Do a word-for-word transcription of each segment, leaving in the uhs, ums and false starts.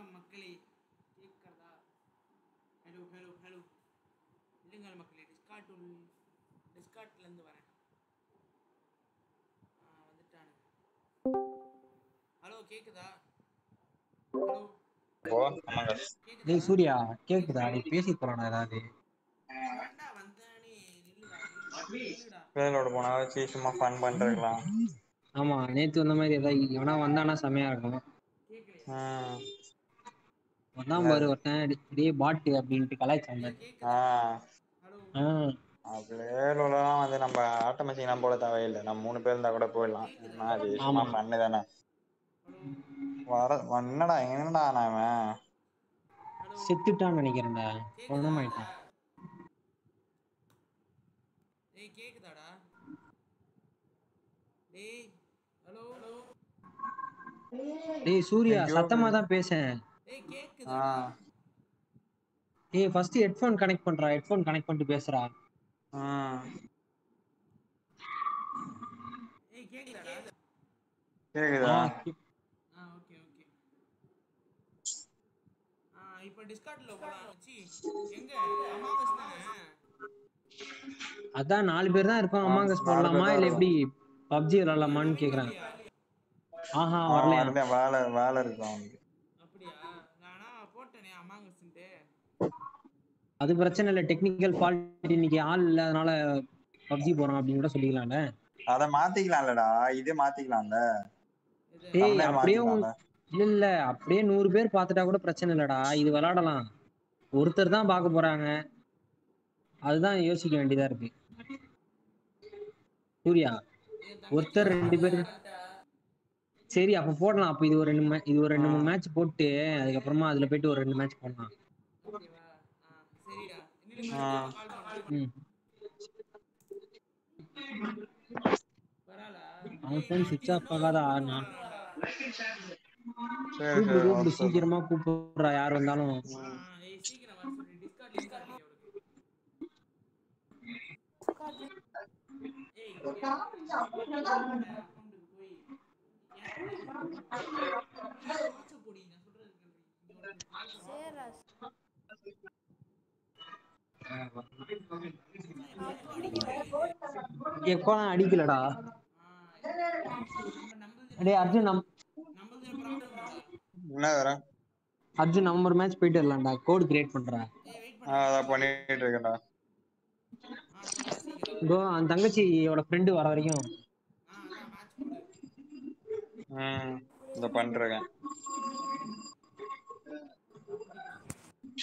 வணக்கம் மக்களே, கேட்கிறதா? ஹலோ ஹலோ ஹலோ இல்லைங்கள் மக்களே, டிஸ்கார்ட் உள் டிஸ்கார்ட்லேருந்து வரேன். ஆ வந்துட்டானு. ஹலோ கேக்குதா? ஹலோ ஓ ஆமாங்க. கேக்குதா? டேய் சூர்யா கேக்குதா? நீ பேசி போறானா ஏதாவது? தாண்டா வந்தானே, நில்லுடா நில்லுடா நில்லுடா. வேலோட போனா வச்சு சும்மா ஃபன் பண்ணிருக்கலாம். ஆமா நேத்து வந்த மாதிரி ஏதாவது எவனா வந்தானா செமையா இருக்கும். கேக்கலையா? வந்தான் பாரு ஒருத்தன், டேய் பாட்டு அப்படின்ட்டு கலாய்ச்சான் ஏய் பாரு. கேக்குதா? ஹலோ வேலோலாம் வந்து நம்ம ஆட்டோமேட்டிக் போட தேவையில்லை. நம்ம மூணு பேர் இருந்தா கூட போயிடலாம். கேக்குதா? அது சும்மா ஆமா. ஃபன்னு தானே. ஹலோ வர என்னடா என்னடா நான் ஹலோ செத்துட்டான்னு நினைக்கிறேன்டா. கேக்குதா? குணமாயிட்டான். ஏய் கேக்குதாடா? டேய் ஹலோ ஹலோ டேய் சூர்யா எங்கேயோ சத்தமா தான் பேசேன். ஏய் ஆ கேக்குதாடா? ஏய் ஃபர்ஸ்ட் ஹெட்போன் கனெக்ட் பண்றா. ஹெட்போன் கனெக்ட் பண்ணிட்டு பேசுறா. ஆ ஏய் கேக்குதாடா? கேக்குதா? ஆ ஆ ஓகே ஓகே. ஆ இப்போ டிஸ்கார்ட்ல போலாம். சி எங்க அமாங்கஸ் தானே? அதான் நாலு பேர் தான் இருக்கோம். ஆம், அமாங்கஸ் நாலு போடலாமா பேர் தான் இல்ல இருக்கும். எப்படி பப்ஜி ஏன் விளாடலாமான்னு நவீன் கேக்குறேன். வரலையா? ஆஹா அவன் வரலையா? வரல, வேலை வேலை இருக்கும் அவனுக்கு. அப்படியா? நானா போட்டேனே அமாங்கஸ்ன்ட்டு. அது பிரச்சனை இல்லை. டெக்னிக்கல் ஃபால்ட் இன்னைக்கு ஆள் இல்ல, அதனால பப்ஜி போறோம் அப்படின்னு கூட சொல்லிக்கலாம்ல. அத மாத்திக்கலாம்லடா, இது மாத்திக்கலாம்ல. இது டேய் தமிழர் அப்படியே மாத்திக்கலாம்ல. இல்ல இல்ல அப்படியே நூறு பேர் பார்த்துட்டா கூட பிரச்சனை இல்லடா. இது விளையாடலாம். ஒருத்தர் தான் பார்க்க போறாங்க, அதுதான் யோசிக்க வேண்டியதா இருக்கு. சூர்யா என் தங்கச்சி ஒருத்தர் வேற ரெண்டு பேர். சொல்லிட்டா. சரி அப்ப போடலாம். அப்ப இது ஒரு ரெண்டு மே- இது ஒரு ரெண்டு மூணு ம் மேட்ச் போட்டு அதுக்கப்புறமா அதுல போயிட்டு ஒரு ரெண்டு மேட்ச் போடலாம். ஓகேவா? ஆ சரிடா. நில்லுங்க, ம் திரும்ப கால் பண்றேன். ம் வராளா? அவன் ஏய் போன் இன்னொரு சுவிட்ச் ஆஃப் இன்னொரு ஒரு ஆகாதா? பொண்ணு நான் வராளாடா. சரி கூப்பிடு சரி கூப்பிடு வர சொல்லு. சீக்கிரமா கூப்பிடுறா யார் வந்தாலும். ஆ ம் ஆ ஏய் சீக்கிரம் வர சொல்லு. டிஸ்கார்ட் லிங்க் அனுப்பி அவளுக்கு. ஏய் இங்க பாரு, என்னோட அக்கவுண்ட்டுக்கு போய் என் கூட இது பண்ணு. நீயே வாட்ஸ்அப் போடி, நான் சொல்றது கேளு. இங்க ஒருத்தர் கால் பண்ணி மச்சான் எனக்கு எக்கோ அடிக்குது. எப்பலாம் அடிக்கலடா. ஆ நம்ம நம்மளுதுல டேய் அர்ஜுன் நம் நம்மளுதுல ப்ராப்ளம் இல்லடா. என்ன வேற? அர்ஜுன் நம்ம ஒரு மேட்ச் போயிட்டு வரலாம்டா. கோட் கிரியேட் பண்றா. ஏய் வெயிட் ஆ பண்றா, வெயிட் அதான் பண்றா. பண்ணிட்டு இருக்கேன்டா. ஆ சொல்றா சீக்கிரம். இதோ அந்த தங்கச்சியோட ஃப்ரெண்டு வர வரைக்கும். ஆ அதான் மேட்ச் போடு. ம் இத பண்றேன். கபடி கபடி.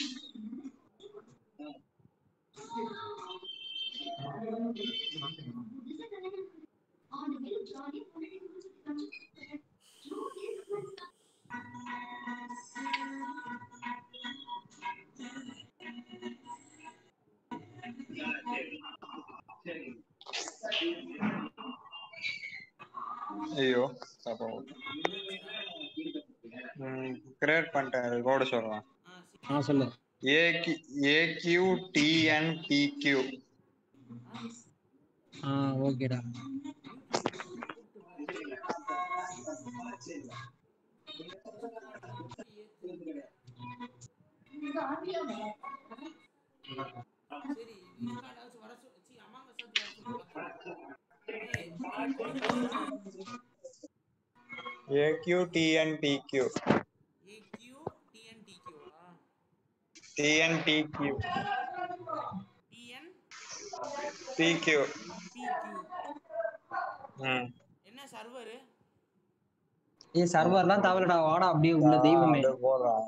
ஐயோ பாப்போம். என்னாச்சுடா? ம் கிரியேட் பண்ணிட்டேன். கோடு சொல்றேன். ஆ ஆ சீக்கிரம் சொல்லு. சொல்லு. A Q D N P Q. ஆ ஆ ஓகேடா. யூடியூப்ல போட்டு போட்டு பாரு. டிஸ்கார்ட்ல போய் ஏத்து. சரி டிஸ்கார்டாச்சும் வர சொல்லு. சி அமாங்கஸாச்சும் வர சொல்லு பார்த்துக்கலாம். ஏய் ஏய் கோடு சொல்லு. A Q D N P Q. AQ டிஎன்டிக்யூவா? DNDQ DN PQ. பிக்யூ. ம் என்ன சர்வரு? ஏய் சர்வர்லாம் தேவலடா, வாடா அப்படியே ஆ உள்ள தெய்வமே. அப்படியே போடுறான்.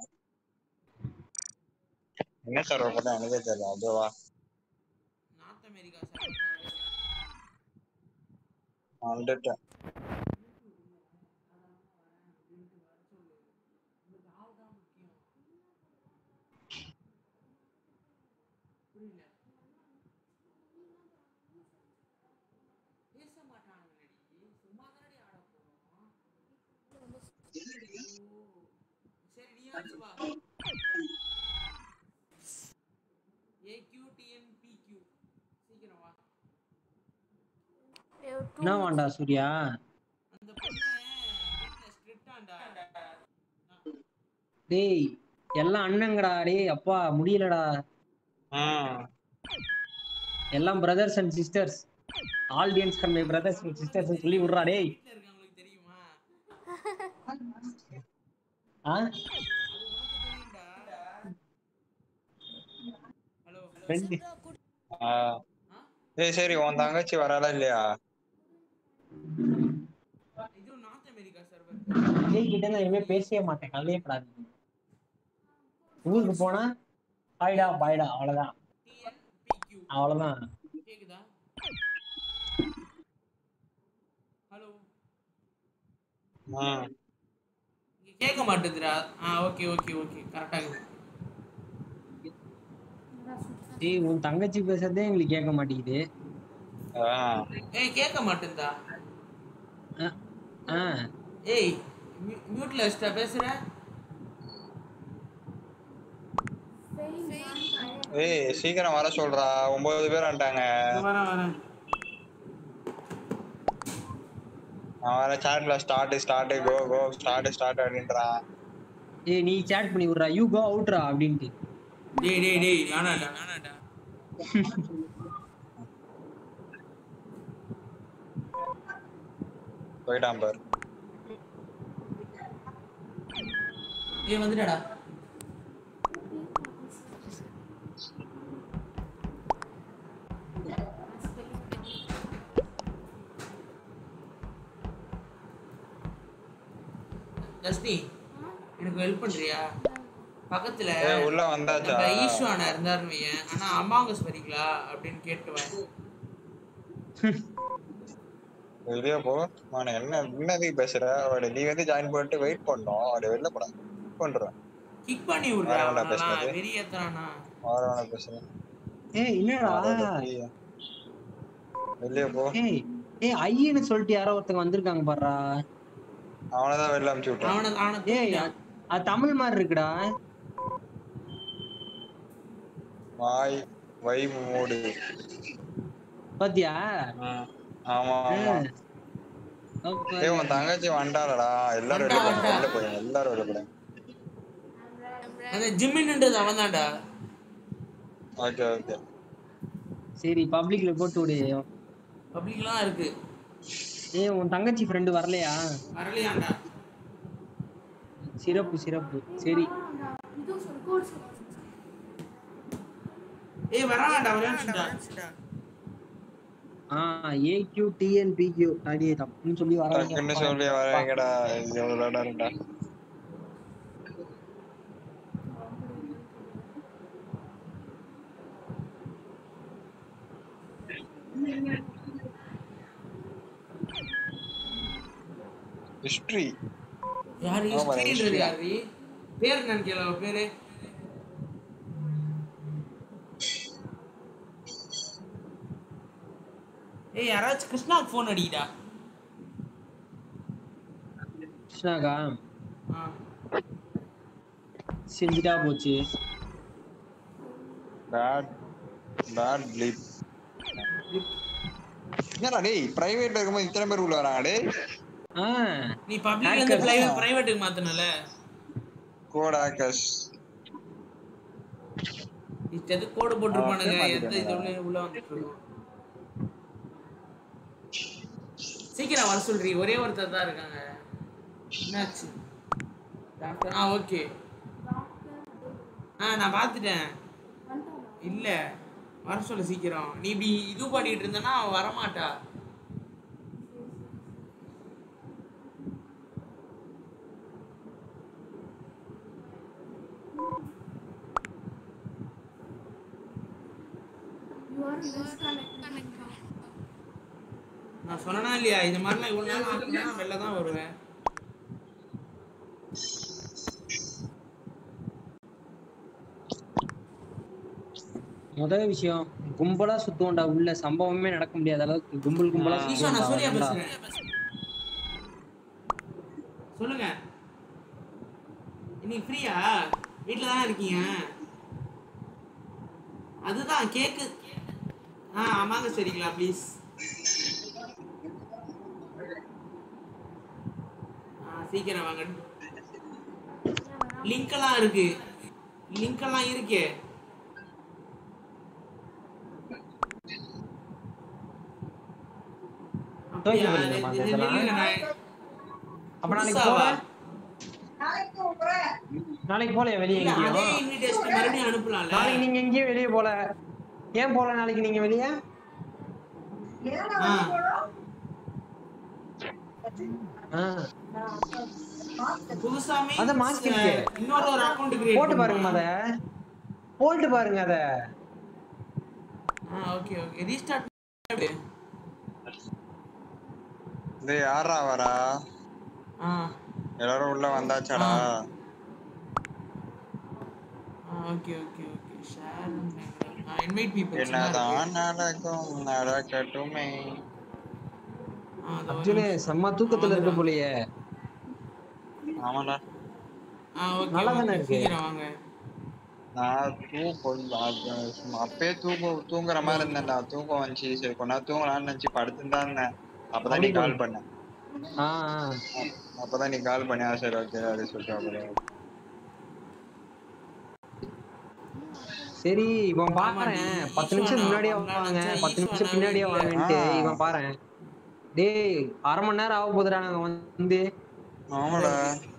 என்ன சர்வர் போட்டா எனக்கே தெரியல. அதுவா நார்த் அமெரிக்கா சர்வர் தான் அது. வந்துட்டேன். புரியல. பேச மாட்டானுங்கடி, சும்மா தானடி ஆட போறோம். ஓ சரி நீயாச்சு வா. ஏக்யூ டிஎன்பிக்யூ சீக்கிரம் வா. என்ன வாண்டா சூர்யா? அந்த பொண்ணு வீட்ல ஸ்ட்ரிக்டாண்டா. டேய் எல்லாம் அண்ணங்கடா டேய் அப்பா முடியலடா. ம் எல்லாம் பிரதர்ஸ் அண்ட் சிஸ்டர்ஸ். ஆடியன்ஸ் கர் மை பிரதர்ஸ் அண்ட் சிஸ்டர்ஸ் சொல்லி விடுறா டேய். வீட்ல இருக்கவங்களுக்கு தெரியுமா? ஆ அது உனக்கு தெரியும்டா. ஹலோ ஃப்ரெண்ட் ஆ ஏய் சரி உன் தங்கச்சி வராளா இல்லையா? இது நார்த் அமெரிக்கா சர்வர். விஜய் கிட்ட நான் இனிமே பேசவே மாட்டேன், கவலையப்படாது. ஊருக்கு போனா ஹாய்டா பாய்டா அவ்வளவுதான் டிஎன்பிக்யூ அவ்வளவுதான். கேக்குதா? ஹலோ ம் இங்க கேட்க மாட்டேங்குதுடா. ஆ ஓகே ஓகே ஓகே கரெக்டா இருக்கு. டேய் உன் தங்கச்சி பேசுறதே எங்களுக்கு கேட்க மாட்டேங்குது. ஆ ஏய் கேட்க மாட்டேங்குதா? ஆ, ஆ ஏய் மியூட்ல வச்சுட்டா பேசுற? ஏய் சீக்கிரம் வர சொல்றா, ஒன்பது பேர் வந்துட்டாங்க. வரேன் வரேன். அவன் வர சாட்ல start start go go start start அப்படின்றான். டேய் நீ சேட் பண்ணி விடுறா, யூ கோ அவுட்ரா அப்படின்ட்டு. டேய் டேய் டேய் வேணாடா வேணாடா. போயிட்டான் பாரு. ஏய் வந்துடா. தஸ்னி எனக்கு ஹெல்ப் பண்றியா? பக்கத்துல ஏய் உள்ள வந்தாச்சா? நம்ம ஈஷு அண்ணா இருந்தாருன்னு வையேன். ஆனா அமாங்கஸ் வரீங்களா அப்படின்னு கேட்டுவேன். வெளியே போ. நான் என்ன என்னதுக்கு பேசுற? அவட நீ வந்து ஜாயின் பண்ணிட்டு வெயிட் பண்ணோம். அவட வெளில போடா பண்றேன். கிக் பண்ணி விடுறா. வேறவனா அவனா பேசுறது? வெறியேத்துறானா? ஆரவன பேசுறேன். ஏய் என்னடா? வெளியே போ. ஏய் ஏய் ஐயன்னு சொல்லிட்டு யாரோ ஒருத்தங்க வந்திருக்காங்க பாருடா. அவனதான் வெளில அனுப்பிச்சு விட்டான். அவன அவன ஏய் தூக்கிட்டான். அது தமிழ் மாதிரி இருக்குடா. வாய் வை மூடு. பாத்தியா? ம் ஆமா ஆமா. ஏய் உன் தங்கச்சி வந்துட்டாளடா. எல்லாரும் வெளில போங்க, வெளில போங்க, எல்லாரும் வெளில போங்க. அந்த ஜிம்மின்ன்றது அவன்தான்டா. ஓகே ஓகே சரி பப்ளிக்ல போட்டு விடு. பப்ளிக்லாம் இருக்கு. ஏய் உன் தங்கச்சி ஃப்ரெண்டு வரலையா? வரலையாண்டா. சிறப்பு சிறப்பு. சரி ஏய் வரான்டா வரான்டா. ஆ ஏக்யூ டிஎன்பிக்யூ அடியே தப்புன்னு சொல்லி வர டக்குன்னு சொல்லி வரேங்கடா. எவ்வளோடா இருந்தா ஹிஸ்டரி யார் ஹிஸ்டரின்றது யாரு? பேர் என்னன்னு கேளு. அவ பேரு ஏய் யாராச்சும் கிருஷ்ணாக்கு ஃபோன் அடிடா. கிருஷ்ணாகா ஆ செஞ்சுட்டா போச்சு. பேட் பேட் லிப். என்னடா டேய் பிரைவேட்ல இருக்கும்போது இத்தனை பேர் உள்ள வராங்க டேய். ஆ நீ பப்ளிக்ல இருந்து பிரைவேட் பிரைவேட்டுக்கு மாத்துனல. Code hackers. இஷ்டத்து கோட் போட்டுருப்பானுங்க. எந்த இதுல உள்ள வந்துட்டு இருக்கோம். சீக்கிரம் வர சொல்றீ. ஒரே ஒருத்தர் தான் இருக்காங்க. என்னாச்சு? டாக்டர் ஆ ஓகே. ஆ நான் பார்த்துட்டேன். இல்ல வர சொல்லு சீக்கிரம். நீ இப்படி இது பண்ணிட்டு இருந்தனா அவ வர மாட்டா. நான் சொன்னா இல்லையா இந்த மாதிரிலாம் இவ்வளவு நேரம் ஆகுதுன்னா நான் வெளில தான் வருவேன். முதல் விஷயம் கும்பலா சுத்துவோம்டா. உள்ள சம்பவமே நடக்க முடியாத அளவுக்கு கும்பல் கும்பலா ஈஷா நான் சூர்யா சுத்துவோம்டா. பேசுறேன். சொல்லுங்க. இன்னைக்கு ஃப்ரீயா? வீட்ல தானே இருக்கீங்க? அதுதான் கேக்கு. ஆ ஆமாங்க சரிங்களா ப்ளீஸ். ஆ சீக்கிரம் வாங்க. லிங்க் எல்லாம் இருக்கு லிங்க் எல்லாம் இருக்கே தோக்கி போறீங்க அந்த இதெல்லாம் அப்ப நாளைக்கு போறேன் நாளைக்கு போல வெளியே இல்ல அதே எங்கேயும் இன்விடேஷன் மறுபடியும் அனுப்பலாம்ல நாளைக்கு நீங்க எங்கேயும் வெளியே போல ஏன் போல நாளைக்கு நீங்க வெளியே புதுசா அத மீன்ஸ் மாஸ்க் இருக்கு இன்னொரு ஒரு அக்கவுண்ட் கிரியேட் போட்டு பாருங்க அத போட்டு பாருங்க அத ஆ ஓகே ஓகே ரீஸ்டார்ட் டேய் யாரா வரா ஆ எல்லாரும் உள்ள வந்தாச்சடா ஆ ஓகே ஓகே ஓகே ஷேர் ஆ இன்வைட் பீப்பிள் என்னதான் நடக்கும் நடக்கட்டுமே அர்ஜுனே செம்ம தூக்கத்துல இருக்க போலயே ஆமாடா ஆ ஓகே நல்லா தானே ஓகே இருக்கு சீக்கிரம் வாங்க நான் தூக்கம் அப்பயே தூக்கம் தூங்குற மாதிரி இருந்தேன்டா தூக்கம் வந்துச்சு சரி கொஞ்ச நேரம் தூங்கலாம்னு நினைச்சு படுத்துதான் இருந்தேன் அப்பதான் நீ கால் பண்ண அப்பதான் நீ கால் பண்ணி சரி ஓகே அப்படி சொல்லிட்டு சரி இவன் பாரு பத்து நிமிஷம் முன்னாடியே வாங்க பத்து நிமிஷம் பின்னாடியே வாங்கன்ட்டு இவன் பாரு டேய் அரை மணி நேரம் ஆக போதுடா நாங்க வந்து ஆமாடா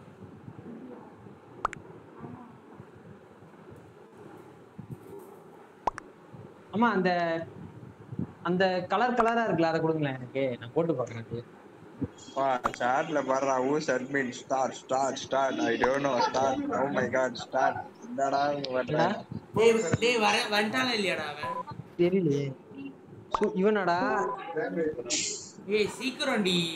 ஆமா அந்த அந்த கலர் கலரா இருக்குல்ல அதை கொடுங்களேன் எனக்கு நான் போட்டு பாக்குறேன் வா சாட்ல பாருடா who's admin start start start I don't know start oh my god start என்னடா வட்டடா டேய் டேய் வர வந்துட்டானே இல்லையாடா அவன் தெரியலையே இவனடா ஏய் சீக்கிரம் டி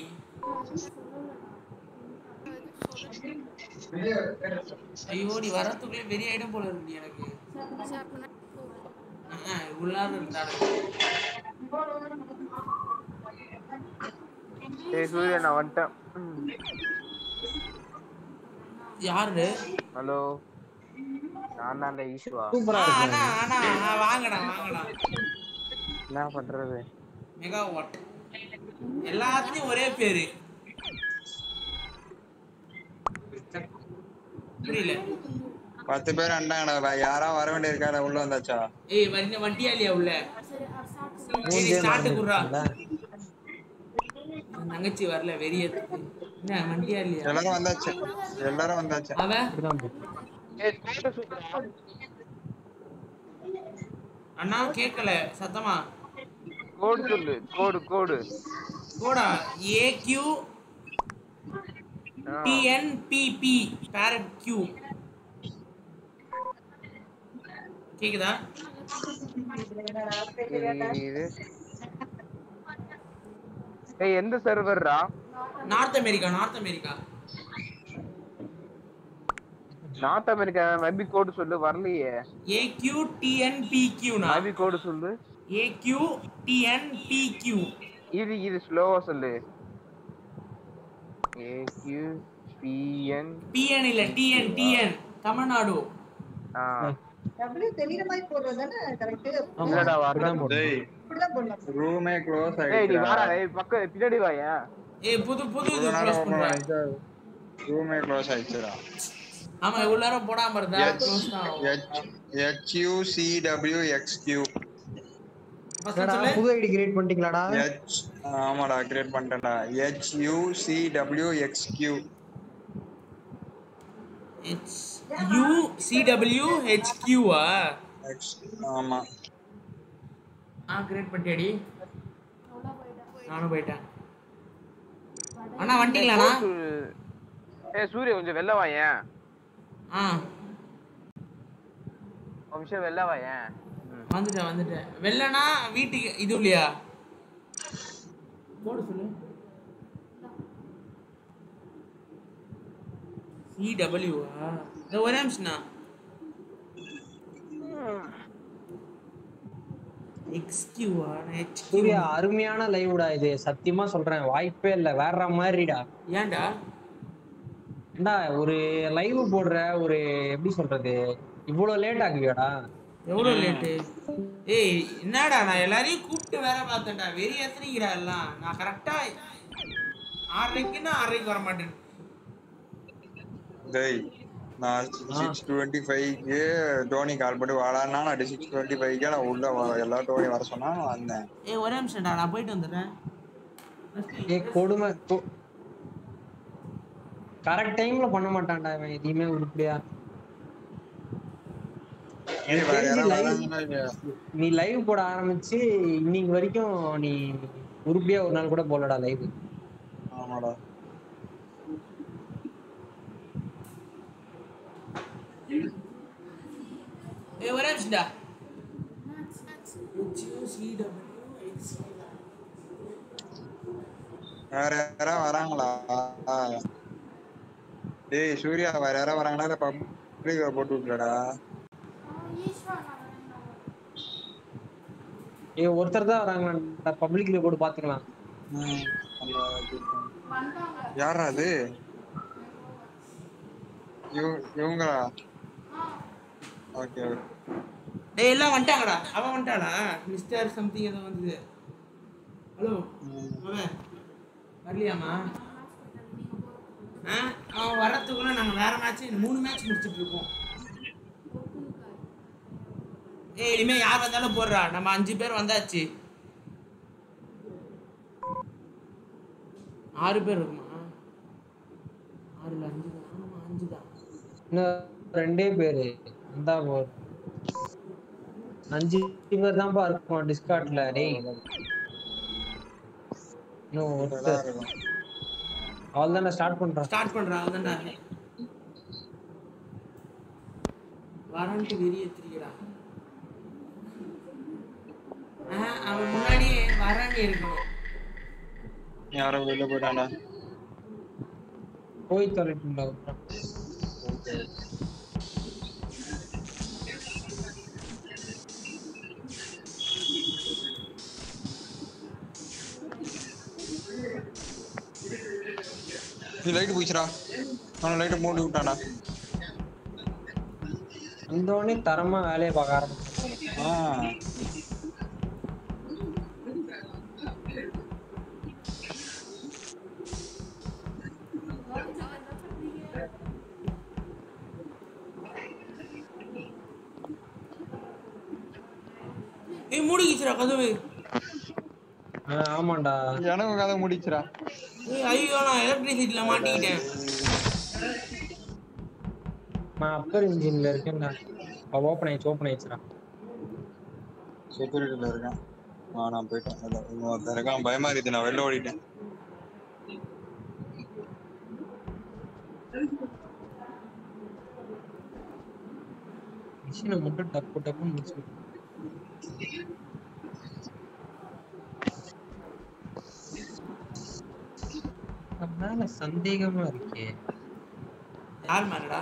ஐயோ நீ வரதுக்குள்ளே பெரிய ஐடம் போல இருக்கு எனக்கு உள்ளார இருந்தாரு ஏய் சூர்யா நான் வந்துட்டேன் யாரு ஹலோ நான் தான் ஈஸ்வா சூப்பரா இருக்கு அண்ணா அண்ணா வாங்கடா வாங்கடா என்ன பண்றது மெகா வாட் எல்லாத்துலயும் ஒரே பேரு புரியல பத்து பேர் அண்டாங்கடா யாரா வர வேண்டிய இருக்காடா உள்ள வந்தாச்சா ஏய் வண்டி வண்டியா இல்லையா உள்ள சரி ஸ்டார்ட் குறா தங்கச்சி வரல வெறிய என்ன வண்டியா இல்லையா எல்லாரும் வந்தாச்சு எல்லாரும் வந்தாச்சு அவன் அண்ணா கேக்கல சத்தமா கோட் சொல்லு கோட் கோட் கோடா A Q D N P P parrot Q கேக்குதா இது ஏய் எந்த சர்வர்ரா North America North America North America maybe code சொல்லு வரலையே A Q D N P Q னா மைபி கோட் சொல்லு A Q D N P Q இது இது ஸ்லோவா சொல்லு A Q P N P N இல்ல D N D N Tamil Nadu ஆ டபிள்யூ தெரியற மாதிரி போடுறதானே கரெக்ட் இல்லடா வரலாம் டேய் ரூமே க்ளோஸ் ஆயிடுச்சு ஏய் நீ வாடா ஏய் பக்க பின்னாடி வாயா ஏய் புது புது இது க்ளோஸ் பண்றேன் ரூமே க்ளோஸ் ஆயிடுச்சுடா ஆமா இவ்வளவு நேரம் போடாம இருந்தா க்ளோஸ் தான் H U C W X Q புது ஐடி கிரியேட் பண்ணிட்டீங்களாடா H ஆமாடா கிரியேட் பண்ணிட்டேன்டா H U C W X Q H U C W H Q ஆ ஆமா ஆ கிரியேட் பண்ணிட்டேடி நானும் போயிட்டேன் அண்ணா வந்துட்டீங்களாண்ணா ஏய் சூர்யா கொஞ்சம் வெல்ல வாயேன் ஆ ஒரு நிமிஷம் வெல்ல வாயேன் வந்துட்டேன் வந்துட்டேன் வெள்ளனா வீட்டுக்கு இது இல்லையா போடு சொல்லு C W ஆ இந்த ஒரே நிமிஷம்ண்ணா X Q ஆ H Q சூர்யா அருமையான லைவ்டா இது சத்தியமா சொல்றேன் வாய்ப்பே இல்ல வேற மாதிரிடா ஏன்டா ஏண்டா ஒரு லைவ் போடுற ஒரு எப்படி சொல்றது இவ்வளவு லேட் ஆகுவியாடா எவ்வளவு லேட்டு ஏய் என்னடா நான் எல்லாரையும் கூப்பிட்டு வேற பார்த்தேன்டா வெறி ஏத்துறீங்கடா எல்லாம் நான் கரெக்டா ஆறரைக்குன்னா ஆறரைக்கு வர மாட்டேன் டேய் நான் சிக்ஸ் டுவெண்ட்டி ஃபைவ்க்கு டோனி கால் பண்ணி வாடான்னா நான் சிக்ஸ் டுவெண்ட்டி ஃபைவ்க்கு நான் உள்ள வ- எல்லா டோனி வர சொன்னா நான் வந்தேன். ஏய் ஒரே நிமிஷம்டா நான் போயிட்டு வந்துடுறேன். ஏ கொடுமை கரெக்ட் டைம்ல பண்ண மாட்டான்டா இவன் எதையுமே உருப்படியா. ஏய், வேற தெரிஞ்சு யாராவது live- வராங்களா இல்லையா? நீ லைவ் போட ஆரம்பிச்சு இன்னைக்கு வரைக்கும் நீ உருப்படியா ஒரு நாள் கூட போலடா லைவ். ஆமாடா. ஏய் ஒரே நிமிஷம்டா. வேற யாராவது வராங்களா? டேய் சூர்யா வேற யாராவது வராங்களா இல்ல பப்ளிக் போட்டு விட்டுறடா. ஏ ஒருத்தர் தான் வராங்களா பப்ளிக்ல போட்டு பாத்துக்கலாம். ம், யாரா அது? இவ- இவங்களா? Okay okay. டேய் எல்லாம் வந்துட்டாங்கடா. அவன் வந்துட்டானா? மிஸ்டர் சம்திங் ஏதோ வந்தது. ஹலோ அவன் வரலையாமா? ஆ அவன் வரத்துக்குள்ள நாங்கள் வேற மேட்ச் மூணு மேட்ச் முடிச்சுட்டு இருக்கோம். ஏய் இனிமே யார் வந்தாலும் போடுறா. நம்ம அஞ்சு பேர் வந்தாச்சு. ஆறு பேர் இருக்குமா? ஆறுல அஞ்சு தான். ஆமா அஞ்சு தான். இன்னும் ரெண்டே பேரு வந்தா போதும். அஞ்சு பேர் தான்ப்பா இருக்கும் டிஸ்கார்ட்ல. டேய் இன்னும் ஒருத்தர் அவள் தானே ஸ்டார்ட் பண்றான். ஸ்டார்ட் பண்றான் அவன்தான்டா. வரன்ட்டு வெளியே திரிகிறா. அவன் முன்னாடியே வரானே இருக்கணும். யாரோ வெளில போயிட்டானா? போய் தொலைட்டுண்டா. நீ லைட் போயிச்சுடா. அவன் லைட்டை மூடி விட்டானா? அந்த உடனே தரமா வேலையை பார்க்க ஆரம்பிச்சு. ஆ ஏய் மூடிக்கிச்சுடா கதவு. ஆமாண்டா எனக்கு கதை முடிச்சுடா. ஏய் ஐயோ நான் எலக்ட்ரிசிட்டில மாட்டிக்கிட்டேன். நான் அப்பர் இன்ஜின்ல இருக்கேன்டா. ஓப்பன் ஆயிடுச்சு ஓப்பன் ஆயிடுச்சுடா. செக்யூரிட்டில இருக்கேன். ஆ நான் போயிட்டேன். அதான் இன்னொருத்தன் இருக்கான். பயமா இருக்குது. நான் வெளில ஓடிட்டேன். மிஷினை மட்டும் டப்பு டப்புன்னு முடிச்சு. அதனால சந்தேகமா இருக்கே. யார் மேலடா?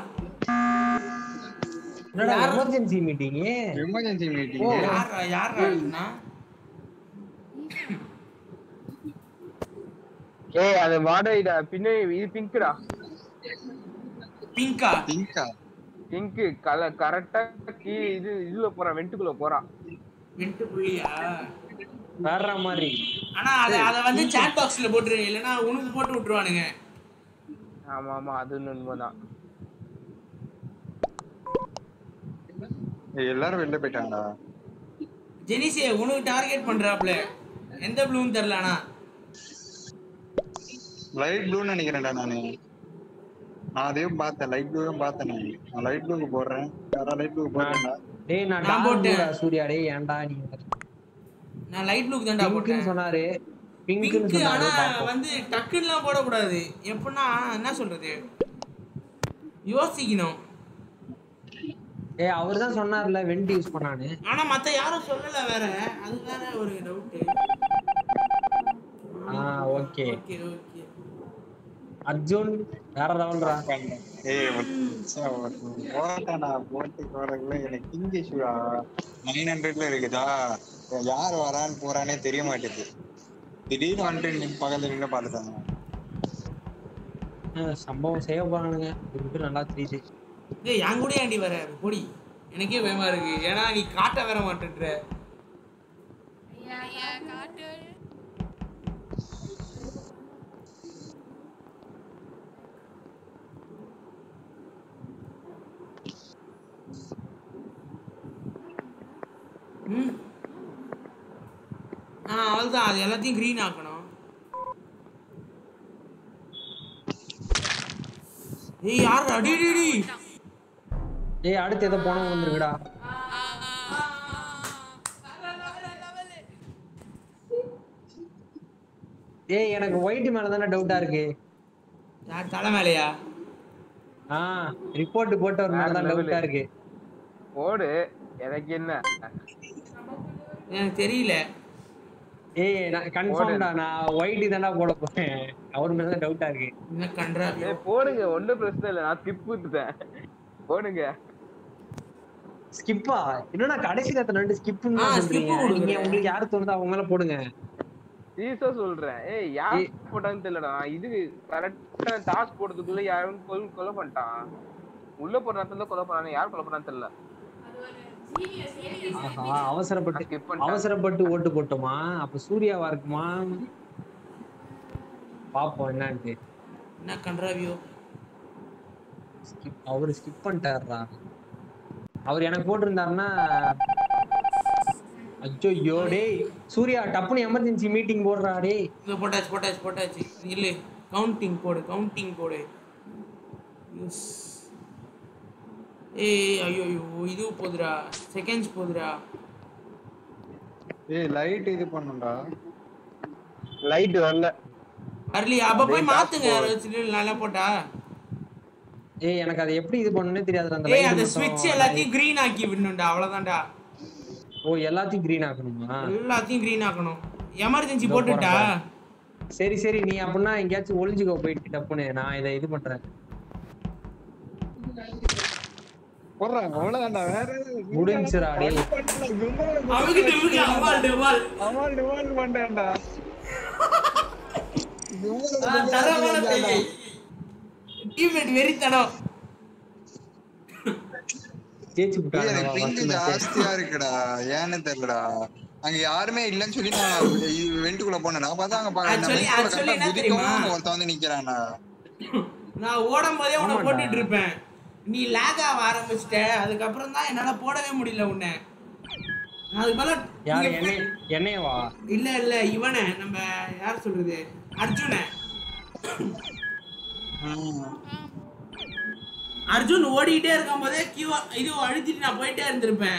என்னடா எமர்ஜென்சி மீட்டிங்? Emergency meeting. யாரா யாரா இதுனா? ஏய் அது வாடைடா. பின்ன இது பிங்க்டா. பிங்கா? பிங்கா? பிங்க் கலர் கரெக்ட்டா கீ இது இதுல போறான். வென்ட்டுக்குள்ள போறான். வென்ட் புள்ளியா? வேற மாதிரி. ஆனா அத அத வந்து சாட் பாக்ஸ்ல போட்டுருங்க. இல்லனா உனக்கு போட்டு விட்டுருவானுங்க. ஆமா ஆமா அது உண்மைதான். எல்லாரும் வெளில போயிட்டாங்கடா. ஜெனிசியே உனக்கு டார்கெட் பண்றாப்ல. எந்த ப்ளூன்னு தெரியல. ஆனா லைட் ப்ளூன்னு நினைக்கிறேன்டா நானு. நான் அதையும் பார்த்தேன். லைட் ப்ளூவும் பார்த்தேன். நான் நான் லைட் ப்ளூக்கு போடுறேன். யாரா லைட் ப்ளூக்கு போடுறேன்டா? டேய் நான் நான் டார்க் போட்டேன். ப்ளூடா சூர்யா. டேய் ஏன்டா நீ நான் லைட் ப்ளூக்கு தான்டா போட்டேன். பிங்க்னு சொன்னாரு. பிங்க்னு பிங்க் சொன்னாரு. ஆனா பாப்போம். வந்து டக்குன்னுலாம் போட கூடாது. எப்படின்னா என்ன சொல்றது? யோசிக்கணும். ஏய் அவர் தான் சொன்னார்ல வெண்ட் யூஸ் பண்ணானு. ஆனா மத்த யாரும் சொல்லல வேற. அது வேற ஒரு டவுட். ஆ ஓகே ஓகே ஓகே. அர்ஜுன் வேற லெவல்ரா. ஏய் போட்டானா போட்டு போறதுல எனக்கு கிங் இஷ்யூடா. நைன் ஹண்ட்ரட்ல இருக்குதா? யார் வரான்னு போறானே தெரிய மாட்டேங்குது. திடீர்னு வந்துட்டு நீங்க பக்கத்துல நின்று பார்த்துட்டாங்க. சம்பவம் செய்ய போறானுங்க. இது நல்லா தெரியுது. டேய் என் கூட ஏன்டி வர? போடி. எனக்கே பயமா இருக்கு. ஏன்னா நீ காட்ட வர மாட்டேன்ற. யா யா காட்டு. அதுதான் அது எல்லாத்தையும் green ஆக்கணும். ஏய் யார் அடி அடி அடி ஏய் அடுத்து ஏதோ போன வந்துருக்குடா. ஏய் எனக்கு ஒயிட் மேல தான டவுட்டா இருக்கு. யார் தலை மேலையா? ஆ ரிப்போர்ட் போட்டவர் மேல தான் டவுட்டா இருக்கு. போடு எனக்கு என்ன எனக்கு தெரியல. ஏய் நான் கன்ஃபார்ம்டா நான் ஒயிட் தான்டா போட போறேன். அவர் மேல தான் டவுட்டா இருக்கு. என்ன கன்றா? ஏய் போடுங்க ஒண்ணும் பிரச்சனை இல்ல நான் ஸ்கிப் விட்டுட்டேன். போடுங்க. ஸ்கிப்பா? என்னடா கடைசி நேரத்துல ரெண்டு ஸ்கிப்னு ஆ, skip சொல்றீங்க. கொடுங்க. நீங்க உங்களுக்கு யாரு தோணுதோ அவங்க மேல போடுங்க. சீரியஸா சொல்றேன். ஏய் யார் போட்டான்னு தெரியலடா. இது கரெக்ட்டா டாஸ்க் போடுறதுக்குள்ள யாரும் கொல் கொலை பண்ணிட்டான். உள்ள போற நேரத்துல கொலை பண்ணானே யார் கொலை பண்ணான்னு தெரியல. ஆஹா அவசரப்பட்டு ஸ்கிப் பண்ணிட்டேன். அவசரப்பட்டு ஓட்டு போட்டோமா? அப்ப சூர்யாவா இருக்குமா? பாப்போம் என்னன்னு. என்ன கன்றாவியோ? ஸ்கிப் அவரு ஸ்கிப் பண்ணிட்டாருடா. அவர் எனக்கு போட்டிருந்தாருன்னா ஐயோ டேய் சூர்யா டப்புனு எமர்ஜென்சி மீட்டிங் போடுறா டேய். இங்க போட்டாச்சு போட்டாச்சு போட்டாச்சு. இல்ல கவுண்டிங் போடு கவுண்டிங் போடு. எஸ். ஏய் ஐயோ ஐயோ இது போதுடா. செகண்ட்ஸ் போதுடா. ஏய் லைட் இது பண்ணுடா. லைட் வரல. அர்லி அப்ப போய் மாத்துங்க வச்சிட்டு நல்லா போட்டா. ஏய் எனக்கு அது எப்படி இது பண்ணனும்னே தெரியாதுடா அந்த ஏய் லைட் அந்த மட்டும். ஸ்விட்ச் எல்லாத்தையும் green ஆக்கி விடணும்டா அவ்வளவுதான்டா. ஓ எல்லாத்தையும் green ஆக்கணுமா? எல்லாத்தையும் green ஆக்கணும். எமர்ஜென்சி போட்டுட்டா. சரி சரி நீ அப்படினா எங்கயாச்சும் ஒளிஞ்சுக்கோ போயிட்டு டப்புனே நான் இத இது பண்றேன். போறாங்க அவ்வளவுதான்டா வேற முடிஞ்சுடா டேய். அவங்க டிவுக்கு அவால் டிவால் அவால் டிவால் பண்றேன்டா. தரமான பேய். டீம்மேட் வெறித்தனம். ஜெயிச்சு ஏய் எனக்கு பிங்க் விட்டாங்க. ஜாஸ்தியா இருக்குடா. ஏன்னு தெரியலடா. அங்க யாருமே இல்லன்னு சொல்லி நான் வெண்டுக்குள்ள போனேன். நான் பார்த்தா அங்க Actually- actually என்ன தெரியுமா? பாக்க ஒருத்தன் வந்து நிக்கிறான்டா. நான் ஓடும் போதே உன்னை போட்டுட்டு இருப்பேன். நீ லேக் ஆக ஆரம்பிச்சிட்ட. அதுக்கப்புறம் தான் என்னால போடவே முடியல உன்னை. நான் அதுக்கு மேல யார் என்ன என்னையவா? இல்ல இல்ல இவனை நம்ம யார் சொல்றது அர்ஜுன. அர்ஜுன் ஓடிட்டே இருக்கும் போதே கியூ இது அழுத்திட்டு நான் போயிட்டே இருந்திருப்பேன்.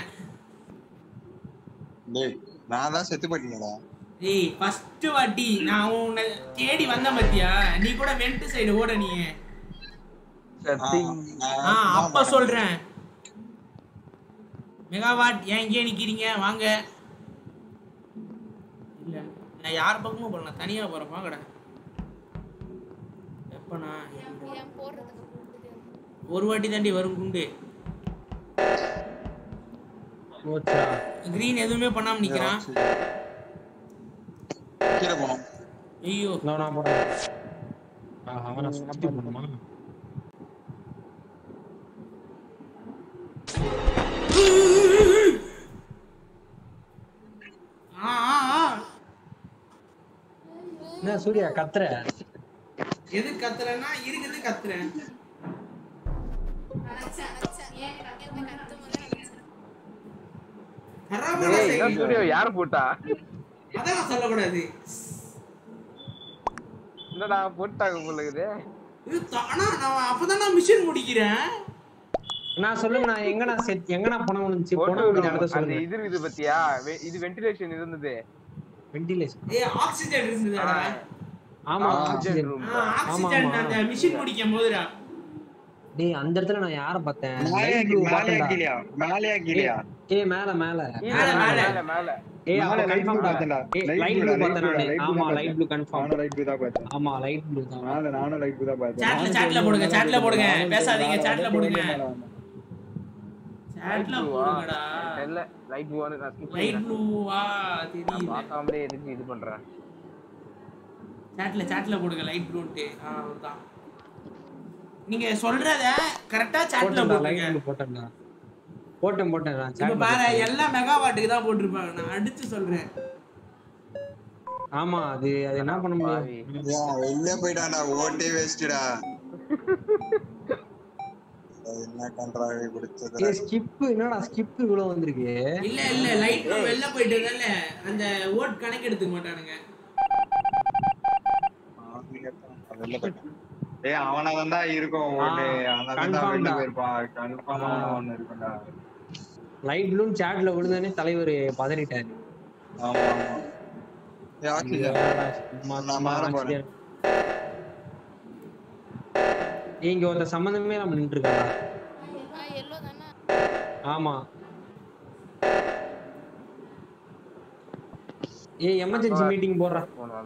டேய் நான் தான் செத்து போயிட்டேன்டா. ஏய் ஃபர்ஸ்ட் வாட்டி நான் உன்னை தேடி வந்த மத்தியா நீ கூட வெண்ட் சைடு ஓட நீ. ஆ அப்ப சொல்றேன். மெகாவாட் ஏன் இங்கே நிக்கிறீங்க வாங்க. இல்ல நான் யார் பக்கமும் போறேன் நான் தனியா போறேன் வாங்கடா. எப்பனா ஏன் போடுறதுக்கு போடுது. ஒரு வாட்டி தாண்டி வரும் குண்டு. ஓச்சா கிரீன் எதுவுமே பண்ணாம நிக்கிறான். கீழ போறோம். ஐயோ நான் நான் போறேன். ஆஹா அவன சுத்தி போணுமா? ஆ ஆ ஆ என்ன சூர்யா கத்துற? எது கத்துறேன்னா இருக்குது கத்துறேன். நினைச்சேன், நினைச்சேன். ஏன் என்ன கத்தும் போது நினைச்சேன். தரமான ஏய் செய்தி. ஸ்டுடியோ யார் போட்டா? அதான் சொல்லக்கூடாது. என்னடா போட்டாங்க போல இருக்குது. இது தானா நான் அப்பதான் நான் மிஷன் முடிக்கிறேன். நான் சொல்லுங்க நான் எங்க நான் செட் எங்க நான் போன வந்துச்சு போன போட்டு வந்து அந்த சொல்லுங்க. இது இது பத்தியா வெ- இது வென்டிலேஷன் இருந்தது. வென்டிலேஷன். ஏய் ஆக்ஸிஜன் இருந்ததுடா. ஆமா ஆக்சிஜன் ஆக்சிஜன். ரூம். ஆ ஆக்ஸிஜன் அந்த மிஷன் முடிக்கும் போதுடா. டேய் அந்த இடத்துல நான் யாரை பார்த்தேன்? மேலே லைட் ப்ளூ மேலே பார்த்தேன்டா. கீழயா? மேலே கீழயா? ஏய் மேல மேல. மேல, மேல. மேல மேல. ஏய் அப்ப மேலே light கன்ஃபார்ம் blue பார்த்தேன்டா. ஏய் Light லைட் blue ப்ளூ தான், light பார்த்தேன் blue தான், நானு. light blue ஆமா தான் லைட் ப்ளூ கன்ஃபார்ம். நானும் லைட் ப்ளூ தான் பார்த்தேன். ஆமா லைட் ப்ளூ தான். நானும் நானும் லைட் ப்ளூ தான் பார்த்தேன். சாட்ல சாட்ல போடுங்க சாட்ல போடுங்க பேசாதீங்க சாட்ல போடுங்க. சாட்ல போடுங்கடா. இல்ல லைட் ப்ளூ நான் ஸ்கிப் லைட் பண்ணிட்டேன். ப்ளூவா தெரியல. பார்க்காமலே எதுக்கு இது பண்றேன். சாட்ல சாட்ல போடுங்க லைட் ப்ளூன்ட்டு. ஆ அதான். நீங்க சொல்றத கரெக்ட்டா சாட்ல போட்டேன்டா லைட் போடுங்க. ப்ளூ போட்டேன்டா. போட்டேன் போட்டேன் நான் இப்ப chat பாரு போட்டேன். எல்லாம் மெகாவாட்டுக்கு தான் போட்டுருப்பாங்க. நான் அடிச்சு சொல்றேன். ஆமா அது அது என்ன பண்ண முடியும்? பாவி. ஏன் வெளில போயிட்டான்டா. ஓட்டே வேஸ்ட்டா. என்ன கன்றாவே குடிச்சது ஏய் ஸ்கிப் என்னடா ஸ்கிப் இவ்வளவு வந்திருக்கு இல்ல இல்ல லைட் வெளில போயிட்டதால அந்த ஓட் கணக்கு எடுத்துக்க மாட்டானுங்க. வெளில போயிட்டான். ஏய் அவனதான்டா இருக்கும் ஓடு அவனதான்டா வெளில போயிருப்பான் கன்ஃபார்மா ஒன்னு இருக்கும்டா. லைட் ப்ளூ சாட்ல விழுந்தானே தலைவர் பதறிட்டாரு. ஆமா ஆமா. ஏய் ஆக்சிஜன் நான் மாற போறேன். இங்க ஒரு சம்பந்தமே நம்ம நின்று இருக்கா? எல்லோ தானே? ஆமா. ஏய் எமர்ஜென்சி மீட்டிங் போடுறா.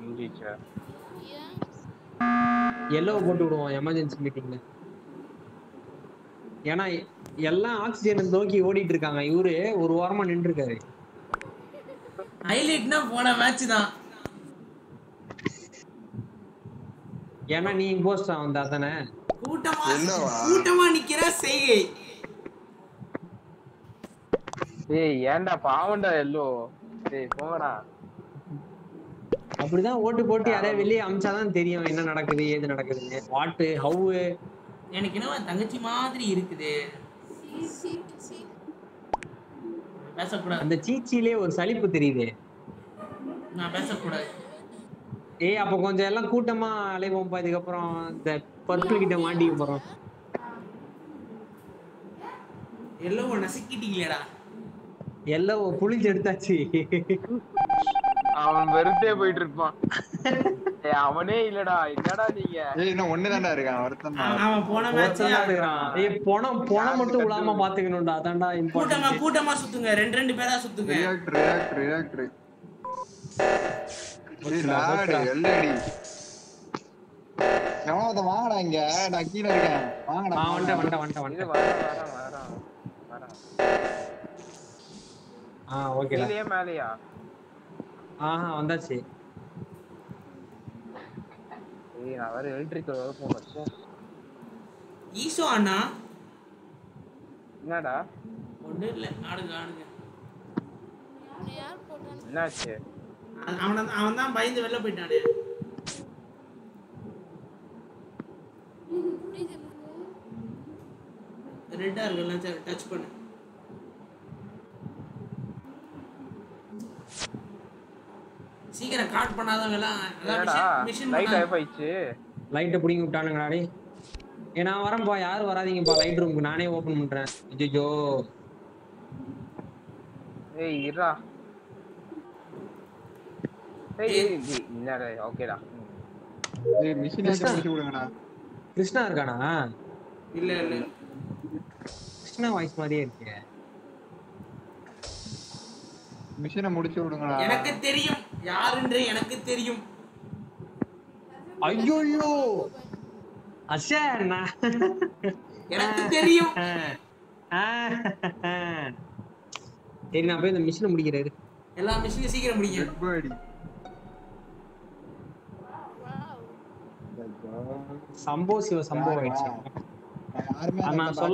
எல்லோ போட்டு விடுவோம் எமர்ஜென்சி மீட்டிங்ல. ஏன்னா எல்லாம் ஆக்சிஜன் நோக்கி ஓடிட்டு இருக்காங்க. இவரு ஒரு வாரமா நின்று இருக்காரு. ஹைலைட்னா போன மேட்ச் தான். ஏன்னா நீ இம்போஸ்டா வந்தா தானே கூட்டமா கூட்டமா நிக்கிற செய்கை. ஏய் ஏன்டா பாவம்டா எல்லோ. டேய் போங்கடா. அப்படிதான் ஓட்டு போட்டு யாரையா வெளியே அமிச்சாதான் தெரியும் என்ன நடக்குது ஏது நடக்குதுன்னு. வாட்டு ஹவு எனக்கு என்ன தங்கச்சி மாதிரி இருக்குது. பேசக்கூடாது. அந்த சீச்சிலே ஒரு சலிப்பு தெரியுது. நான் பேசக்கூடாது. ஏய் அப்ப கொஞ்சம் எல்லாம் கூட்டமா அலைவோம். இதுக்கப்புறம் இந்த பர்பிள் கிட்ட மாட்டிக்க போறோம். எல்லோ நசுக்கிட்டீங்களேடா. எல்லோ புளிஞ்சு எடுத்தாச்சு. அவன் வெறுத்தே போயிட்டு இருப்பான். ஏய் அவனே இல்லடா என்னடா நீங்க. ஏய் இன்னும் ஒண்ணுதான்டா இருக்கான் ஒருத்தன் தான். அவன் போன மேட்ச் இருக்கான். ஏய் போன போன மட்டும் விடாம பாத்துக்கணும்டா. அதான்டா கூட்டமா கூட்டமா சுத்துங்க. ரெண்டு ரெண்டு பேரா சுத்துங்க. React react react. ஏய் லாடி எல்லடி. எவனோ வாங்கடா இங்க. நான் கீழ இருக்கேன். வாங்கடா. ஆ வண்ட வண்ட வண்ட வண்ட. வர வர வர வர. ஆ ஓகேடா. கீழே மேலையா? ஆஹா வந்தாச்சு. ஏய் நான் வர எலக்ட்ரிக்கல் வர போறேன். ஈசோ அண்ணா என்னடா? ஒண்ணு இல்ல ஆடுங்க ஆடுங்க. யார் போட்டான்? என்னாச்சு? அவன் அவன் தான் பயந்து வெளில போயிட்டானே. ரெட்டா இருக்குல்ல டச் பண்ணு. சீக்கிரம் காட் பண்ணாதவங்க எல்லாம் மிஷின் லைட் ஆஃப் ஆயிச்சு. லைட்ட புடிங்கி விட்டானுங்கடா டேய். ஏ நான் வரேன்ப்பா. யாரும் வராதீங்கப்பா லைட் ரூமுக்கு. நானே ஓபன் பண்றேன். ஐயோ ஏய் இருடா. ஏய் என்னடா ஓகேடா. ஏய் மிஷின் ஏத்தி முடிச்சு விடுங்கடா. கிருஷ்ணா இருக்கானா? இல்ல இல்ல கிருஷ்ணா வாய்ஸ் மாதிரியே இருக்கு. மிஷினை முடிச்சு விடுங்கடா. எனக்கு தெரியும் யாருன்னு எனக்கு தெரியும். ஐயோ அஷா எனக்கு தெரியும். சரி நான் போய் இந்த மிஷினை முடிக்கிறாரு. எல்லா மிஷினையும் சீக்கிரம் முடிங்க. சம்போ சிவ சம்பவம் ஆயிடுச்சு. நான் சொல்ல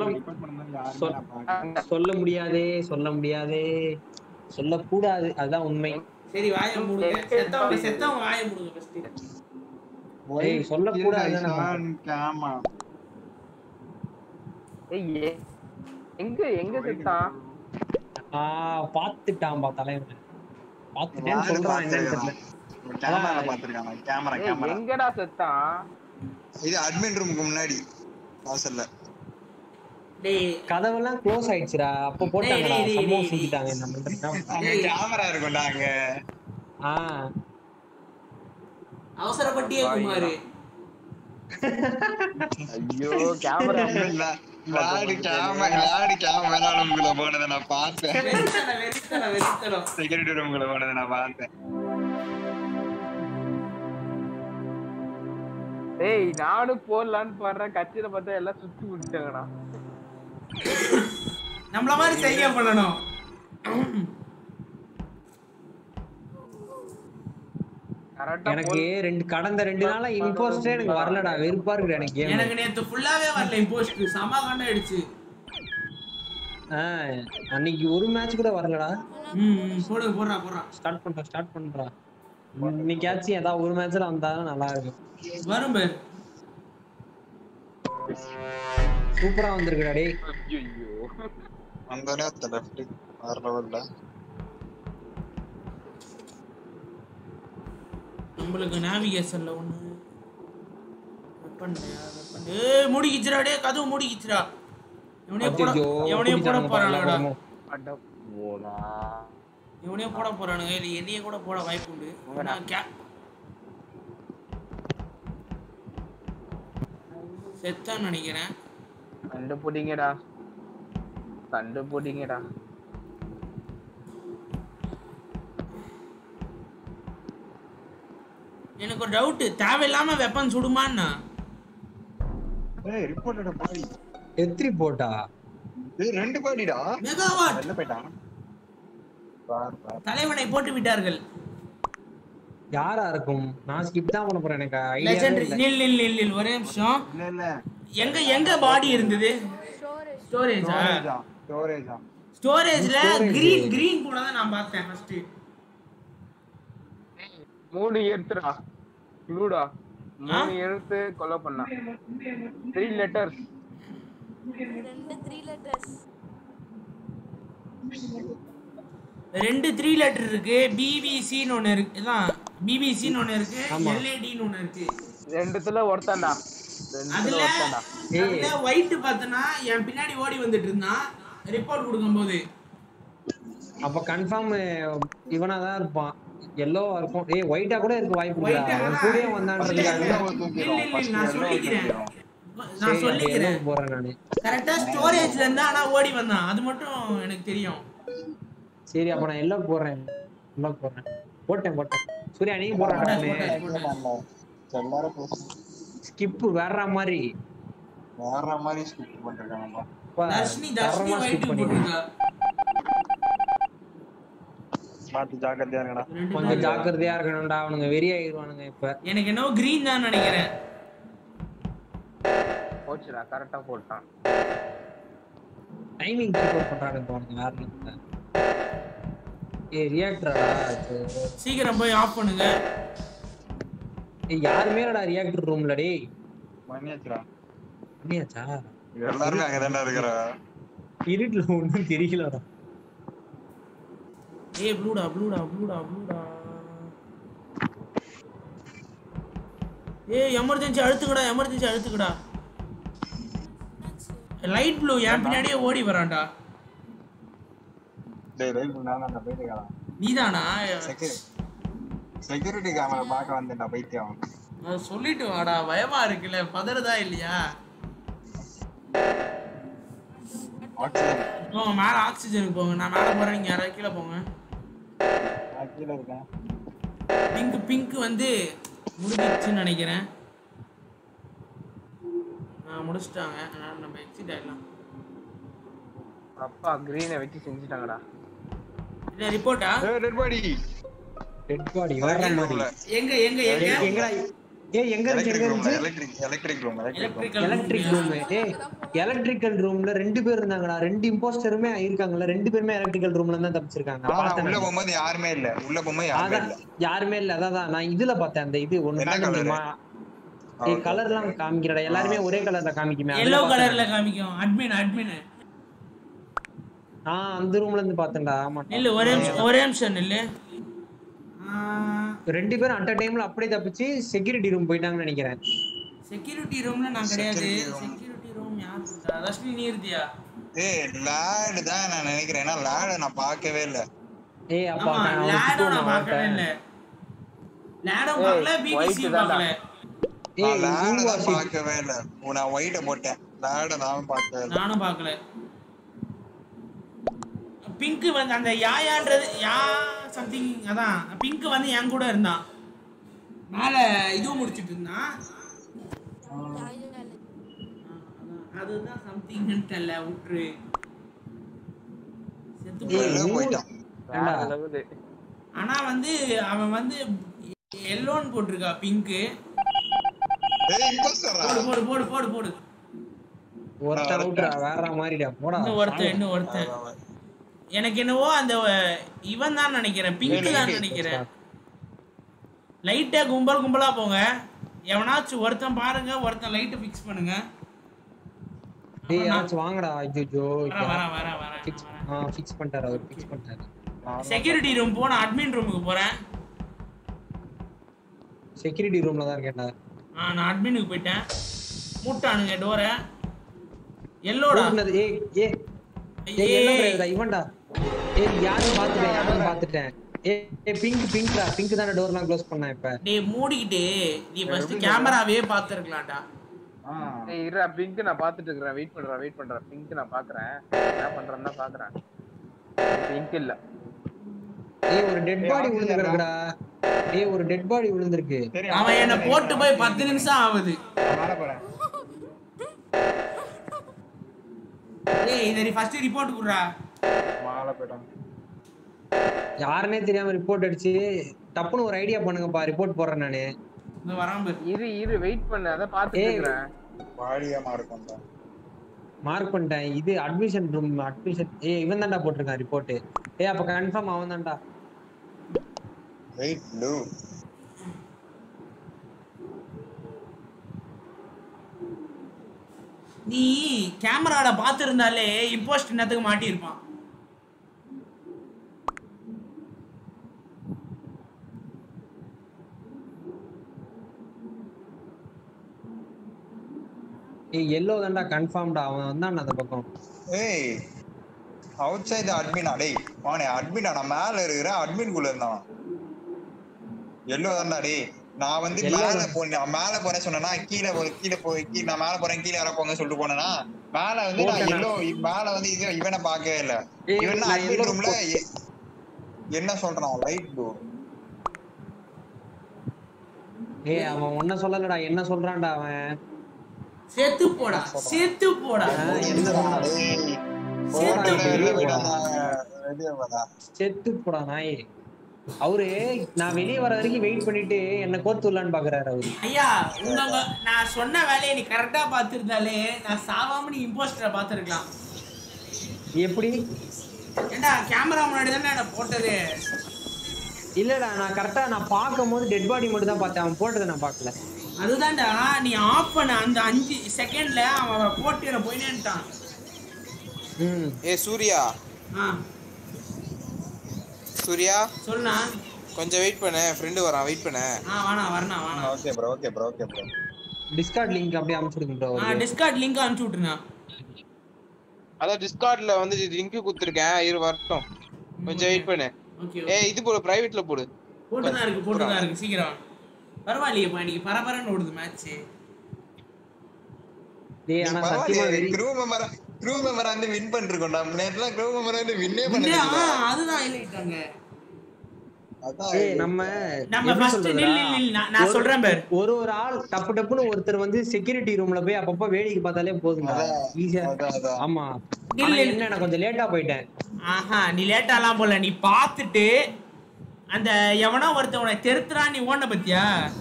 சொல்ல முடியாதே சொல்ல முடியாதே சொல்லக்கூடாது. அதுதான் உண்மை. சரி வாயை மூடுங்க. செத்தவங்க செத்தவங்க வாயை மூடுங்க ஃபர்ஸ்ட். ஏய் சொல்லக்கூடாது. ஆமா ஏய் எங்க எங்க செத்தான்? ஆ பாத்துட்டான்பா தலைவன். பாத்துட்டேன்னு சொல்றான். என்னன்னு தெரியல. கேமரா பாத்துட்டானா? கேமரா கேமரா எங்கடா செத்தான்? இது அட்மின் ரூமுக்கு முன்னாடி வாசல்ல. டேய் கதவெல்லாம் க்ளோஸ் ஆயிடுச்சுடா. அப்ப போட்டாங்கடா. சம்பவம் செஞ்சிட்டாங்க. என்ன பண்றதுன்னா அங்க கேமரா இருக்கும்டா அங்க. ஆ அவசரப்பட்டியே குமார். ஐயோ கேமரா இல்ல லாடி கேமரா லாடி கேமரா ரூமுக்குள்ள போனத நான் பார்த்தேன். வெறித்தன வெறித்தன வெறித்தன செக்யூரிட்டி ரூமுக்குள்ள போனத நான் பார்த்தேன். ஏய் நானும் போடலான்னு பாடுறேன். கட்சியில பார்த்தா எல்லாம் சுத்தி விட்டாங்கடா. நம்மள மாதிரி செய்ய பண்ணணும். எனக்கு ரெண்டு கடந்த ரெண்டு நாளா இம்போஸ்டே எனக்கு வரலடா. வெறுப்பா இருக்கு எனக்கு. எனக்கு நேத்து ஃபுல்லாவே வரல இம்போஸ்ட். சமாகான ஆயிடுச்சு. ஆ அன்னைக்கு ஒரு மேட்ச் கூட வரலடா. ம் போடு போடுறா போடுறா. ஸ்டார்ட் பண்றா ஸ்டார்ட் பண்றா. இன்னைக்காச்சும் ஏதாவது ஒரு மேட்ச்ல வந்தாதான் நல்லா இருக்கும். வரும் பாரு. சூப்பரா வந்திருக்குடா டேய். ஐயோ அந்த நேரத்துல லெஃப்ட் வேற லெவல்ல. நம்மளுக்கு நேவிகேஷன்ல ஒண்ணு வெப்பன் வெப்பன் ஏய் மூடிக்கிச்சுடா டேய் கதவு மூடிக்கிச்சுடா. இவனே போட ஐயோ, இவனே போட குடிச்சானுங்க போறானுடா. பாருங்க. அட போடா. இவனே போட போறானுங்க இல்ல என்னைய கூட போட வாய்ப்பு உண்டு. நான் கே செத்தான் நினைக்கிறேன். கண்டு போடிங்கடா கண்டு போடிங்கடா. எனக்கு ஒரு டவுட் தேவையில்லாம வெப்பன் சுடுமான்னா. ஏய் ரிப்போர்ட்டட பாடி. எத்ரி போட்டா ஏய் ரெண்டு பாடிடா. மெகாவாட் வெளில போய்ட்டான். பார் பார். தலைவனை போட்டு விட்டார்கள். யாரா இருக்கும்? நான் ஸ்கிப் தான் பண்ண போறேன். எனக்கு ஐடியா லெஜெண்ட் இல்ல. நில் நில் நில் நில் ஒரே நிமிஷம். இல்ல இல்ல. எங்க எங்க பாடி இருந்தது? ஸ்டோரேஜ் ஸ்டோரேஜா? ஸ்டோரேஜா ஸ்டோரேஜா. ஸ்டோரேஜ்ல கிரீன் கிரீன் கூட தான் நான் பார்த்தேன் ஃபர்ஸ்ட். மூணு எழுத்துடா க்ளூடா. மூணு எழுத்து கொலை பண்ணா. Three letters. ரெண்டு த்ரீ லெட்டர்ஸ். ரெண்டு த்ரீ லெட்டர் இருக்கு. பிபிசின்னு ஒன்னு இருக்கு. இதான் பிபிசின்னு ஒன்னு இருக்கு. எல்ஏடின்னு ஒன்னு இருக்கு. ரெண்டுத்துல ஒருத்தன்டா. ரெண்டுத்துல அதுல ஒருத்தன்டா. அதுல ஒயிட் பார்த்தனா என் பின்னாடி ஓடி வந்துட்டு இருந்தான் ரிப்போர்ட் கொடுக்கும்போது. அப்ப கன்ஃபார்ம் இவனா தான் இருப்பான். எல்லோவா இருக்கும். ஏய் ஒயிட்டா கூட இருக்க வாய்ப்பு இல்ல. White ஆ அவன் தான். கூடயே வந்தான்றதுக்காக இல்ல, இல்ல, இல்ல, நான் சொல்லிக்கிறேன். நான் சொல்லிக்கிறேன். போறேன் நானு. கரெக்டா ஸ்டோரேஜ்ல இருந்தா ஆனா ஓடி வந்தான். அது மட்டும் எனக்கு தெரியும். சரி அப்ப நான் எல்லாம் போடுறேன். எல்லாம் போடுறேன். போட்டேன் போட்டேன். சூர்யா நீ போடுறா. எல்லாரும் போஸ் ஸ்கிப் வேற மாதிரி. வேற மாதிரி ஸ்கிப் பண்றாங்கப்பா. தர்ஷினி தர்ஷினி தரமா skip ஒயிட் பண்ணிட்டேன். போட்டுருக்கா. பார்த்து ஜாக்கிரதையா இருக்கடா. கொஞ்சம் ஜாக்கிரதையா இருக்கணும்டா. அவனுங்க வெறி ஆயிடுவானுங்க இப்ப. எனக்கு என்னவோ கிரீன் தான் நினைக்கிறேன். போச்சுடா கரெக்டா போட்டான். டைமிங் கீப் பண்றாங்க அவனுங்க வேற இல்ல. ஏய் ரியாக்டரடா. சீக்கிரம் போய் ஆஃப் பண்ணுங்க. ஏய் யாருமே இல்லடா ரியாக்டர் ரூம்ல டேய். மணியாச்சுடா. பண்ணியாச்சா? எல்லாரும் அங்க தானே இருக்கற. இருட்டுல ஒண்ணும் தெரியலடா. ஏய் ப்ளூடா ப்ளூடா ப்ளூடா ப்ளூடா. ஏய் எமர்ஜென்சி அழுத்துக்கடா எமர்ஜென்சி அழுத்துக்கடா. லைட் ப்ளூ என் பின்னாடியே ஓடி வரான்டா. டேய் ரைட் நான் அந்த போயிட்டேடா. நீதானா? செக்யூரிட்டி கேமரா பார்க்க வந்தேன்டா பைத்தியம். அது சொல்லிட்டு வாடா பயமா இருக்குல்ல பதறதா இல்லையா? ஆக்சிஜன் போங்க மேல ஆக்சிஜனுக்கு போங்க. நான் மேல போறேன் நீங்க யாராவது கீழே போங்க. நான் கீழ இருக்கேன். பிங்க் பிங்க் வந்து முடிஞ்சிச்சுன்னு நினைக்கிறேன். ஆ முடிச்சிட்டாங்க. அதனால நம்ம எக்ஸிட் ஆயிடலாம். அப்பா கிரீனை வச்சு செஞ்சுட்டாங்கடா. இல்ல ரிப்போர்ட்டா? ஏய் டெட் பாடி. டெட் பாடி வேற மாதிரி. எங்க எங்க எங்க எங்கடா? ஏய் எங்க இருக்கு எங்க இருக்கு? Electric electric room electric room. Electrical electric room. ஏய் எலக்ட்ரிக்கல் ரூம்ல ரெண்டு பேர் இருந்தாங்கடா. ரெண்டு இம்போஸ்டருமே இருக்காங்கல. ரெண்டு பேருமே எலக்ட்ரிக்கல் ரூம்ல தான் தப்பிச்சிருக்காங்க. ஆனா பார்த்தேன். உள்ள போகும்போது யாருமே இல்ல. உள்ள போகும்போது யாருமே இல்ல. யாருமே இல்ல. அதான் நான் இதுல பார்த்தேன். அந்த இது ஒண்ணு என்ன காமிக்குமா? ஏய் கலர்லாம் காமிக்கிறடா. எல்லாரும் ஒரே கலர்ல காமிக்குமே. yellow கலர்ல காமிக்கும். Admin admin. ஆ அந்த ரூம்ல இருந்து பார்த்தேன்டா. ஆமா. இல்ல ஒரே நிமிஷம் ஒரே நிமிஷம் இல்ல. ரெண்டு பேரும் அட் டைம்ல அப்படியே தப்பிச்சு செக்யூரிட்டி ரூம் போயிட்டாங்கன்னு நினைக்கிறேன். செக்யூரிட்டி ரூம்ல நான் கிடையாது. செக்யூரிட்டி ரூம் யார் இருக்கா? ரஷ்மி நீ இருந்தியா? ஏய் லாட் தான் நான் நினைக்கிறேன். ஏன்னா லாட நான் பார்க்கவே இல்ல. ஏய் அப்பா ஆமா நான் லாடோ நான் பார்க்கவே இல்ல. லாடோ பார்க்கல பிபிசி பார்க்கல. ஏய் லாட நீ நான் பார்க்கவே இல்ல. நான் ஒயிட்ட போட்டேன். லாட நான் பார்க்கவே இல்ல. நானும் பார்க்கல. பிங்க் வந்து அந்த யாயான்றது யா சம்திங் அதான் பிங்க் வந்து என் கூட இருந்தான். மேல இதுவும் முடிச்சிட்டு இருந்தான். அதுதான் சம்திங்னு தெரியல விட்டுரு. செத்து போயிட்டான். ஆனா வந்து அவன் வந்து எல்லோன்னு போட்டிருக்கா பிங்க். போடு போடு போடு போடு போடு. ஒருத்தர் விட்டுறா வேற மாதிரிடா போடா. இன்னும் ஒருத்தன் இன்னும் ஒருத்தன். எனக்கு என்னவோ அந்த இவன் தான் நினைக்கிறேன். பிங்க் தான் நினைக்கிறேன். லைட்டா கும்பல் கும்பலா போங்க. எவனாச்சும் ஒருத்தன் பாருங்க. ஒருத்தன் லைட் ஃபிக்ஸ் பண்ணுங்க. டேய் யாராச்சும் வாங்கடா ஐயோ வரேன் வரேன் வரேன் வரேன் ஃபிக்ஸ் வரேன். ஆ ஃபிக்ஸ் பண்ணிட்டாரு அவர் ஃபிக்ஸ் பண்ணிட்டாரு செக்யூரிட்டி ரூம் போனா அட்மின் ரூமுக்கு போறேன். செக்யூரிட்டி ரூம்ல தான் இருக்கேன்டா. ஆ நான் அட்மினுக்கு போயிட்டேன். மூட்டானுங்க டோர. எல்லோடா. ஏய் ஏய் ஏய் எல்லோ கிடையாதுடா இவன்டா. ஏய் யாரும் பாத்துட்டேன் யாரும் பாத்துட்டேன். ஏய் பிங்க் பிங்க்டா பிங்க் தான டோர்லாம் க்ளோஸ் பண்ணா இப்ப. டேய் மூடிக்கிட்டு நீ ஃபர்ஸ்ட் கேமராவே பாத்துறக்கலாம்டா. ஏய் இரு பிங்க் நான் பாத்துட்டு இருக்கேன். வெயிட் பண்றேன் வெயிட் பண்றேன். பிங்க் நான் பாக்குறேன். என்ன பண்றேன்னா பாக்குறேன். பிங்க் இல்ல. ஏய் ஒரு டெட் பாடி விழுந்துருக்குடா. ஏய் ஒரு டெட் பாடி விழுந்திருக்கு. அவன் என்ன போட்டு போய் பத்து நிமிஷம் ஆகுது. மாற போறேன். ஏய் இத நீ ஃபர்ஸ்ட் ரிப்போர்ட் குடுறா. மாற போய்ட்டான். யாருனே தெரியாம ரிப்போர்ட் அடிச்சு டப்புன்னு ஒரு ஐடியா பண்ணுங்கப்பா ரிப்போர்ட் போடுறேன் நானு. இந்த வராம இரு இரு வெயிட் பண்ணு அத பாத்துட்டு இருக்கேன். பாடியா மார்க்கண்டா. மார்க் பண்ணிட்டேன். இது அட்மிஷன் ரூம் அட்மிஷன் ஏய் இவன் தான்டா போட்டுருக்கான் ரிப்போர்ட். ஏய் அப்ப கன்ஃபார்ம் அவன் தான்டா. Wait blue. நீ கேமரால பாத்துருந்தாலே இம்போஸ்ட் என்னத்துக்கு மாட்டி இருப்பான். ஏய் எல்லோ தான்டா கன்ஃபார்ம்டா அவன் வந்தான்டா அந்த பக்கம். ஏய் அவுட் சைடு அட்மின் டேய் வானே அட்மின் நான் மேல இருக்கறேன் அட்மின் குள்ள இருந்தான். எல்லோ தான்டா டேய். நான் வந்து மேல போறேன் மேல போறேன் சொன்னேனா கீழ போய் கீழ போய் கீழ நான் மேல போறேன் கீழ வர போங்க சொல்லிட்டு போனேனா மேல வந்து நான் எல்லோ மேல வந்து இது இவனை பார்க்கவே இல்ல. இவன் அட்மின் ரூம்ல என்ன சொல்றான் லைட் ப்ளூ. ஏய் அவன் ஒன்ன சொல்லலடா என்ன சொல்றான்டா அவன். செத்து போடா செத்து போடா. என்ன செத்து போடா நாய். அவரு நான் வெளியே வர வரைக்கும் வெயிட் பண்ணிட்டு என்ன கோர்த்து விடலான்னு பாக்குறாரு அவரு. ஐயா உங்க நான் சொன்ன வேலையை நீ கரெக்டா பாத்துருந்தாலே நான் சாவாம நீ இம்போஸ்டரை பாத்துருக்கலாம். எப்படி ஏண்டா கேமரா முன்னாடி தானே என்ன போட்டது. இல்லடா நான் கரெக்டா நான் பார்க்கும் போது டெட் பாடி மட்டும் தான் பார்த்தேன். அவன் போட்டதை நான் பார்க்கல. அதுதான்டா நீ ஆஃப் பண்ண அந்த அஞ்சு செகண்ட்ல அவன் போட்டு போயினேன்ட்டான். ம் ஏ சூர்யா ஆ சூர்யா சொல்லுண்ணா. கொஞ்சம் வெயிட் பண்ணு ஃப்ரெண்ட் வரான் வெயிட் பண்ணு. ஆ வாணா வரணும் வாணா. Okay bro okay bro okay bro. Discord link அப்படியே அனுப்பிச்சுடுங்க ப்ரோ. ஆ டிஸ்கார்ட் லிங்க் அனுப்பிச்சு விட்டுருங்க. அதான் டிஸ்கார்ட்ல வந்து லிங்க் கொடுத்துருக்கேன் இரு வரட்டும் கொஞ்சம் வெயிட் பண்ணு. ஓகே ஏய் இது போடு பிரைவேட்ல போடு. போட்டுதான் இருக்கு போட்டுதான் இருக்கு சீக்கிரம். பரவாயில்லையேப்பா இன்னைக்கு பரபரன்னு ஓடுது மேட்ச். டேய் ஆனா சத்தியமா very crew member crew member வந்து வின் பண்ணிருக்கோம்டா. நேத்துல க்ரூ மெம்பர் வந்து வின்னே ஆ பண்ணல. அதுதான் ஹைலைட்டாங்க. அதான் ஏய் நம்ம நம்ம ஃபர்ஸ்ட் நில் நில் நான் சொல்றேன் பார். ஒரு ஒரு ஆள் டப்பு டப்புன்னு ஒருத்தர் வந்து செக்யூரிட்டி ரூம்ல போய் அப்பப்ப வேடிக்கை பார்த்தாலே போதும்டா. ஈஸியா ஆமா. ஆனா என்ன நான் கொஞ்சம் லேட்டா போயிட்டேன். ஆஹா நீ லேட்டாலாம் போல. நீ பாத்துட்டு அந்த எவனோ ஒருத்தவனை தெருத்துறான் நீ ஓடுன பத்தியா.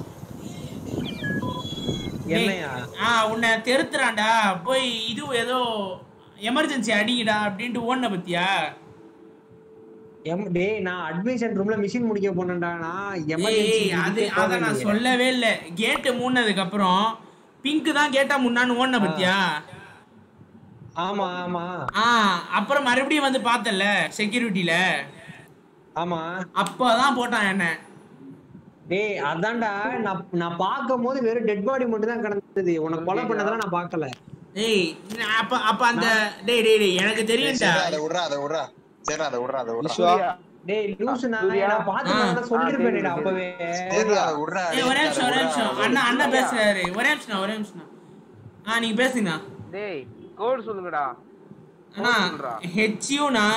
என்னையா ஆ உன்னை தெருத்துறான்டா போய் இது ஏதோ எமர்ஜென்சி அடிங்கடா அப்படின்ட்டு ஓடுன பத்தியா. எம் டேய் நான் அட்மிஷன் ரூம்ல மிஷின் முடிக்க போனேன்டா. நான் ஏய் எமர்ஜென்சி அது அத நான் சொல்லவே இல்ல. கேட் மூடுனதுக்கு அப்புறம் பிங்க் தான் கேட்டா முன்னான்னு ஓடுன பத்தியா. ஆமா ஆமா ஆ அப்புறம் மறுபடியும் வந்து பார்த்தல செக்யூரிட்டில. ஆமா அப்பதான் போட்டான் என்ன. டேய் அதான்டா நான் நான் பாக்கும்போது வெறும் டெட் பாடி மட்டும் தான் கிடந்தது. உனக்கு கொலை பண்ணதெல்லாம் நான் பார்க்கல. டேய் அப்ப அப்ப அந்த டேய் டேய் டேய் எனக்கு தெரியும்டா. அத விடுறா அத விடுறா சரி அத விடுறா அத விடுறா. டேய் லூசு நான் நான் பாத்துட்டேன் சொல்லிருப்பேன்டா அப்பவே. சரி அத விடுறா. ஏய் ஒரே நிமிஷம் ஒரே நிமிஷம் அண்ணா அண்ணா பேசுறாரு. ஒரே நிமிஷம் ஒரே நிமிஷம். ஆ நீங்க பேசுங்க. டேய் கோட் சொல்லுங்கடா. அண்ணா H U னா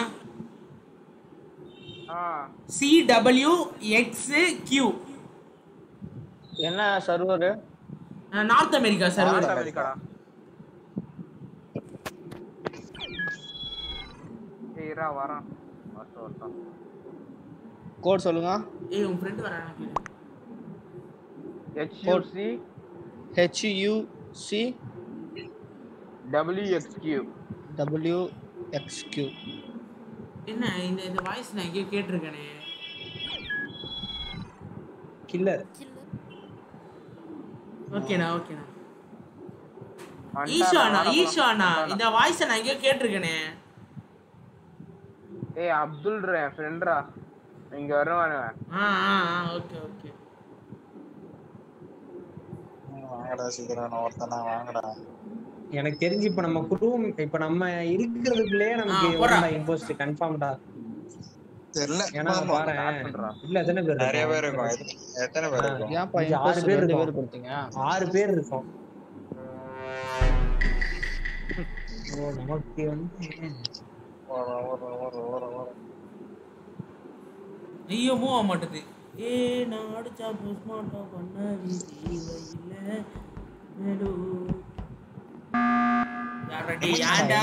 ஆ C W X Q என்ன சர்வர்? North America server. நார்த் அமெரிக்காடா. ஏய் இரா வரான். வரட்டும் வரட்டும். கோட் சொல்லுங்க. ஏய் உன் ஃப்ரெண்ட் வரானா கேளு. H U C H U C W X Q W X Q. என்ன இந்த இந்த வாய்ஸ் நான் எங்கேயோ கேட்டிருக்கேனே. கில்லர். கில்லர். ஓகேடா ஓகேடா. ஈஷானா ஈஷானா இந்த வாய்ஸ் நான் எங்கேயோ கேட்டிருக்கேனே. ஏய் அப்துல் ரே ஃப்ரெண்ட்ரா இங்க வருவானே. ஆ ஆ ஓகே ஓகே வாங்கடா சீக்கிரம் ஒருத்தனா வாங்கடா. எனக்கு தெரிஞ்சு இப்ப நம்ம குரூ இப்ப நம்ம இருக்கிறதுக்குள்ளே நமக்கு ஒருடா இம்போஸ்ட் கன்ஃபார்ம்டா தெரியல. ஏன்னா பாரு இல்ல எத்தனை பேர் நிறைய பேர் இருக்கும். எத்தனை பேர் இருக்கும்? ஏன்ப்பா ஆறு இம்போஸ்ட் பேர் ரெண்டு பேர் இருக்கோம். கொடுத்தீங்க? ஆறு பேர் இருக்கோம். ஓ நமக்கு வந்து ஒரு ஒரு ஒரு ஒரு ஒரு ஐயோ மூவ் ஆக மாட்டேது. ஏ நான் அடிச்சா போஸ்ட்மார்ட்டம் பண்ண வீதி இல்ல மேலு யாரடி யாண்டா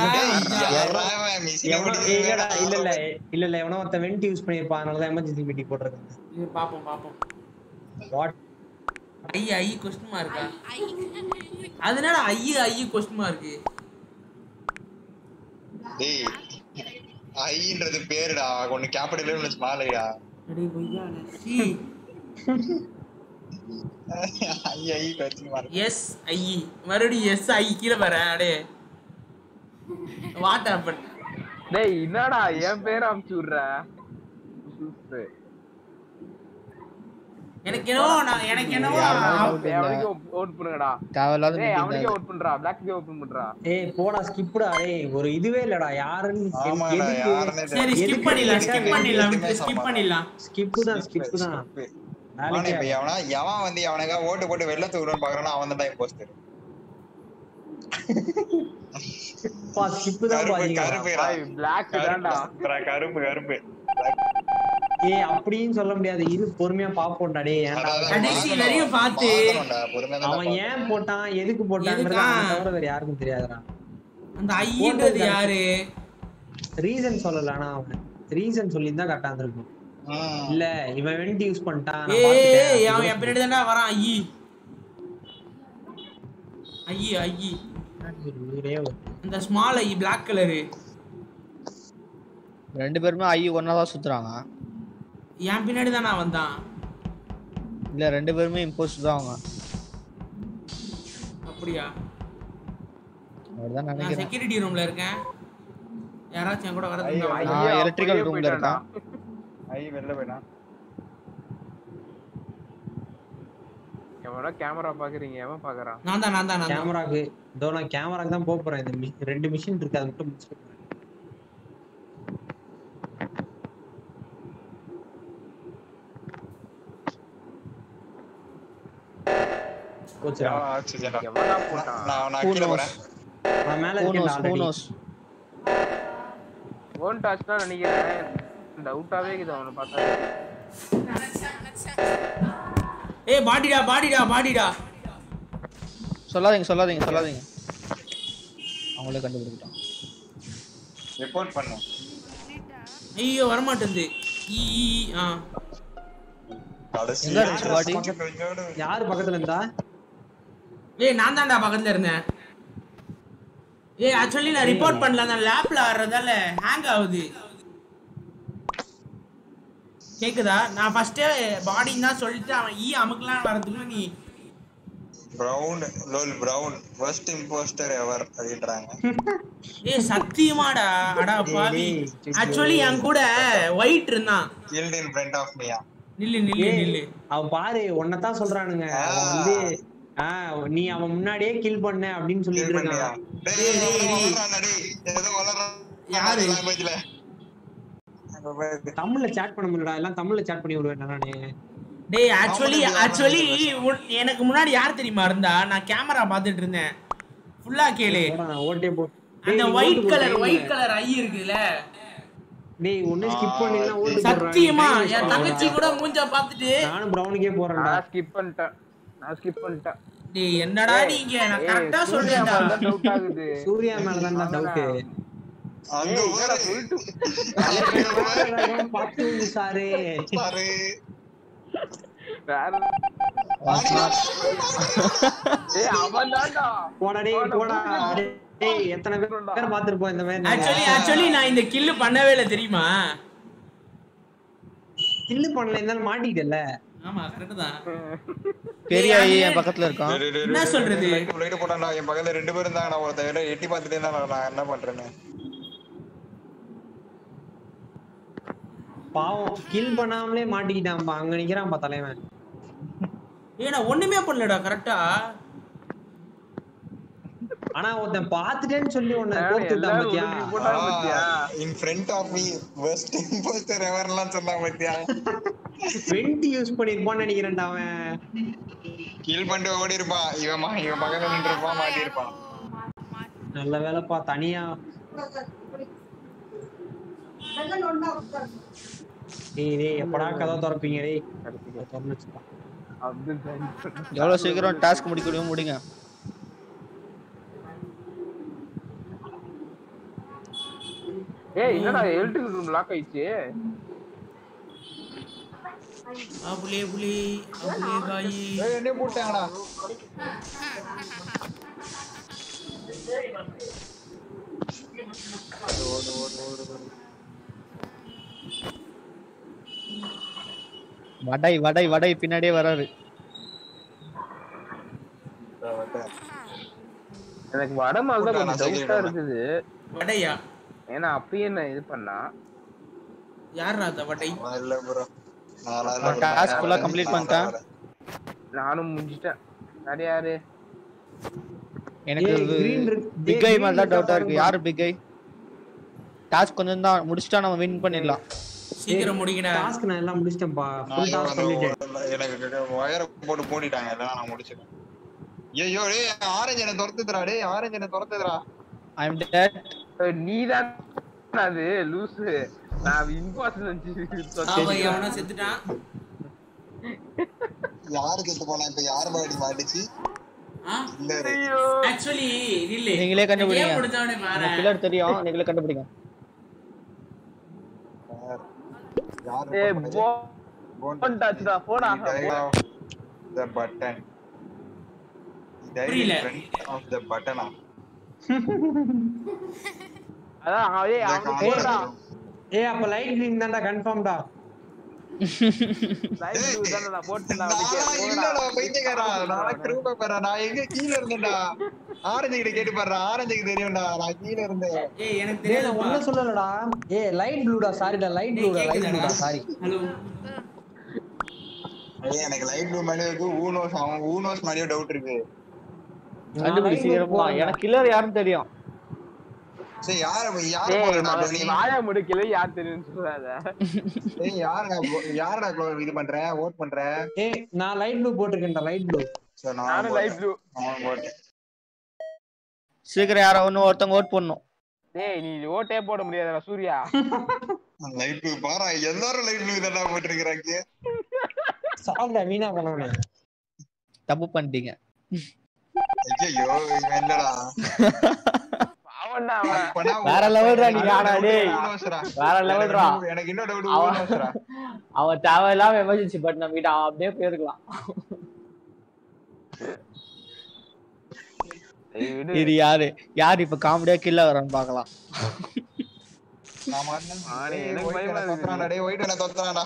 இல்லடா இல்ல இல்ல இல்ல இல்ல எவனோ ஒருத்த வெண்ட் யூஸ் பண்ணிருப்பான். அதனால தான் எமர்ஜென்சி மீட்டிங் போட்டுருக்காங்க. இது பாப்போம் பாப்போம். வாட் ஐ ஐ क्वेश्चन மார்க்கா? அதனால ஐ ஐ क्वेश्चन மார்க். டேய் ஐன்றது பேருடா. ஒன்னு கேபிட்டல் ஒன்னு ஸ்மால் ஐடா. அடே பொய்யால சி I I question mark. Yes I மறுபடியும் எஸ் ஐ கீழ வர. அடே வாட் ஹேப்பன்? டேய் என்னடா என் பேர் அமுச்சு விடுற? எனக்கு என்னவோ நான் எனக்கு என்னவோ அவனுக்கு ஓட் பண்ணுங்கடா. தேவையில்லாத டேய் அவனுக்கு ஓட் பண்றா. பிளாக் கே ஓபன் பண்றா. ஏய் போடா ஸ்கிப்டா. டேய் ஒரு இதுவே இல்லடா யாருன்னு ஆமாடா யாருனே தெரியல. சரி ஸ்கிப் பண்ணிடலாம் ஸ்கிப் பண்ணிடலாம் விட்டு ஸ்கிப் பண்ணிடலாம். ஸ்கிப் தான் ஸ்கிப் தான். நானே போய் அவனா எவன் வந்து அவனங்க ஓட்டு போட்டு வெள்ள தூக்குறன்னு பாக்குறானோ அவன் தான் இம்போஸ்டர். பா ஸ்கிப் தான் பாருங்க. கருப்புடா. பிளாக் தான்டா. கருப்பு கருப்பு. ஏய் அப்படியும் சொல்ல முடியாது. இது பொறுமையா பாப்போம்டா. டேய் ஏன்டா கடைசி வரையும் பார்த்து அவன் ஏன் போட்டான் எதுக்கு போட்டான்றது அவன் தவிர வேற யாருக்கும் தெரியாதுடா. அந்த ஐன்றது யாரு ரீசன் சொல்லல. ஆனா அவன் ரீசன் சொல்லியிருந்தா கரெக்டா இருந்திருக்கும். இல்ல இவன் வெண்ட் யூஸ் பண்ணிட்டான் நான் ஏய் பாத்துட்டேன். அவன் என் பின்னாடி தான்டா வரான். ஐ ஐ ஐ அந்த ஸ்மால் ஐ பிளாக் கலர். ரெண்டு பேருமே ஐ ஒண்ணா தான் சுத்துறாங்க. என் பின்னாடி தானா வந்தான்? இல்ல ரெண்டு பேருமே இம்போஸ்ட் தான் அவங்க. அப்படியா? அப்படிதான் நான் நினைக்கிறேன். செக்யூரிட்டி ரூம்ல இருக்கேன். யாராச்சும் என் கூட வரது நான் எலக்ட்ரிக்கல் ரூம்ல இருக்கேன். ஐ வெல்ல வேணா. எவனோ கேமரா பாக்குறீங்க. எவன் பாக்குறான்? நான் தான் நான் தான் நான் தான். கேமராக்கு இதோ நான் கேமராக்கு தான் போக போறேன். இந்த மி- ரெண்டு மிஷின் இருக்கு அது மட்டும் முடிச்சுட்டு போறேன். கோச்சா ஆக்சிஜன். எவனா போட்டான்? நான் நான் கீழ போறேன். நான் மேல Who இருக்கேன் knows, who already. knows? Own touch தான் நினைக்கிறேன். டவுட்டாவே இருக்குது அவனை பார்த்தா. ஏய் பாடிடா பாடிடா பாடிடா. சொல்லாதீங்க சொல்லாதீங்க சொல்லாதீங்க. அவங்களே கண்டுபிடிச்சிட்டான். ரிப்போர்ட் பண்ணு. ஐயோ வர மாட்டேங்குது. ஈ ஈ ஆ கடைசி எங்க இருந்துச்சு பாடி? யாரு பக்கத்துல இருந்தா? ஏய் நான் தான்டா பக்கத்துல இருந்தேன். ஏய் ஆக்சுவலி நான் ரிப்போர்ட் பண்ணல. நான் லேப்ல ஆடுறதால ஹேங் ஆகுது. கேக்குதா? நான் ஃபர்ஸ்டே பாடின்னு தான் சொல்லிட்டு அவன் ஈ அமுக்கலாம் வரதுக்குள்ள நீ brown lol brown first impostor ever அப்படின்றாங்க. ஏய் சத்தியமாடா. அடா பாவி. ஆக்சுவலி என் கூட ஒயிட் இருந்தான். killed in front of me. நில்லு நில்லு நில்லு. அவன் பாரு உன்னதான் சொல்றானுங்க. அவன் வந்து ஆ நீ அவன் முன்னாடியே கில் பண்ண அப்படின்னு சொல்லிட்டு இருக்கான். டேய் டேய் டேய் ஏதோ வளறான். யாரு? லாங்குவேஜ்ல தமிழ்ல சாட் பண்ண முடியலடா. எல்லாம் தமிழ்ல சாட் பண்ணி விடுவேன் நானே. டேய் ஆக்சுவலி ஆக்சுவலி எனக்கு முன்னாடி யார் தெரியுமா இருந்தா? நான் கேமரா பார்த்துட்டு இருந்தேன். ஃபுல்லா கேளு. நான் ஓட்டே போ. அந்த ஒயிட் கலர் ஒயிட் கலர் ஐ இருக்குல. டேய் ஒண்ணே ஸ்கிப் பண்ணினா ஓட்டு போடுறா. சத்தியமா என் தங்கச்சி கூட மூஞ்ச பார்த்துட்டு நானும் பிரவுனுக்கே போறேன்டா. நான் ஸ்கிப் பண்ணிட்டேன். நான் ஸ்கிப் பண்ணிட்டேன். டேய் என்னடா நீங்க? நான் கரெக்ட்டா சொல்றேன்டா. டவுட் ஆகுது. சூர்யா மேல தான் டவுட். அங்க என்னடா சொல்லிட்டு பாத்து சாரே பாரு. வேற ஏய் அவன் தான்டா. போடா டேய் போடா. டேய் எத்தனை பேர் பாத்துறோம் இந்த மாதிரி. ஆக்சுவலி ஆக்சுவலி நான் இந்த கில் பண்ணவே இல்ல தெரியுமா? கில் பண்ணல இருந்தாலும் மாட்டிட்டல. ஆமா கரெக்ட் தான். பெரிய ஐ என் பக்கத்துல இருக்கான். என்ன சொல்றது? லைட் லைட் போட்டான்டா என் பக்கத்துல ரெண்டு பேரும் இருந்தாங்க. ஒருத்தர எட்டி பார்த்துட்டே இருந்தா நான் என்ன பண்றேன்னு. பாவம் கில் பண்ணாமலே மாட்டிக்கிட்டான்பா. அங்க நிக்கிறான்பா தலைவன். ஏடா ஒண்ணுமே பண்ணலடா கரெக்ட்டா. ஆனா ஒருத்தன் பாத்துட்டேன்னு சொல்லி ஒண்ணு கோர்த்துட்டான் பாத்தியா? in front of me worst imposter ever லாம் சொன்னான் பாத்தியா? வெண்ட் யூஸ் பண்ணிருப்பான்னு நினைக்கிறேன்டா அவன். கில் பண்ணிட்டு ஓடி இருப்பான். இவன் மா இவன் பக்கத்துல நின்று இருப்பான் மாட்டி இருப்பான். நல்ல வேலைப்பா தனியா. டேய் டேய் எப்படா கதை திறப்பீங்க டேய்? திறந்துச்சுப்பா. எவ்வளவு சீக்கிரம் டாஸ்க் முடிக்க முடியுமோ முடிங்க. ஏய் என்னடா எலக்ட்ரிக் ரூம் லாக் ஆயிடுச்சு. ஆபுலே புலி ஆபுலே காய். ஏய் என்ன போட்டாங்கடா? ஓடு ஓடு ஓடு. வடை வடை வடை பின்னாடியே வராரு. எனக்கு வடை மேல தான் கொஞ்சம் டவுட்டா இருக்குது. வடையா? ஏன்னா அப்பயே நான் இது பண்ணா யாரா அந்த வடை? இல்ல ப்ரோ நான் டாஸ்க் ஃபுல்லா கம்ப்ளீட் பண்ணிட்டேன். நானும் முடிச்சிட்டேன். வேற யாரு? எனக்கு பிக் ஐ மேல தான் டவுட்டா இருக்கு. யாரு பிக் ஐ? டாஸ்க் கொஞ்சம் தான் முடிச்சிட்டா நம்ம வின் பண்ணிடலாம். சீக்கிரம் முடிங்கடா. டாஸ்க் நான் எல்லாம் முடிச்சிட்டேன்ப்பா. ஃபுல் டாஸ்க் பண்ணிட்டேன். எனக்கு வயர போட்டு மூடிட்டாங்க. அதான் நான் முடிச்சிட்டேன். ஐயோ டேய் ஆரஞ்சு என்ன துரத்துதுடா. டேய் ஆரஞ்சு என்ன துரத்துதுடா. ஐ அம் டெட். நீதான் அது லூஸ். நான் இம்பாசிபிள் நினைச்சிட்டு அவன் அவன செத்துட்டான். யாரு செத்து போனா? இப்ப யார் பாடி மாட்டிச்சு? இல்ல एक्चुअली இல்ல நீங்களே கண்டுபிடிங்க. கேம் முடிஞ்சவனே மாறா. கில்லர் தெரியும். நீங்களே கண்டுபிடிங்க. யார் ஏய் போன் டச்டா போடா. the button. புரியல. of the button. அதான் அவரே அவன் போடா. ஏய் அப்ப லைட் கிரீன் தான்டா கன்ஃபார்ம்டா. லைட் ப்ளூ தானடா போட்டுடா நான் இல்லடா பைத்தியக்காரா. நான் க்ரூ பேப்பரா. நான் எங்க கீழ இருந்தேன்டா. ஆரஞ்சு கிட்ட கேட்டு பாறா. ஆரஞ்சுக்கு தெரியும்டா. நான் கீழ இருந்தேன். ஏய் எனக்கு டேய் தெரியல. நான் ஒண்ணு சொல்லலடா. ஏய் லைட் ப்ளூடா. சாரிடா லைட் ப்ளூடா. லைட் ப்ளூடா சாரி. ஹலோ. ஏய் எனக்கு லைட் ப்ளூ மேல இருக்கு. ஊனோஸ் அவன் ஊனோஸ் மேலயே டவுட் இருக்கு. கண்டுபிடி சீக்கிரமா. எனக்கு கில்லர் யாருன்னு தெரியும். சரி யார யார ஏய் போறடா நீ வாயா முடிக்கல யார் தெரியும்னு சொல்லாத. ஏய் யாரடா யாரடா இது பண்ற வோட் பண்ற? ஏய் நான் லைட் ப்ளூ போட்டுருக்கேன்டா. Light blue. சரி நானும் நான் லைட் ப்ளூ. நான் வோட். சீக்கிரம் யாரோ ஒன்னு ஒருத்தங்க ஓட் பண்ணனும். டேய் நீ ஓட்டே போட முடியாதுடா சூர்யா. லைட் ப்ளூ பாறா. எல்லாரும் லைட் ப்ளூ தான்டா போட்டுருக்காங்க. சாவுடா வீணா பண்ணவனே. தப்பு பண்ணிட்டீங்க. ஐயோ இவன் என்னடா? அவன்டா அவன். வேற லெவல்டா நீ. ஆனா டேய் வேற லெவல்டா. எனக்கு இன்னொரு டவுட் ஊனோஸ்டா. அவன் தேவையில்லாம எமர்ஜென்சி பட் நம்ம கிட்ட அப்படியே போயிருக்கலாம். இது யாரு யார் இப்ப காமெடியா கில்ல வரான்னு பாக்கலாம். நான் மாட்டேன். ஆனே எனக்கு பயமா இருக்கு. டேய் ஒயிட் என்ன தொத்துறான்டா.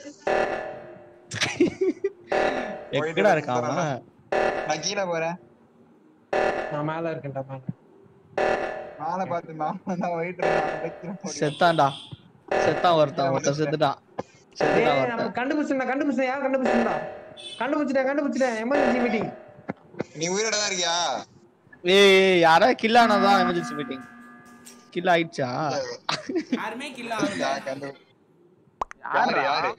எக்கடா இருக்கான் அவன். நான் கீழ போறேன். நான் மேல இருக்கேன்டா மேல. மேல பாத்து நான் தான் ஒயிட் இருக்கேன். செத்தான்டா. செத்தான் ஒருத்தன். ஒருத்தன் செத்துட்டான். செத்துட்டான் ஏய் ஒருத்தன். நம்ம கண்டுபிடிச்சேன் கண்டுபிடிச்சேன். யார் கண்டுபிடிச்சா? கண்டுபிடிச்சிட்டேன் கண்டுபிடிச்சிட்டேன். Emergency meeting. நீ உயிரோட தான் இருக்கியா? ஏய் யாரா கில் ஆனதா எமர்ஜென்சி மீட்டிங். கில் ஆயிடுச்சா? யாருமே கில் ஆகல. கண்டு யாரு யாரு?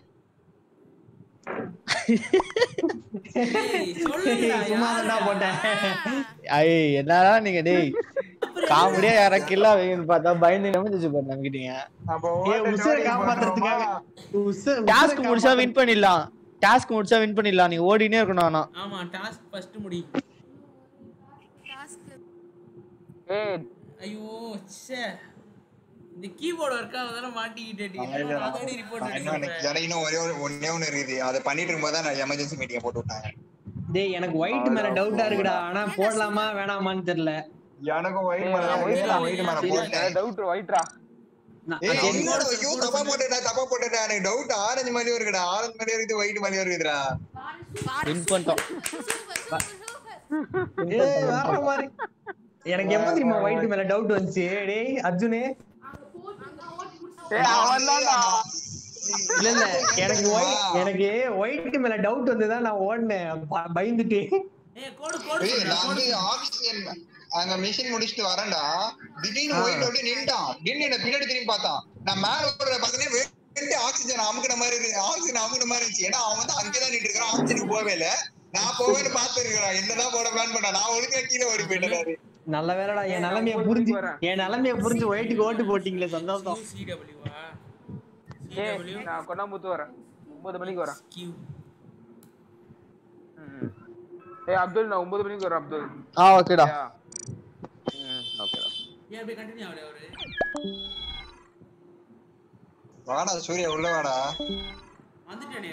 சும்மாதான்டா போட்டேன். ஐய் என்னடா நீங்க டேய் காமெடியா யாரா கில் ஆவீங்கன்னு பார்த்தா பயந்து எமர்ஜென்சி பண்ண நம்பிட்டீங்க. அப்போ ஏய் உசர காப்பாத்துறதுக்காக உசர டாஸ்க் முடிச்சா வின் பண்ணிடலாம். டாஸ்க் முடிச்சா வின் பண்ணிடலாம். நீ ஓடினே இருக்கணும். ஆனா ஆமா டாஸ்க் ஃபர்ஸ்ட் முடி. டாஸ்க் ஏய் ஐயோ ச்சே. இந்த கீபோர்ட் வர்க் ஆகாதல மாட்டிக்கிட்டேடி. நான் அதோட ரிப்போர்ட் பண்ணிட்டேன். எனக்கு இன்னும் ஒரே ஒண்ணே ஒண்ணு இருக்குது. அத பண்ணிட்டு இருக்கும்போது தான் நான் எமர்ஜென்சி மீட்டிங் போட்டு விட்டாங்க. டேய் எனக்கு ஒயிட் மேல டவுட்டா இருக்குடா. ஆனா போடலாமா வேணாமான்னு தெரியல. எனக்கும் ஒயிட் மேல ஒயிட் ஒயிட் மேல போட்டேன். டவுட் ஒயிட்ரா. நான் ஏய் நான் என்னடா ஐயோ தப்பா போட்டேடா தப்பா போட்டேடா எனக்கு டவுட் ஆரஞ்சு மாதிரியும் இருக்குடா ஆரஞ்சு மாதிரியும் இருக்குது ஒயிட் மாதிரியும் இருக்குதுடா வின் பண்ணிட்டோம். ஏய் வேற மாதிரி எனக்கு எப்ப தெரியுமா ஒயிட் மேல டவுட் வந்துச்சு டேய் அர்ஜுனே ஏய் அவன் தான்டா. இல்ல இல்ல எனக்கு ஒயிட் எனக்கு ஒயிட் மேல டவுட் வந்துதான் நான் ஓடுனேன் ப- பயந்துட்டு ஏய் கோடு கோடு ஏய் சொல்லுடா, நான் கோடு வந்து சொல்லு. ஆக்சிஜன் அங்க மிஷின் முடிச்சிட்டு வரேன்டா திடீர்னு ஆ. ஒயிட் அப்படியே நின்னுட்டான் திடீர்னு என்ன பின்னாடி திரும்பி பார்த்தான் நான் மேல ஓடுற பார்த்தனே வெறும் ஆக்சிஜன் அமுக்குன மாதிரி இருக்கு ஆக்சிஜன் அமுக்குன மாதிரி இருந்துச்சு ஏன்னா அவன் வந்து அங்கேதான் நின்று இருக்கான் ஆக்சிஜனுக்கு போவே இல்ல நான் போவேன்னு பார்த்து இருக்கிறான் என்னதான் போட பிளான் பண்ணா நான் ஒழுங்கா கீழே ஓடி போயிட்டேன் நல்ல வேலைடா என் நிலைமைய புரிஞ்சு என் நிலைமைய புரிஞ்சு ஒயிட்டுக்கு ஓட்டு போட்டீங்களே சந்தோஷம் C W வா? ஏய் C W நான் கொண்டாம்புத்து வரேன். ஒன்பது மணிக்கு வரேன். Q. ம். ஏய் அப்துல் நான் ஒன்பது மணிக்கு வரேன் அப்துல். ஆ ஓகேடா. யா. ம் ஓகேடா. ஏன் அப்படியே கண்டினியூ ஆகல அவரு? வாடா சூர்யா உள்ள வாடா வந்துட்டானே.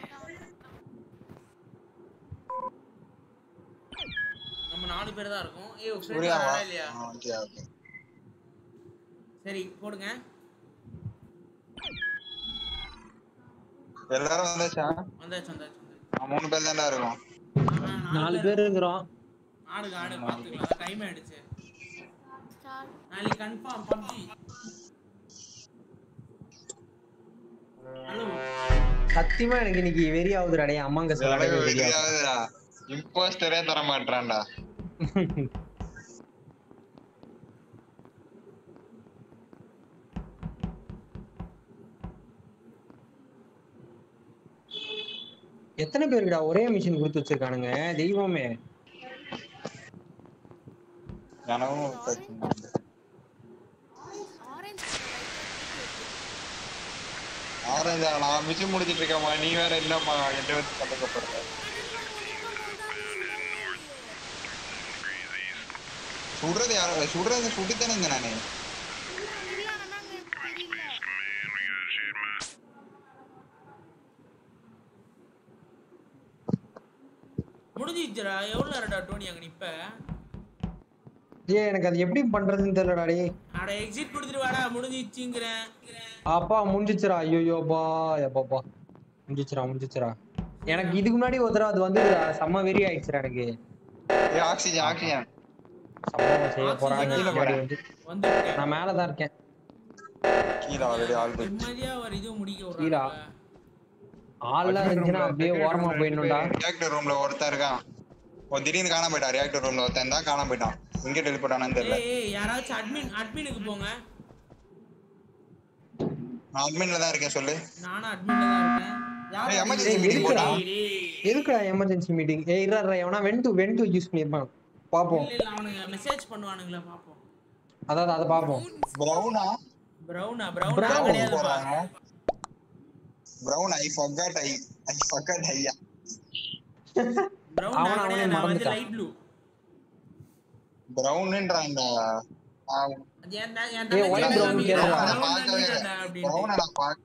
நம்ம நாலு பேர் தான் இருக்கோம். ஏய் உங்க friend சூர்யா வா வராரா இல்லையா? ஓகே ஓகே சரி போடுங்க. எல்லாரும் வந்தாச்சா வந்தாச்சு வந்தாச்சு வந்தாச்சு. நான் மூணு பேர் தான்டா இருக்கோம் ஆமா, நாலு பேர் இருக்கிறோம் ஆடுங்க ஆடு பாத்துக்கலாம். டைம் ஆயிடுச்சு. நாளைக்கு கன்ஃபார்ம் பப்ஜி. ஹலோ சத்தியமா எனக்கு இன்னைக்கு வெறி ஆகுதுடா டேய் அம்மாங்க சொல்றதே வெறி ஆகுது இம்போஸ்டரே தர மாட்டான்டா எத்தனை பேருக்குடா ஒரே மிஷின் கொடுத்து வச்சிருக்கானுங்க தெய்வமே எனக்கும் பிரச்சனை இல்லை. ஆரஞ்சா நான் மிஷின் முடிச்சிட்டு இருக்கேம்மா நீ வேற என்னம்மா என்கிட்ட வந்து கண்டுக்கப்படுற சுடுறது யாரும் சுடுறது சுட்டுத்தானே இருந்தேன் நானு முடிஞ்சிச்சுடா. எவ்வளவு நேரம்டா டோனி அங்க நிப்ப? ஏய் எனக்கு அது எப்படி பண்றதுன்னு தெரியலடா டேய் அட எக்ஸிட் கொடுத்துட்டு வாடா முடிஞ்சிச்சுங்கறேன். அப்பா முடிஞ்சிச்சுடா ஐயோயோப்பா எப்பப்பா முடிஞ்சிச்சுடா முடிஞ்சிச்சுடா எனக்கு இதுக்கு முன்னாடி ஒரு தடவை அது வந்து செம்ம வெறி ஆயிடுச்சுடா எனக்கு ஏ ஆக்சிஜன் ஆக்சிஜன் சம்பவம் செய்ய போறாங்க கீழே முன்னாடி போறேன். வந்து வந்துட்டேன். நான் மேலதான் இருக்கேன் கீழே ஆல்ரெடி ஆல் போய் நிம்மதியா ஒரு இது முடிக்க கீழா விடுறாங்க. ஆள்லாம் இருந்துச்சுன்னா அப்படியே ஓரமா போயிடணும்டா ரியாக்டர் ரூம்ல ஒருத்தன் இருக்கான் ஒரு திடீர்னு காணாம போயிட்டான் ரியாக்டர் ரூம்ல ஒருத்தன் தான் காணாம போயிட்டான் எங்க டெலிபோர்ட் ஆனான்னு தெரியல ஏய் ஏய் யாராச்சும் அட்மின் அட்மினுக்கு போங்க. நான் அட்மின்ல தான் இருக்கேன் சொல்லு நானும் அட்மின்ல தான் இருக்கேன். ஏய், யார் emergency ஏய், meeting எதுக்குடா? போடா. டேய், டேய். எதுக்குடா எமர்ஜென்சி மீட்டிங் ஏய் இருடா எவனா வென்ட் வென்ட் யூஸ் பண்ணிருப்பான் பாப்போம் இல்ல இல்ல அவனுங்க மெசேஜ் பண்ணுவானுங்களா பாப்போம். அதாவது அதை பாப்போம் பிரவுனா பிரவுனா Brown. பிரவுன் கிடையாது. போறாங்க brown I forgot I I forgot ஐயா பிரவுன் அவன நான் அவனே கிடையாது. நான் வந்து மறந்துட்டான். Light blue. பிரவுன்ன்றாங்க அது ஏன் தான் ஏன் ஏய், தான் white கேக்குறாங்க. brown கேக்குறா. brown பார்க்கவே தானேடா அப்படின்ட்டு. பிரவுனை நான் பாக்க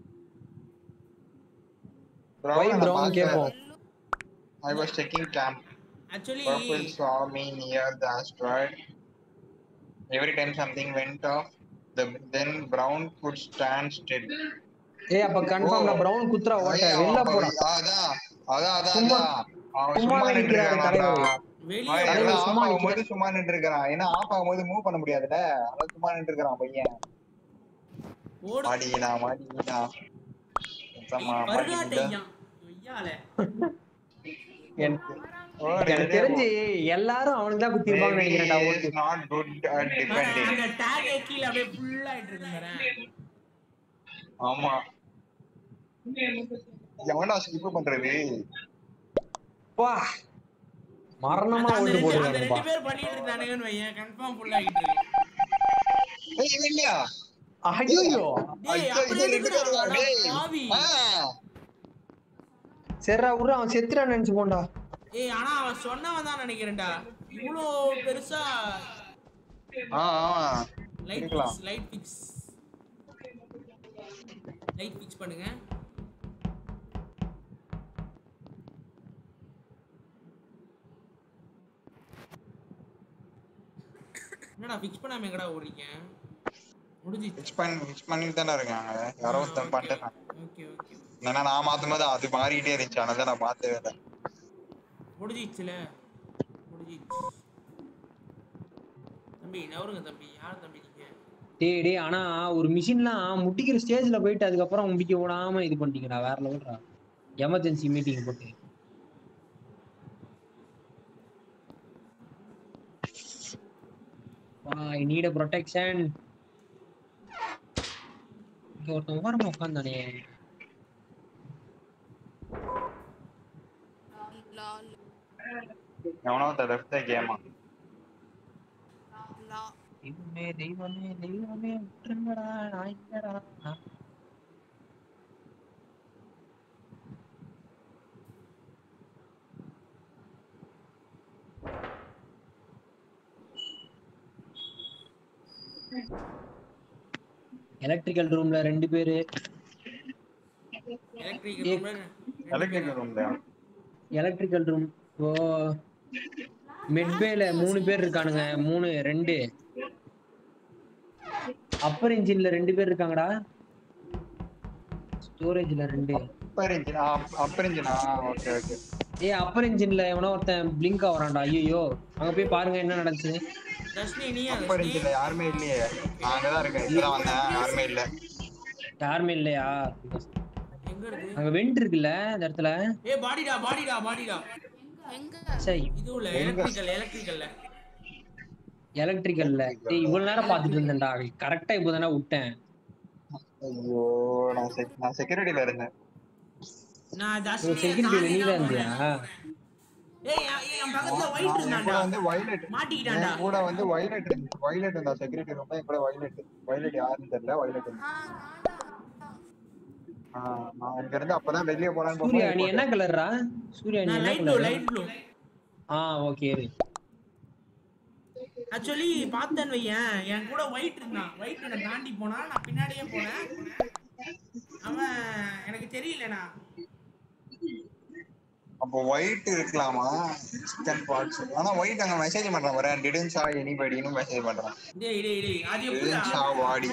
ஒய் பிரவுன் கேப்போம் I was checking camp. Actually Purple saw me near the asteroid. Every time something went off, the then brown could stand still. ஏய் அப்ப கன்ஃபார்ம்டா பிரவுன் குத்ரா ஓட்ட ஐயா, வெளில அப்ப போடா அதான் அதான் அதான் சும்மா- அதான். அவன் சும்மா சும்மா நின்று நிக்கிறாரு தலைவர். வெளிய அவன் தலைவர் எல்லாம் சும்மா ஆஃப் நிக்கிறாரு. ஆகும்போது சும்மா நின்று இருக்கிறான் ஏன்னா ஆஃப் ஆகும்போது மூவ் பண்ண முடியாதுல்ல அதான் சும்மா நின்று இருக்கிறான் பையன் ஓடு மாடினா மாடினா சம்மா மாடினா பர்காட்டையா ஐயால எனக்கு எனக்கு தெரிஞ்சு எல்லாரும் அவனுக்கு தான் குத்தி இருப்பாங்கன்னு நினைக்கிறேன்டா ஓட்டு நாட் குட் அட் டிபெண்டிங் அந்த டாக் கீழ அப்படியே ஃபுல் ஆயிட்டு இருக்குங்கறேன். ஆமா எவன்டா ஸ்கிப் பண்றது வா மரணமா அந்த ஓட்டு ரெண்டு- அந்த போட்டுருக்கானுப்பா ரெண்டு பேர் பண்ணிட்டு இருந்தானுங்கன்னு வையேன் கன்ஃபார்ம் ஃபுல் ஆயிட்டு இருக்கு. ஏய் இவன் இல்லையா ஐயோ டேய் ஐயோ, அப்படியே இது ரெண்டு பேரும் இருக்குடா டேய். பாவி. ஆ, சரிடா விட்றா அவன் செத்துறான்னு நினைச்சு போண்டா ஏய் ஆனா அவன் சொன்னவன் தான் நினைக்கிறேன்டா. இவ்ளோ பெருசா ஆ, ஆ. லைட் இருக்கலாம். Fix light fix light fix பண்ணுங்க. என்னடா ஃபிக்ஸ் பண்ணாம எங்கடா ஓடுறீங்க? முடிஞ்சிச்சு. ஃபிக்ஸ் பண்ணி ஃபிக்ஸ் பண்ணிட்டு தானே இருக்காங்க. யாரோ ஒருத்தன் பண்ணிட்டாங்க. Okay okay. ஏன்னா நான் மாத்தும்போது அது மாறிட்டே இருந்துச்சு. அதனால நான் மாத்தவே இல்லை. முடிஞ்சிச்சுல முடிஞ்சிச்சு. தம்பி நவருங்க தம்பி. யார் தம்பி நீங்க? டேய் டேய் ஆனா ஒரு மிஷின்லாம் முடிக்கிற ஸ்டேஜ்ல போயிட்டு அதுக்கப்புறம் முடிக்க விடாம இது பண்ணிட்டீங்கடா. வேற லெவல்டா. எமர்ஜென்சி மீட்டிங் போட்டு. I need a protection. இங்க ஒருத்தன் ஓரமா உட்கார்ந்தானே. எவனோ லெஃப்ட் கேமா. தெய்வமே தெய்வமே தெய்வமே விட்டுருங்கடா நான் இல்லடா. எலக்ட்ரிக்கல் ரூம்ல ரெண்டு பேரு. எலக்ட்ரிக்கல் ரூம்ல எலக்ட்ரிக்கல் ரூம்ல எலக்ட்ரிக்கல் ரூம் ஓ மெட்பேல மூணு பேர் இருக்கானுங்க. மூணு ரெண்டு அப்பர் இன்ஜின்ல ரெண்டு பேர் இருக்காங்கடா. ஸ்டோரேஜ்ல ரெண்டு. அப்பர் இன்ஜின் அப்பர் இன்ஜினா ஓகே ஓகே. ஏய் அப்பர் இன்ஜின்ல எவனோ ஒருத்தன் பிளிங்க் ஆவறான்டா. ஐயோ அங்க போய் பாருங்க என்ன நடந்துச்சு. தர்ஷினி நீயா? அப்பர் இன்ஜின்ல யாருமே இல்லையே. நான் அங்க தான் இருக்கேன். இப்பதான் வந்தேன். யாருமே இல்ல. யாருமே இல்லையா? எங்க இருக்கு? அங்க வெண்ட் இருக்குல்ல அந்த இடத்துல. ஏய் பாடிடா பாடிடா பாடிடா. எங்க? சரி இதுல எலக்ட்ரிக்கல் எலக்ட்ரிக்கல்ல எலக்ட்ரிக்கல்ல. டேய் இவ்வளவு நேரம் பாத்துட்டு இருந்தேன்டா. கரெக்ட்டா இப்போதானே விட்டேன். ஐயோ நான் நான் செக்யூரிட்டில இருந்தேன். நான் தர்ஷினி செக்யூரிட்டி வெளியில இருந்தியா? ஏய் என் பக்கத்துல ஒயிட் இருந்தான்டா. வந்து வயலட் மாட்டிக்கிட்டான்டா. கூட வந்து வயலட் வயலட் இருந்தா செக்யூரிட்டி ரூம்ல கூட வயலட் வயலட் யாருன்னு தெரியல. வயலட் ஆ நான் இங்க இருந்து அப்பதான் வெளிய போறான்னு சூர்யா நீ என்ன கலர்ரா? சூர்யா நீ நான் என்ன light blue colour? Light blue. ஆ ஓகே. ஆக்சுவலி பார்த்தேன்னு வையேன் என் கூட ஒயிட் இருந்தான். ஒயிட் என்ன தாண்டி போனா நான் பின்னாடியே போனேன். அவன் எனக்கு தெரியலண்ணா. அப்போ ஒயிட் இருக்கலாமா? சிக்கன் பாட்ஸ். ஆனா ஒயிட் அங்க மெசேஜ் பண்றான் பாரு. டிடன்ட் ஷா எனிபடின்னு மெசேஜ் பண்றான். டேய் டேய் டேய் அது எப்படிடா? Didn't show body.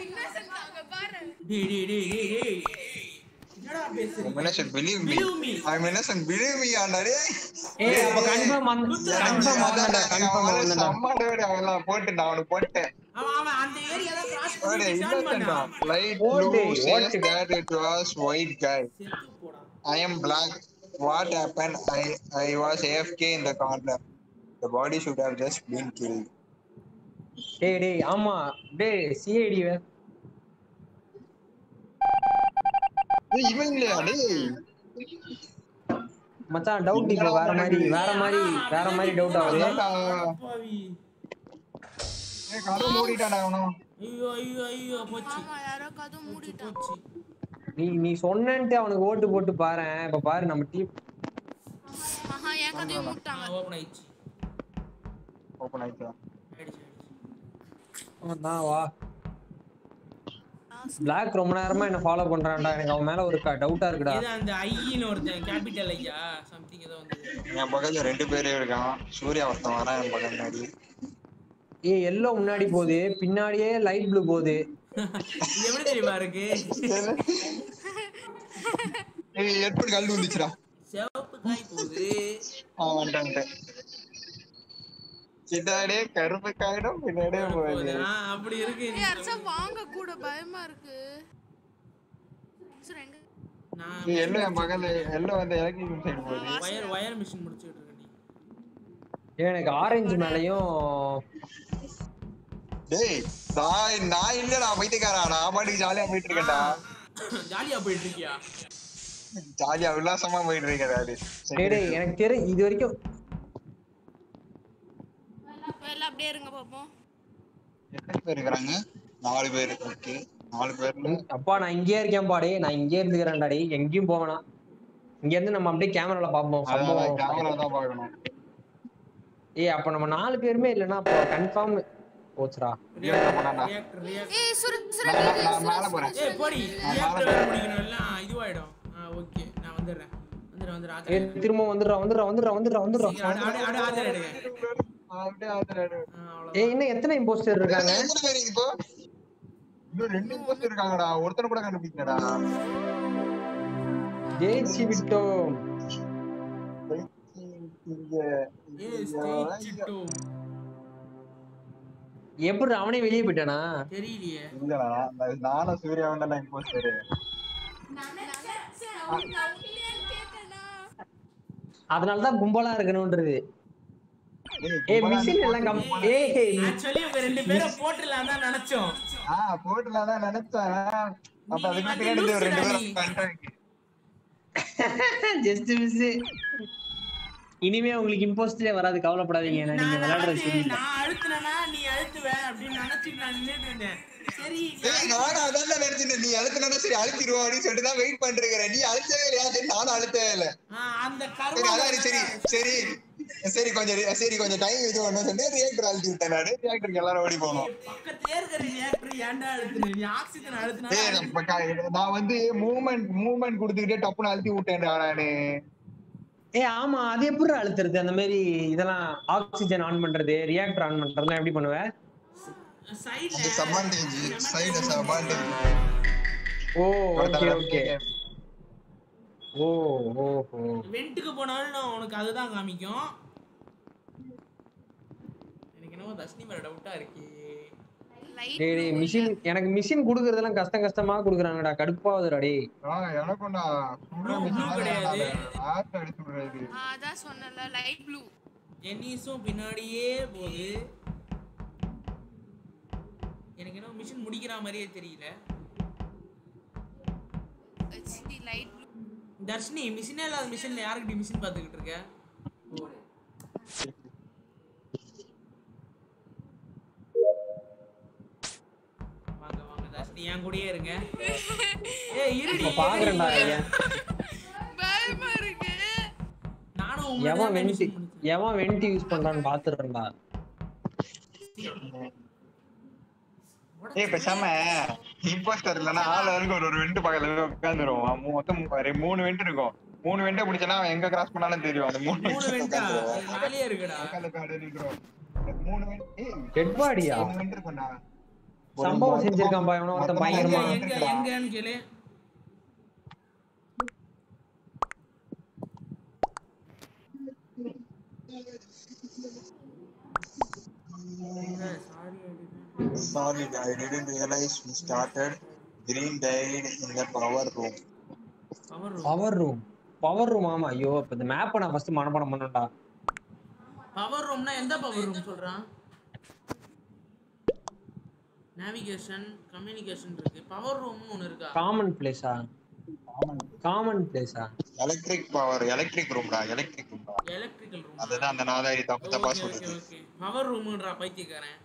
டேய் டேய் டேய் டேய் டேய் என்னடா பேசுறீங்க? I'm innocent, believe me. Believe me. I'm innocent, believe me ஆண்டாடே. ஏய் அப்ப கன்ஃபார்ம் கன்ஃபார்ம் ஆனடா கன்ஃபார்ம் ஆனடா. சம்மடோட அவெல்லாம் போட்டு நான் அவனுக்கு போட்டேன். அவன் அவன் அந்த ஏரியா தான் கிராஸ் ஓடே பண்ணி ஸ்டார்ட் இன்னசென்ட் பண்ணான். Light blue says that it was white guy. செத்து போடா. I am black. What happened? I I was A F K in the corner. The body should have just been killed. டேய் டேய் ஆமா டேய் CID வே. ஏய் இவன் இல்லையா டேய்? மச்சான் டவுட் இப்போ வேற மாதிரி வேற மாதிரி வேற மாதிரி டவுட் ஆகுது. பாவி. ஏய் கதவு மூடிட்டாடா அவனும். ஐயோ ஐயோ ஐயோ போச்சு. ஆமா யாரோ கதவு மூடிட்டான். போச்சு. நீ நீ சொன்னேன்ட்டு அவனுக்கு ஓட்டு போட்டு பாறேன். இப்ப பாரு நம்ம டீம் ஆஹா ஏன் கதவு மூடிட்டாங்க. ஓபன் ஆயிடுச்சு. ஓபன் ஆயிட்டா. ஆயிடுச்சு ஆயிடுச்சு. நான் வா. பிளாக் ரொம்ப நேரமா என்ன ஃபாலோ பண்றான்டா. எனக்கு அவன் மேல ஒரு டவுட்டா இருக்குடா. இது அந்த ஐன்னு ஒருத்தன் கேபிட்டல் ஐயா சம்திங் ஏதோ வந்து. என் பக்கத்துல ரெண்டு பேரே இருக்கான். சூர்யா ஒருத்தன் வரான் என் பக்கம் முன்னாடி. ஏய் எல்லோ முன்னாடி போகுது, பின்னாடியே லைட் ப்ளூ போகுது. இது எப்படி தெரியுமா இருக்கு? ஏய் எப்படி கல்லு வந்துச்சுடா. சிவப்பு காய் போகுது. ஆ வந்துட்டேன். சிட்டாடே கருப்பு காயிடும் பின்னாடியே போகுது. ஆ அப்படி இருக்கு. ஏய் அர்ச்சா வாங்க கூட பயமா இருக்கு. சரி எங்க? நான் நீ எல்லோ என் பக்கத்துல எல்லோ வந்து எலக்ட்ரிக் சைடு போகுது. வயர் வயர் மிஷின் முடிச்சிட்டு இருக்கேன் நீ. எனக்கு ஆரஞ்சு மேலயும் டேய் நான் நான் இல்லடா பைத்தியக்காரா. நான் பாட்டுக்கு ஜாலியா போயிட்டு இருக்கேன்டா. ஜாலியா போயிட்டு இருக்கியா? ஜாலியா உல்லாசமா போயிட்டு இருக்கேன். டேய் டேய் எனக்கு தெரியும் இது வரைக்கும் எல்லாம் அப்படியே இருங்க பாப்போம். எத்தனை பேர் இருக்காங்க? நாலு பேர். ஓகே நாலு பேர்ல அப்பா நான் இங்கேயே இருக்கேன் பாடே. நான் இங்கேயே இருந்துக்கிறேன்டா டேய். எங்கேயும் போவேனா. இங்க இருந்து நம்ம அப்படியே கேமரால பாப்போம். சம்பவம் கேமரா தான் பார்க்கணும். ஏய் அப்ப நம்ம நாலு பேருமே இல்லனா அப்ப கன்ஃபார்ம் போச்சுடா. Reactor reactor. ஏய் சுரு சுரு நான் மேல போறேன். ஏய் போடி. ரியாக்டர் வேற முடிக்கணும் எல்லாம் இதுவாயிடும். ஆ ஓகே நான் வந்துறேன். வந்துறேன் வந்துறேன் ஆதரே. ஏய் திரும்ப வந்துடுறா வந்துடுறா வந்துடுறா வந்துடுறா வந்துடுறா. அட அட அட ஆதரே. அப்படியே ஆதரே. ஏய் இன்னும் எத்தனை இம்போஸ்டர் இருக்காங்க? எத்தனை பேர் இப்போ? இன்னும் ரெண்டு இம்போஸ்டர் இருக்காங்கடா, ஒருத்தனை கூட கண்டுபிடிக்கலடா. ஜெயிச்சு விட்டோம். இங்க ஏய் ஸ்டேச்சிட்டோம். எப்படி அவனே வெளியே போயிட்டானா? தெரியலையே. இல்லடா, நான் நானும் சூர்யாவும் தான் இம்போஸ்டர். அதனாலதான் கும்பலா இருக்கணும்ன்றது. ஏய் மிஷின் எல்லாம் கம் ஏய் ஆக்சுவலி உங்க ரெண்டு பேரும் போட்டுலாம் தான் நினைச்சோம். ஆ போட்டுலாம் தான் நினைச்சேன். அப்ப அதுக்கு பின்னாடி இந்த ரெண்டு பேரும் பண்றாங்க. Just miss. இனிமே உங்களுக்கு இம்போஸ்டரே வராது, கவலைப்படாதீங்க. நீங்க விளையாடுறது சரி. நான் அழுத்துறேனா நீ அழுத்துவ அப்படி நினைச்சு நான் நின்னுட்டு இருந்தேன். சரி ஏய் நானும் அதான் நினைச்சிட்டேன், நீ அழுத்துனா சரி அழுத்திடுவோம் அப்படின்னு சொல்லிட்டு தான் வெயிட் பண்ணிருக்கேன். நீ அழுத்தவே இல்லையா? சரி நானும் அழுத்தவே இல்லை. அந்த சரி கர்மா அதான் சரி சரி சரி கொஞ்சம் சரி கொஞ்சம் டைம் இது ஒண்ணு சொல்லி ரியாக்டர் அழுத்தி விட்டேன். நானு ரியாக்டருக்கு எல்லாரும் ஓடி போனோம். பக்கத்துலயே இருக்கிற ரியாக்டர் ஏன்டா அழுத்துற? நீ ஆக்சிஜன் அழுத்துனா ஏய் நான் வந்து மூவ்மெண்ட் மூவ்மெண்ட் கொடுத்துக்கிட்டே டப்புன்னு அழுத்தி விட்டேன்டா நானு. ஏ ஆமா, அது எப்படி அழுத்துறது? அந்த மாதிரி இதெல்லாம் ஆக்சிஜன் ஆன் பண்றது, ரியாக்டர் ஆன் பண்றதுலாம் எப்படி பண்ணுவ? சைடுல அது sabotage side sabotage. Oh okay okay. Oh ஓஹோ. வென்ட்க்கு போனாலும் உனக்கு அதுதான் காமிக்கும். எனக்கு என்னமோ தஸ்னி மேல டவுட்டா இருக்கு. டேய் டேய் மிஷின் எனக்கு மிஷின் குடுக்குறதெல்லாம் கஷ்டம் கஷ்டமா குடுக்குறாங்கடா, கடுப்பாவுதுடா டேய். ஆ எனக்கும்டா சும்மா மிஷின் கிடையாது. ஆட் அடிச்சு விடுறது. ஆ அதான் சொன்னல லைட் ப்ளூ. எனிஸும் பின்னாடியே போகுது. எனக்கு என்ன மிஷன் முடிக்கிற மாதிரியே தெரியல. C light blue. தர்ஷினி மிஷினே இல்லாத மிஷன்ல யாருக்கு மிஷன் பார்த்துக்கிட்டு இருக்க? வாங்க வாங்க தர்ஷினி என் கூடயே இருங்க. ஏய் இருடி பாக்குறேன்டா. பயமா இருக்கு. நானும் எவன் வென்ட் எவன் வென்ட் யூஸ் பண்றான்னு பாத்துறேன்டா. ஏய் பேசாம இம்போஸ்டர் இல்லனா ஆள் ஆளுக்கு ஒரு ஒரு வெண்ட் பக்கத்துல உட்கார்ந்துரும். மொத்தம் மூணு வெண்ட் இருக்கும். மூணு வெண்ட பிடிச்சனா அவன் எங்க கிராஸ் பண்ணாலும் தெரியும். அந்த மூணு மூணு வெண்டா மேலேயே இருக்குடா. பக்கத்துல காடு நின்றோம். மூணு வெண்ட் ஏய் டெட் பாடியா? மூணு வெண்ட் இருக்குடா. சம்பவம் செஞ்சிருக்கான் பா இவன ஒருத்தன் பயங்கரமா. எங்க எங்கன்னு கேளு. Sorry, I didn't realize we started. Green died in the power room. Power room power room ஆமா. ஐயோ இப்ப இந்த மேப்பை நான் ஃபர்ஸ்ட் மனப்பாடம் பண்ணேன்டா. பவர் ரூம்னா எந்த பவர் ரூம் சொல்றான்? நேவிகேஷன் கம்யூனிகேஷன் இருக்கு. பவர் ரூம்னு ஒன்னு இருக்கா? காமன் பிளேஸா? காமன் பிளேஸா? எலக்ட்ரிக் பவர் எலக்ட்ரிக் ரூம்டா. எலக்ட்ரிக் ரூம்டா. Electrical room. அதுதான் அந்த நாதாரி தப்பு தப்பா சொல்லுது. ஓகே பவர் ரூம்ன்றா பைத்தியக்காரன்.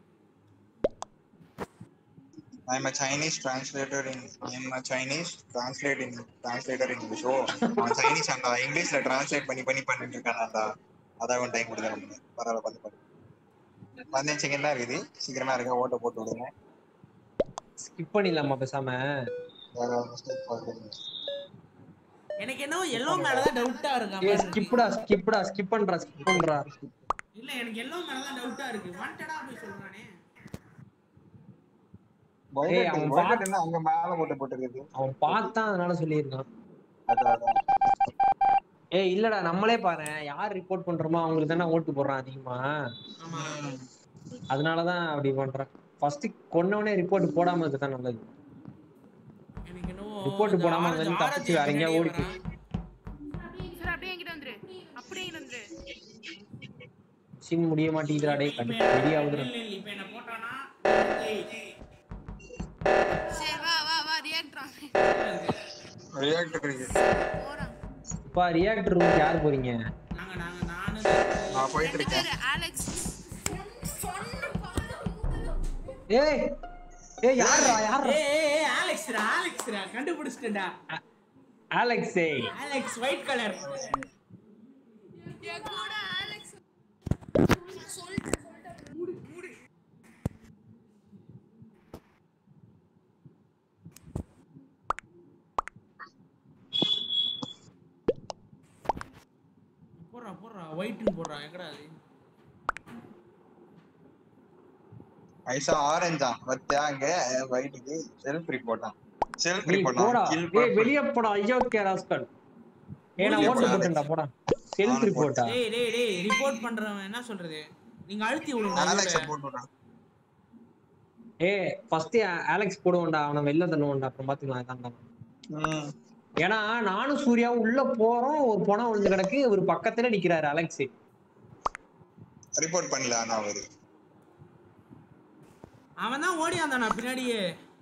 I am a Chinese translator in I am a Chinese translate in translator in English. Oh, அவன் Chinese அந்த இங்கிலீஷ்ல டிரான்ஸ்லேட் பண்ணி பண்ணி பண்ணிட்டு இருக்கானடா. அதான் அவன் டைம் கொடுக்கறாங்க. பரவாயில்லை பண்ணு பண்ணு. பதினஞ்சு செகண்ட் தான் இருக்குது. சீக்கிரமா இருங்க, ஓட்ட போட்டு விடுங்க. ஸ்கிப் பண்ணிடலாமா பேசாம? வேற மிஸ்டேக் பண்ணுங்க. எனக்கு என்ன எல்லோ மேல தான் டவுட்டா இருக்கு. ஏய் ஸ்கிப்டா ஸ்கிப்டா ஸ்கிப் பண்றா ஸ்கிப் பண்றா. இல்ல எனக்கு எல்லோ மேல தான் டவுட்டா இருக்கு. வாண்டடா போய் சொல்றானே. ஏய் அவன் பாத்து என்ன அங்க மேல போட்டு போட்டுருக்குது. அவன் பார்த்தான் அதனால சொல்லியிருக்கான். அதான் ஏய் இல்லடா நம்மளே பாரு, யார் ரிப்போர்ட் பண்றோமோ அவங்களுக்கு தானே ஓட்டு போடுறான் அதிகமா. ஆமா அதனாலதான் அப்படி பண்றான். ஃபர்ஸ்ட் கொன்னவனே ரிப்போர்ட் போடாம இருக்கா நல்லது. எனக்கு என்னவோ ரிப்போர்ட் போடாம வந்து தப்பிச்சு வேற எங்கயா ஓடி போய். சார் அப்படியே என்கிட்ட வந்துரு. அப்படியே இங்க வந்துரு. சிம் முடிய மாட்டேங்குதுடா டேய். கண்டிப்பா ரெடி ஆகுதுடா. இப்போ என்ன போட்டானா? சரி வா வா வா ரியாக்டர். ரியாக்டர் இருக்கு. போறோம். பா ரியாக்டர் ரூம் யார் போறீங்க? நாங்க நாங்க நானு நான் போயிட்டு இருக்கேன். அலெக்ஸ் ஏய் ஏய் யாரா யாரா? ஏய் ஏய் அலெக்ஸ்ரா அலெக்ஸ்ரா கண்டுபிடிச்சிட்டடா. அலெக்ஸ் ஏய் அலெக்ஸ் ஒயிட் கலர். என் கூட அலெக்ஸ் சொல் மூடு மூடு. போறா போறா ஒயிட்னு போறா. எங்கடா அது? ஐசா ஆரஞ்சா பத்தியா அங்க வைட்டுக்கு செல்ஃப் ரிப்போர்ட்டான் செல்ஃப் நீ ரிப்போர்ட் போடா கில் ஏய் வெளிய போடா ஐயோ கேராஸ்கல் ஏய் நான் ஓட்டு போட்டேன்டா போடா செல்ஃப் ரிப்போர்ட்டா டேய் டேய் டேய் ரிப்போர்ட் பண்றவன் என்ன சொல்றது நீங்க அழுத்தி விடுங்க அலெக்ஸ் போடுடா ஏய் ஃபர்ஸ்ட் அலெக்ஸ் போடுவோம்டா அவன வெளில தள்ளுவோம்டா அப்புறம் பாத்துக்கலாம் இதான்டா ம் ஏன்னா நானும் சூர்யாவும் உள்ள போறோம் ஒரு பொணம் விழுந்து கிடக்கு ஒரு பக்கத்துல நிக்கிறாரு அலெக்ஸ் ரிப்போர்ட் பண்ணல நான் அவரு அவன் தான் ஓடி வந்தானா பின்னாடியே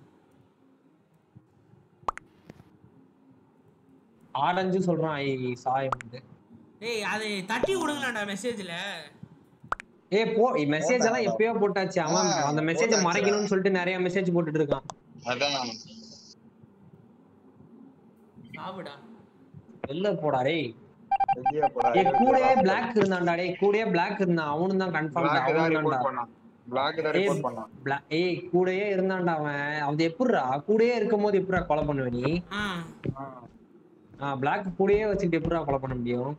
ஆரஞ்சு சொல்றான் ஐ சாயம் வந்து டேய் அதை தட்டி விடுங்களாடா மெசேஜ்ல ஏய் போ மெசேஜ் எல்லாம் எப்பயோ போட்டாச்சு அவன் அந்த மெசேஜை மறைக்கணும்னு சொல்லிட்டு நிறைய மெசேஜ் போட்டுட்டு இருக்கான் அதான் சாவுடா வெளில போடா டேய் வெளிய போடா ஏய் கூடயே பிளாக் இருந்தான்டா டேய் கூடயே பிளாக் இருந்தான் அவனும் தான் கன்ஃபார்ம் அவனும் தான்டா பிளாக் தான் ரிப்போர்ட் பண்ணான் ஏய் கூடயே இருந்தான்டா அவன் அது எப்படிடா கூடயே இருக்கும்போது எப்படிடா கொலை பண்ணுவ நீ ஆ ஆ பிளாக் கூடயே வச்சுட்டு எப்படிடா கொலை பண்ண முடியும்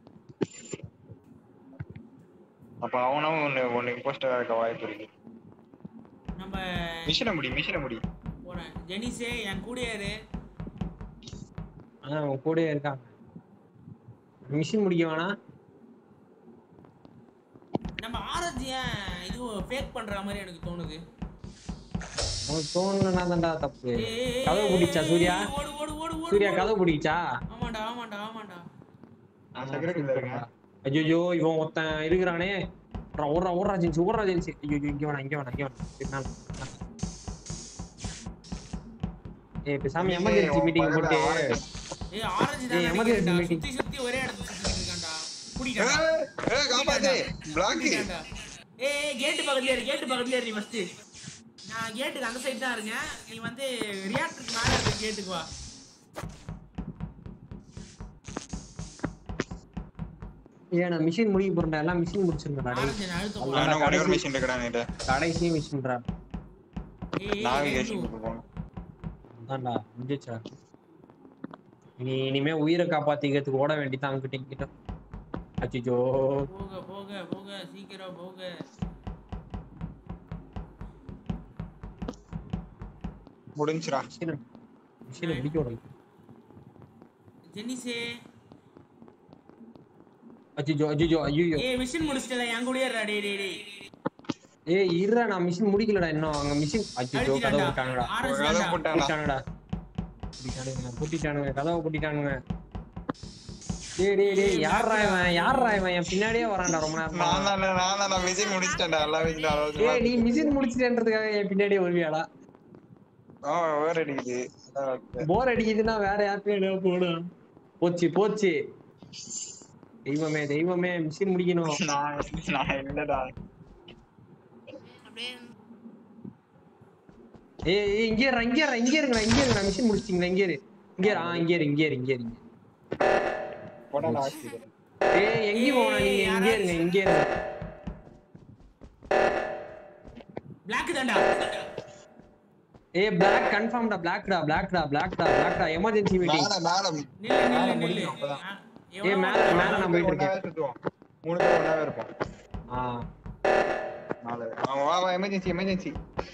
அப்ப அவனும் ஒன்னு ஒன்னு இம்போஸ்டரா இருக்க வாய்ப்பு இருக்கு நம்ம மிஷன முடி மிஷன முடி போறேன் ஜெனிஸே என் கூடயே இரு ஆ அவன் கூடயே இருக்கான் மிஷின் முடிக்க வேணா நம்ம ஆரஞ்சு ஏன் இது ஃபேக் பண்ற மாதிரி எனக்கு தோணுது உனக்கு தோணுனா தான்டா தப்பு ஏய், கதவு பிடிச்சா சூர்யா ஓடு ஓடு ஓடு ஓடு சூர்யா கதவு பிடிச்சா ஆமாடா ஆமாடா ஆமாடா நான் செக்ரட்டரில இருக்கேன் ஐயோ இவன் ஒருத்தன் இருக்கிறானே ஓடுறா ஓடுறா ஜென்சி ஓடுறா ஜென்சி ஐயோ இங்க வேணா இங்க வேணா இங்க வேணா ஏய் பேசாம எமர்ஜென்சி மீட்டிங் போட்டு ஏய் ஆரஞ்சு ஏய், தான் emergency நினைக்கிறேன்டா. meeting. சுத்தி சுத்தி ஒரே இடத்துல சுத்திட்டு இருக்கான்டா குடிடா ஏய் காப்பாத்து பிளாக் ஏய் கேட் பக்கத்துல இரு கேட் பக்கத்துல இரு ஃபர்ஸ்ட் நான் கேட்டுக்கு அந்த சைடு தான் இருக்கேன் நீ வந்து ரியாக்டருக்கு மேல இருக்க கேட்டுக்கு வா ஏய் நான் மிஷின் முடிக்க போறேன்டா எல்லாம் மிஷின் முடிச்சிருக்கேன்டா டேய் ஆரஞ்சு நான் அழுத்த நான் ஒரே ஒரு மிஷன் இருக்கடா நீட்ட கடைசி மிஷின்டா ஏய் நாவிகேஷன் போறோம் அதான்டா முடிஞ்சிச்சா நீ இனிமே உயிரை காப்பாத்திக்கிறதுக்கு ஓட வேண்டியதான் அங்கிட்ட இங்கிட்ட அச்சோ போக போக போக சீக்கிரம் போக முடிஞ்சிரா மிஷின் மிஷினை பிடிக்க விடல ஜெனிஸே அச்சோ அச்சோ ஐயோ ஏய் மிஷின் முடிச்சிட்டல என் கூடயே இருடா டேய் டேய் டேய் ஏய் இருடா நான் மிஷின் முடிக்கலடா இன்னும் அங்க மிஷின் அச்சோ கதவு விட்டாங்கடா ஆரஞ்சு கதவு தான்டா. போட்டானா பூட்டிட்டானுடா பூட்டிட்டானுங்க பூட்டிட்டானுங்க கதவை பூட்டிட்டானுங்க டேய் டேய் டேய் யார்ரா இவன் யார்ரா இவன் என் பின்னாடியே வரான்டா ரொம்ப நேரம் நான் தான் நான் தான் நான் மிஷன் முடிச்சிட்டேன்டா எல்லா மிஷன் ஏய் நீ மிஷின் முடிச்சிட்டேன்றதுக்காக என் பின்னாடியே வருவியாடா ஆ வேற அடிக்குது போர் அடிக்குதுன்னா வேற யார்கிட்டயும் போடு போச்சு போச்சு தெய்வமே தெய்வமே மிஷின் முடிக்கணும் நான் நான் இல்லடா அப்படியே ஏய் ஏய், இங்கே இரு இங்கே இரு இங்கே இருங்கடா இங்கே இருங்கடா மிஷின் முடிச்சிட்டீங்களா இங்கே இரு இங்கே இரு ஆ இங்கே இரு இங்கே இரு இங்கே இரு போடா லாஸ்ட் ஏய் எங்கேயும் போகணும் நீங்க இங்கே இருங்க இங்கே இருங்க Black தான்டா ஏய் black கன்ஃபார்ம்டா blackடா blackடா blackடா blackடா எமர்ஜென்சி மீட்டிங் மேல மேல நில்லு நில்லு நில்லு அப்பதான். ஆ, ஏய் எவ்வளவு மேல மேல நான் போயிட்டு இருக்கேன் ஒண்ணாவே சுத்துவோம் மூணு பேர் ஒண்ணாவே இருப்போம் ஆ நாலு அவன் வா வா எமர்ஜென்சி எமர்ஜென்சி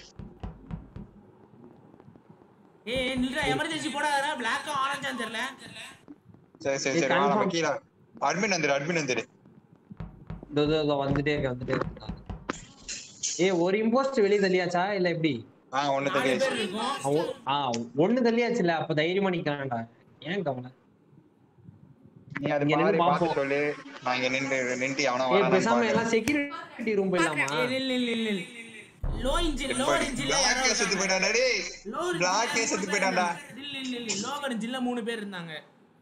ஏய் நில்றா எமர்ஜென்சி போடாதடா Black ஆரஞ்சா தெரியல சரி சரி ஏய், சரி வா நம்ம confirm. கீழ அட்மின் வந்துரு அட்மின் வந்துரு இதோ இதோ, இதோ வந்துட்டே இருக்கேன் வந்துட்டே இருக்கேன் ஏய் ஒரு இம்போஸ்ட் வெளிய தள்ளியாச்சா இல்ல எப்படி ஆ ஒண்ணு நாலு தள்ளி பேர் இருக்கும் ஆ, ஒ- ஆ ஒண்ணு தள்ளியாச்சுல அப்ப தைரியமா நிக்கலாம்டா ஏன் கவலை நீ அது இங்க நின்னு பாரு பாப்போம். பாத்து சொல்லு நான் இங்க நின்று நின்று அவன ஏய் வரானு பேசாம பாரு எல்லாம் செக்யூரிட்டி ரூம் போயிடலாமா ஏய் நில் நில் நில் நில் லோ இன்ஜின் லோ இன்ஜின்ல பிளாக் செத்து போயிட்டான்டா டேய் பிளாக் செத்து போயிட்டான்டா நில் நில் நில் லோ இன்ஜின்ல மூணு பேர் இருந்தாங்க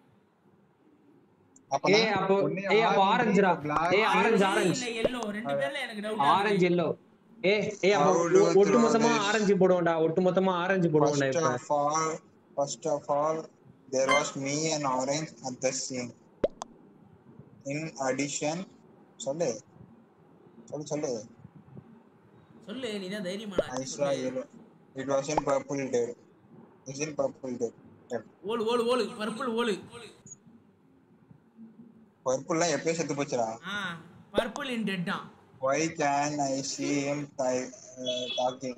அப்ப ஏய் அப்போ ஏய் அப்போ ஆரஞ்சுடா ஏய் ஆரஞ்சு ஆரஞ்சு இல்ல yellow ரெண்டு பேர்ல எனக்கு டவுட் ஆரஞ்சு எல்லோ ஏய் ஏய் அப்போ How do you ஒட்டு மொத்தமா throw this? ஆரஞ்சு போடுவோம்டா ஒட்டு மொத்தமா ஆரஞ்சு போடுவோம்டா First இப்ப of all, first of all, there was me and Orange at the scene. In addition, சொல்லு சொல்லு சொல்லு சொல்லு நீ தான் தைரியமான I saw yellow. It was in purple dead. It's in purple dead. ஓடு ஓடு ஓடு பர்பிள் ஓடு பர்பிள்லாம் எப்பயே செத்து போச்சுடா ஆ பர்பிள் இன் டெட் தான் why can I see him ty- uh, talking?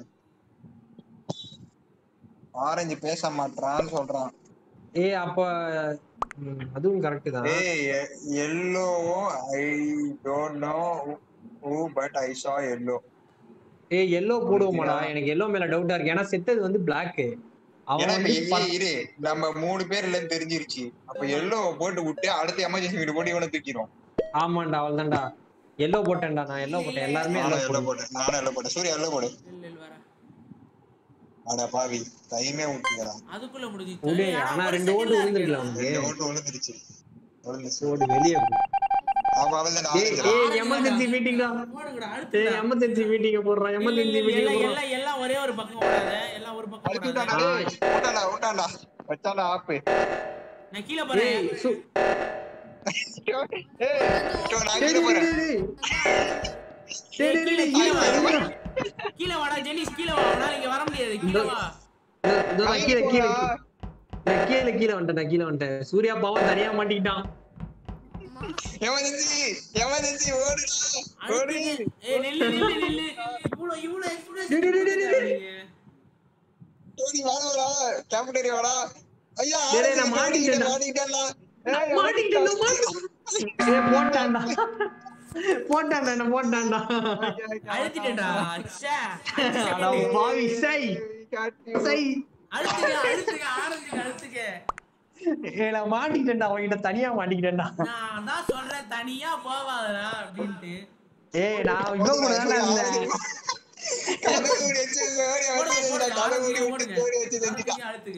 Orange பேச மாட்டான்னு சொல்றான். ஏய் அப்ப ம், அதுவும் கரெக்ட் தான். ஏய் yellow I don't know who but I saw yellow. ஏய் எல்லோ போடுவோமாடா? எனக்கு எல்லோ மேல டவுட்டா இருக்கு. ஏன்னா செத்தது வந்து பிளாக். அவன் ஏன்னா வந்து இப்ப ஏய் இரு நம்ம மூணு பேர்ல தெரிஞ்சிருச்சு. அப்ப எல்லோ போட்டு விட்டு அடுத்து எமர்ஜென்சி மீட் போட்டு இவனை தூக்கிடும். ஆமாண்டா அவள்தான்டா. எல்லோ போட்டேன்டா நான். எல்லோ போட்டேன். எல்லாருமே எல்லோ நானும் எல்லோ போட்டேன். நானும் எல்லோ போட்டேன். சூர்யா எல்லோ போடு. இல்ல இல்ல வர அட பாவி டைமே விட்டுக்கறா. அதுக்குள்ள முடிஞ்சிச்சு. உடே ஆனா ரெண்டு ஓட்டு விழுந்திருக்கலாம் உனக்கு. ரெண்டு ஓட்டு விழுந்துருச்சு. விழுந்துச்சு. ஓடு வெளிய போ. அப்ப அவள தான் ஏய் ஆரஞ்சு. ஏய் எமர்ஜென்சி மீட்டிங்கா. போடுங்கடா அடுத்து. ஏய் எமர்ஜென்சி மீட்டிங்க போடுறான். எமர்ஜென்சி மீட்டிங் எல்லாம் போடுறான். எல்லாம் எல்லாம் ஒரே ஒரு பக்கம் ஓடாத. எல்லாம் ஒரு பக்கம் ஓடாத. அழுத்திட்டாடா டேய். விட்டாடா விட்டாடா. வச்சாடா ஆப்பு. நான் கீழ போறேன். ஏய் சு ஏய் டோ நான் கீழ போறேன். டேய் டேய் டேய் கீழ வா. கீழ வா. கீழ வாடா ஜெனிஸ் கீழ வா. உன்னால இங்க வர முடியாது. கீழ வா. இதோ நான் கீழ கீழ நான் கீழ கீழ வந்துட்டேன். நான் கீழ வந்துட்டேன். சூர்யா பாவம் தனியா மாட்டிக்கிட்டான். எமர்ஜென்சி எமர்ஜென்சி ஓடுடா. ஓடு. ஏய் நில்லு நில்லு நில்லு. இவ்ளோ இவ்ளோ எக்ஸ்பிரஸ். டோனி வாடா கேப்டேரியா வாடா. ஐயா டேய் நான் மாட்டிக்கிட்டேன். மாட்டிக்கிட்டேன்டா. மாட்டிக்கிட்டேன் மாட்டிக்கிட்டேன். ஏய் போட்டான்டா. போட்டான்டா என்ன போட்டான்டா. அழுத்திட்டேன்டா. ச்சே. அட பாவி சை சை அழுத்துங்க அழுத்துங்க ஆரஞ்சுங்க அழுத்துங்க. ஏய் நான் மாட்டிக்கிட்டேன்டா. அவன்கிட்ட தனியா மாட்டிக்கிட்டேன்டா. நான் தான் சொல்றேன் தனியா போவாதடா அப்படின்ட்டு. ஏய் நான் இவன் கூட தான் இருந்தேன். கனகுடி வெச்சு ஓடி ஓடி கனகுடி விட்டு ஓடி வெச்சு செஞ்சிட்டா. அழுத்துங்க.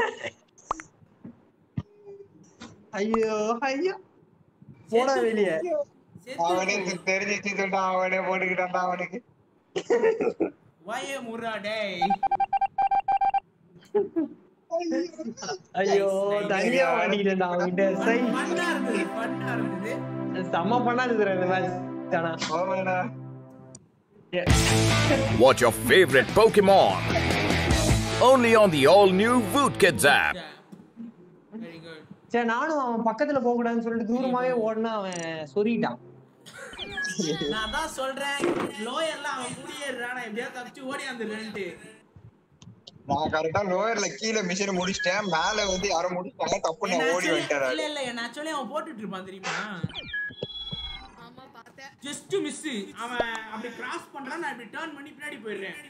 ஐயோ ஐயோ போடா வெளிய. அவனே தெரிஞ்சிச்சு சொல்லிட்டு அவனே போட்டுக்கிட்டான்டா அவனுக்கு. வாயே முறா டேய். ஐயோ தனியா மாட்டிக்கிட்டேன்டா அவன்கிட்ட. சை பண்ணா இருந்தது பண்ணா இருந்தது. செம்ம பண்ணாது இந்த மேட்ச். ஆனா ஓமேடா. Watch your favorite Pokemon only on the all-new Woodkids app. Very good. சரி நானும் அவன் பக்கத்துல போக கூடாதுன்னு சொல்லிட்டு தூரமாவே ஓடுனா அவன் சொரிட்டான். நான் தான் சொல்றேன் லோயர்ல அவன் குடியேறான். நான் எப்படியா தப்பிச்சு ஓடி வந்துறேன்ட்டு. நான் கரெக்டா லோயர்ல கீழ மிஷன் முடிச்சிட்டேன். மேல வந்து யாரோ முடிச்சாங்க. தப்பு நான் ஓடி வந்துட்டேன். இல்ல இல்ல என்ன ஆக்சுவலி அவன் போட்டுட்டு இருப்பான் தெரியுமா? ஆமா பார்த்தேன். Just miss. அவன் அப்படி கிராஸ் பண்றான். நான் இப்படி டர்ன் பண்ணி பின்னாடி போயிடுறேன்.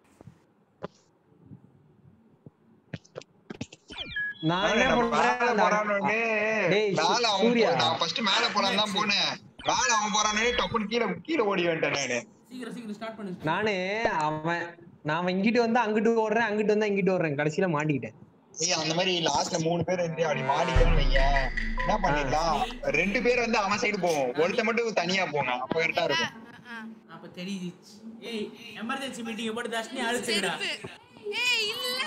நான் என்ன பண்றேன்? டேய் சூர்யா நான் ஃபர்ஸ்ட் மேல போறான் தான் போனேன். மேல அவன் போறானே டப்புன்னு கீழ கீழ ஓடி வந்துட்டேன் நானு. சீக்கிரம் சீக்கிரம் ஸ்டார்ட் பண்ணு. நானு அவன் நான் இங்கிட்டு வந்து அங்கிட்டு ஓடுறேன். அங்கிட்டு வந்து இங்கிட்டு ஓடுறேன். கடைசியில மாட்டிக்கிட்டேன். ஏய் அந்த மாதிரி லாஸ்ட்ல மூணு பேர் வந்து அப்படி மாட்டிக்கணும் வைங்க. என்ன பண்ணிடலாம்? ரெண்டு பேர் வந்து அவன் சைடு போவோம். ஒருத்த மட்டும் தனியா போங்க. அப்ப கரெக்டா இருக்கும். அப்ப தெரியுது. ஏய் எமர்ஜென்சி மீட்டிங் போட்டு தர்ஷினி அழுத்துடா. ஏய் இல்ல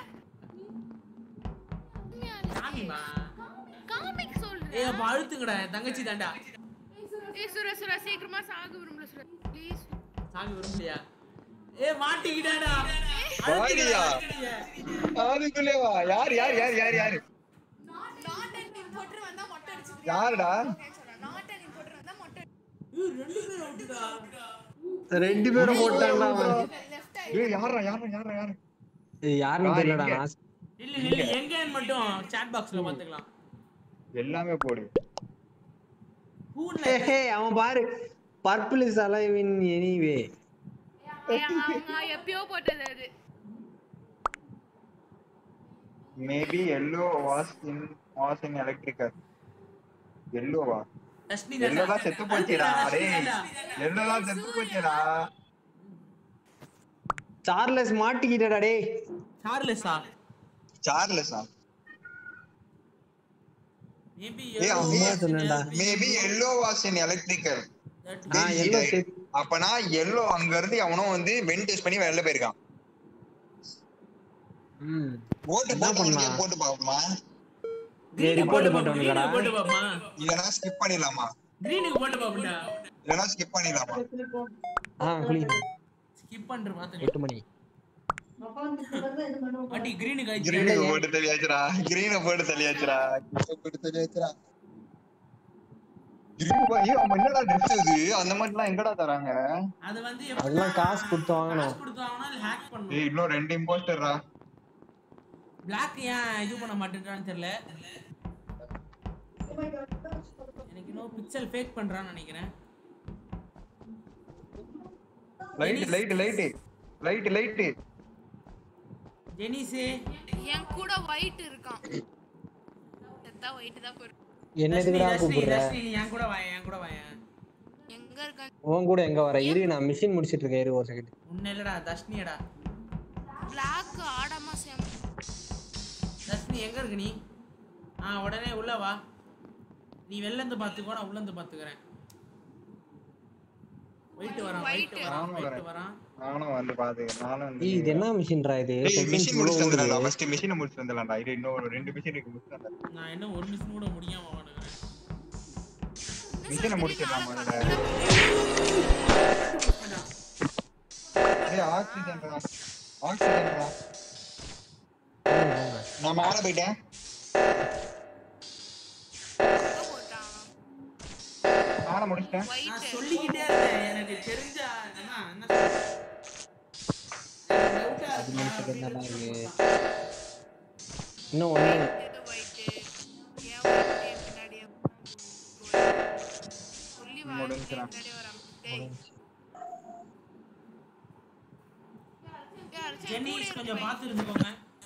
சாமிமா காமிக் சொல்றேன். ஏய் அப்ப அழுத்துங்கடா. தங்கச்சி தாண்டா. ஏய் சுரா சுரா சீக்கிரமா சாக விரும்பல சுரா ப்ளீஸ். சாக விரும்பலையா? ஏய் மாட்டிக்கிட்டாடா. வாடியா. அதுக்குள்ளே வா. யார் யார் யார் யார் யார்? நாட் அண்ட் இம்போர்ட்டர் வந்தா மொட்டை அடிச்சிட்டு. யாருடா? நாட் அண்ட் இம்போர்ட்டர் வந்தா மொட்டை. ஏய் ரெண்டு பேரும் அவுட்டுடா. ரெண்டு பேரும் போட்டான்டா அவன். Left I. ஏய் யாரா யாரா யாரா யாரு? ஏய் யாருன்னு தெரியலடா. நான் இல்ல இல்ல எங்கன்னு மட்டும் சாட் பாக்ஸ்ல பாத்துக்கலாம். எல்லாமே போடு. பூன்ல ஹே அவன் பாரு purple is alive in anyway. அவங்க எப்பயோ போட்டது அது. Maybe yellow was in was in electrical. Yellow வா? தர்ஷினி yellow தாண்டா. தான் செத்து போச்சுடா. டேய் yellow தான் செத்து போச்சுடா. சார்லஸ் மாட்டிக்கிட்டடா டேய். சார்லஸா? சார்லஸா? மேபி ஏய் அம்மா சொன்னடா. Maybe yellow was in electrical. Ah yellow said. அப்பனா yellow அங்க இருந்து அவனோ வந்து வென் டெஸ்ட் பண்ணி வெளில போயிருக்கான். ம் ஓட்டு போட்டு போட்டு பாப்போமா? ஏய் ரிப்போர்ட் போட்டவனுடா. போட்டு பாப்பா. இல்லனா ஸ்கிப் பண்ணிடலாமா? கிரீனுக்கு போட்டு பாப்படா. இல்லனா ஸ்கிப் பண்ணிடலாமா? ஆ குளி. ஸ்கிப் பண்ற பாத்து. எட்டு மணி. அடி கிரீனுக்கு ஆயிச்சு. கிரீனுக்கு போட்டு தள்ளியாச்சுடா. கிரீனை போட்டு தள்ளியாச்சுடா. கிரீனை போட்டு தள்ளியாச்சுடா. ஐயோ அவன் என்னடா ட்ரெஸ் இது அந்த மாதிரிலாம் எங்கடா தராங்க? அது வந்து அதெல்லாம் காசு கொடுத்து வாங்கணும். காசு கொடுத்து வாங்கணும் இல்ல ஹேக் பண்ணணும். ஏய் இன்னும் ரெண்டு இம்போஸ்டர்ரா. பிளாக் ஏன் இது பண்ண மாட்டேன்றான்னு தெரியல. எனக்கு இன்னும் பிக்சல் ஃபேக் பண்றான்னு நினைக்கிறேன். Light light light light light ஜெனிஸ் என் கூட ஒயிட் இருக்கான். செத்தா ஒயிட் தான் போற. என்னதுடா கூப்பிடுற? நீ என் கூட வா என் கூட வா. எங்க இருக்கான்? உன் கூட எங்க வர? இரு நான் மிஷின் முடிச்சிட்டு இருக்கேன். இரு ஒரு செகண்ட். உன்ன இல்லடா தஷ்னியடா. Black ஆடாமா same. தஷ்னி எங்க இருக்க நீ? ஆ உடனே உள்ள வா. நீ வெளில இருந்து பாத்துக்கோ நான் உள்ள இருந்து பாத்துக்கறேன். வெயிட் வரான் வெயிட் வரான் வெயிட் வரான். நானும் வந்து பாத்துக்கறேன். நானும் ஏய் இது என்ன மிஷின்டா இது? மிஷின் முடிச்சு வந்தடா. ஃபர்ஸ்ட் மிஷினை முடிச்சு வந்தலாம்டா. இது இன்னும் ரெண்டு மிஷின் இருக்கு முடிச்சு வந்தா. நான் என்ன ஒரு மிஷின் கூட முடியாம வாடுறேன். மிஷினை முடிச்சிடலாம் முதல்ல. ஏய் ஆக்சிஜன்டா. ஆக்சிஜன்டா. நான் மேல போய்ட்டேன். நானே முடிச்சிட்டேன். நான் சொல்லிக்கிட்டே இருக்கேன் எனக்கு தெரிஞ்ச என்ன என்ன அது என்னடா இருக்கு? இன்னும் ஒண்ணே முடிஞ்சிரா. ஜெனிஸ் கொஞ்சம் பாத்து இருந்துக்கோங்க.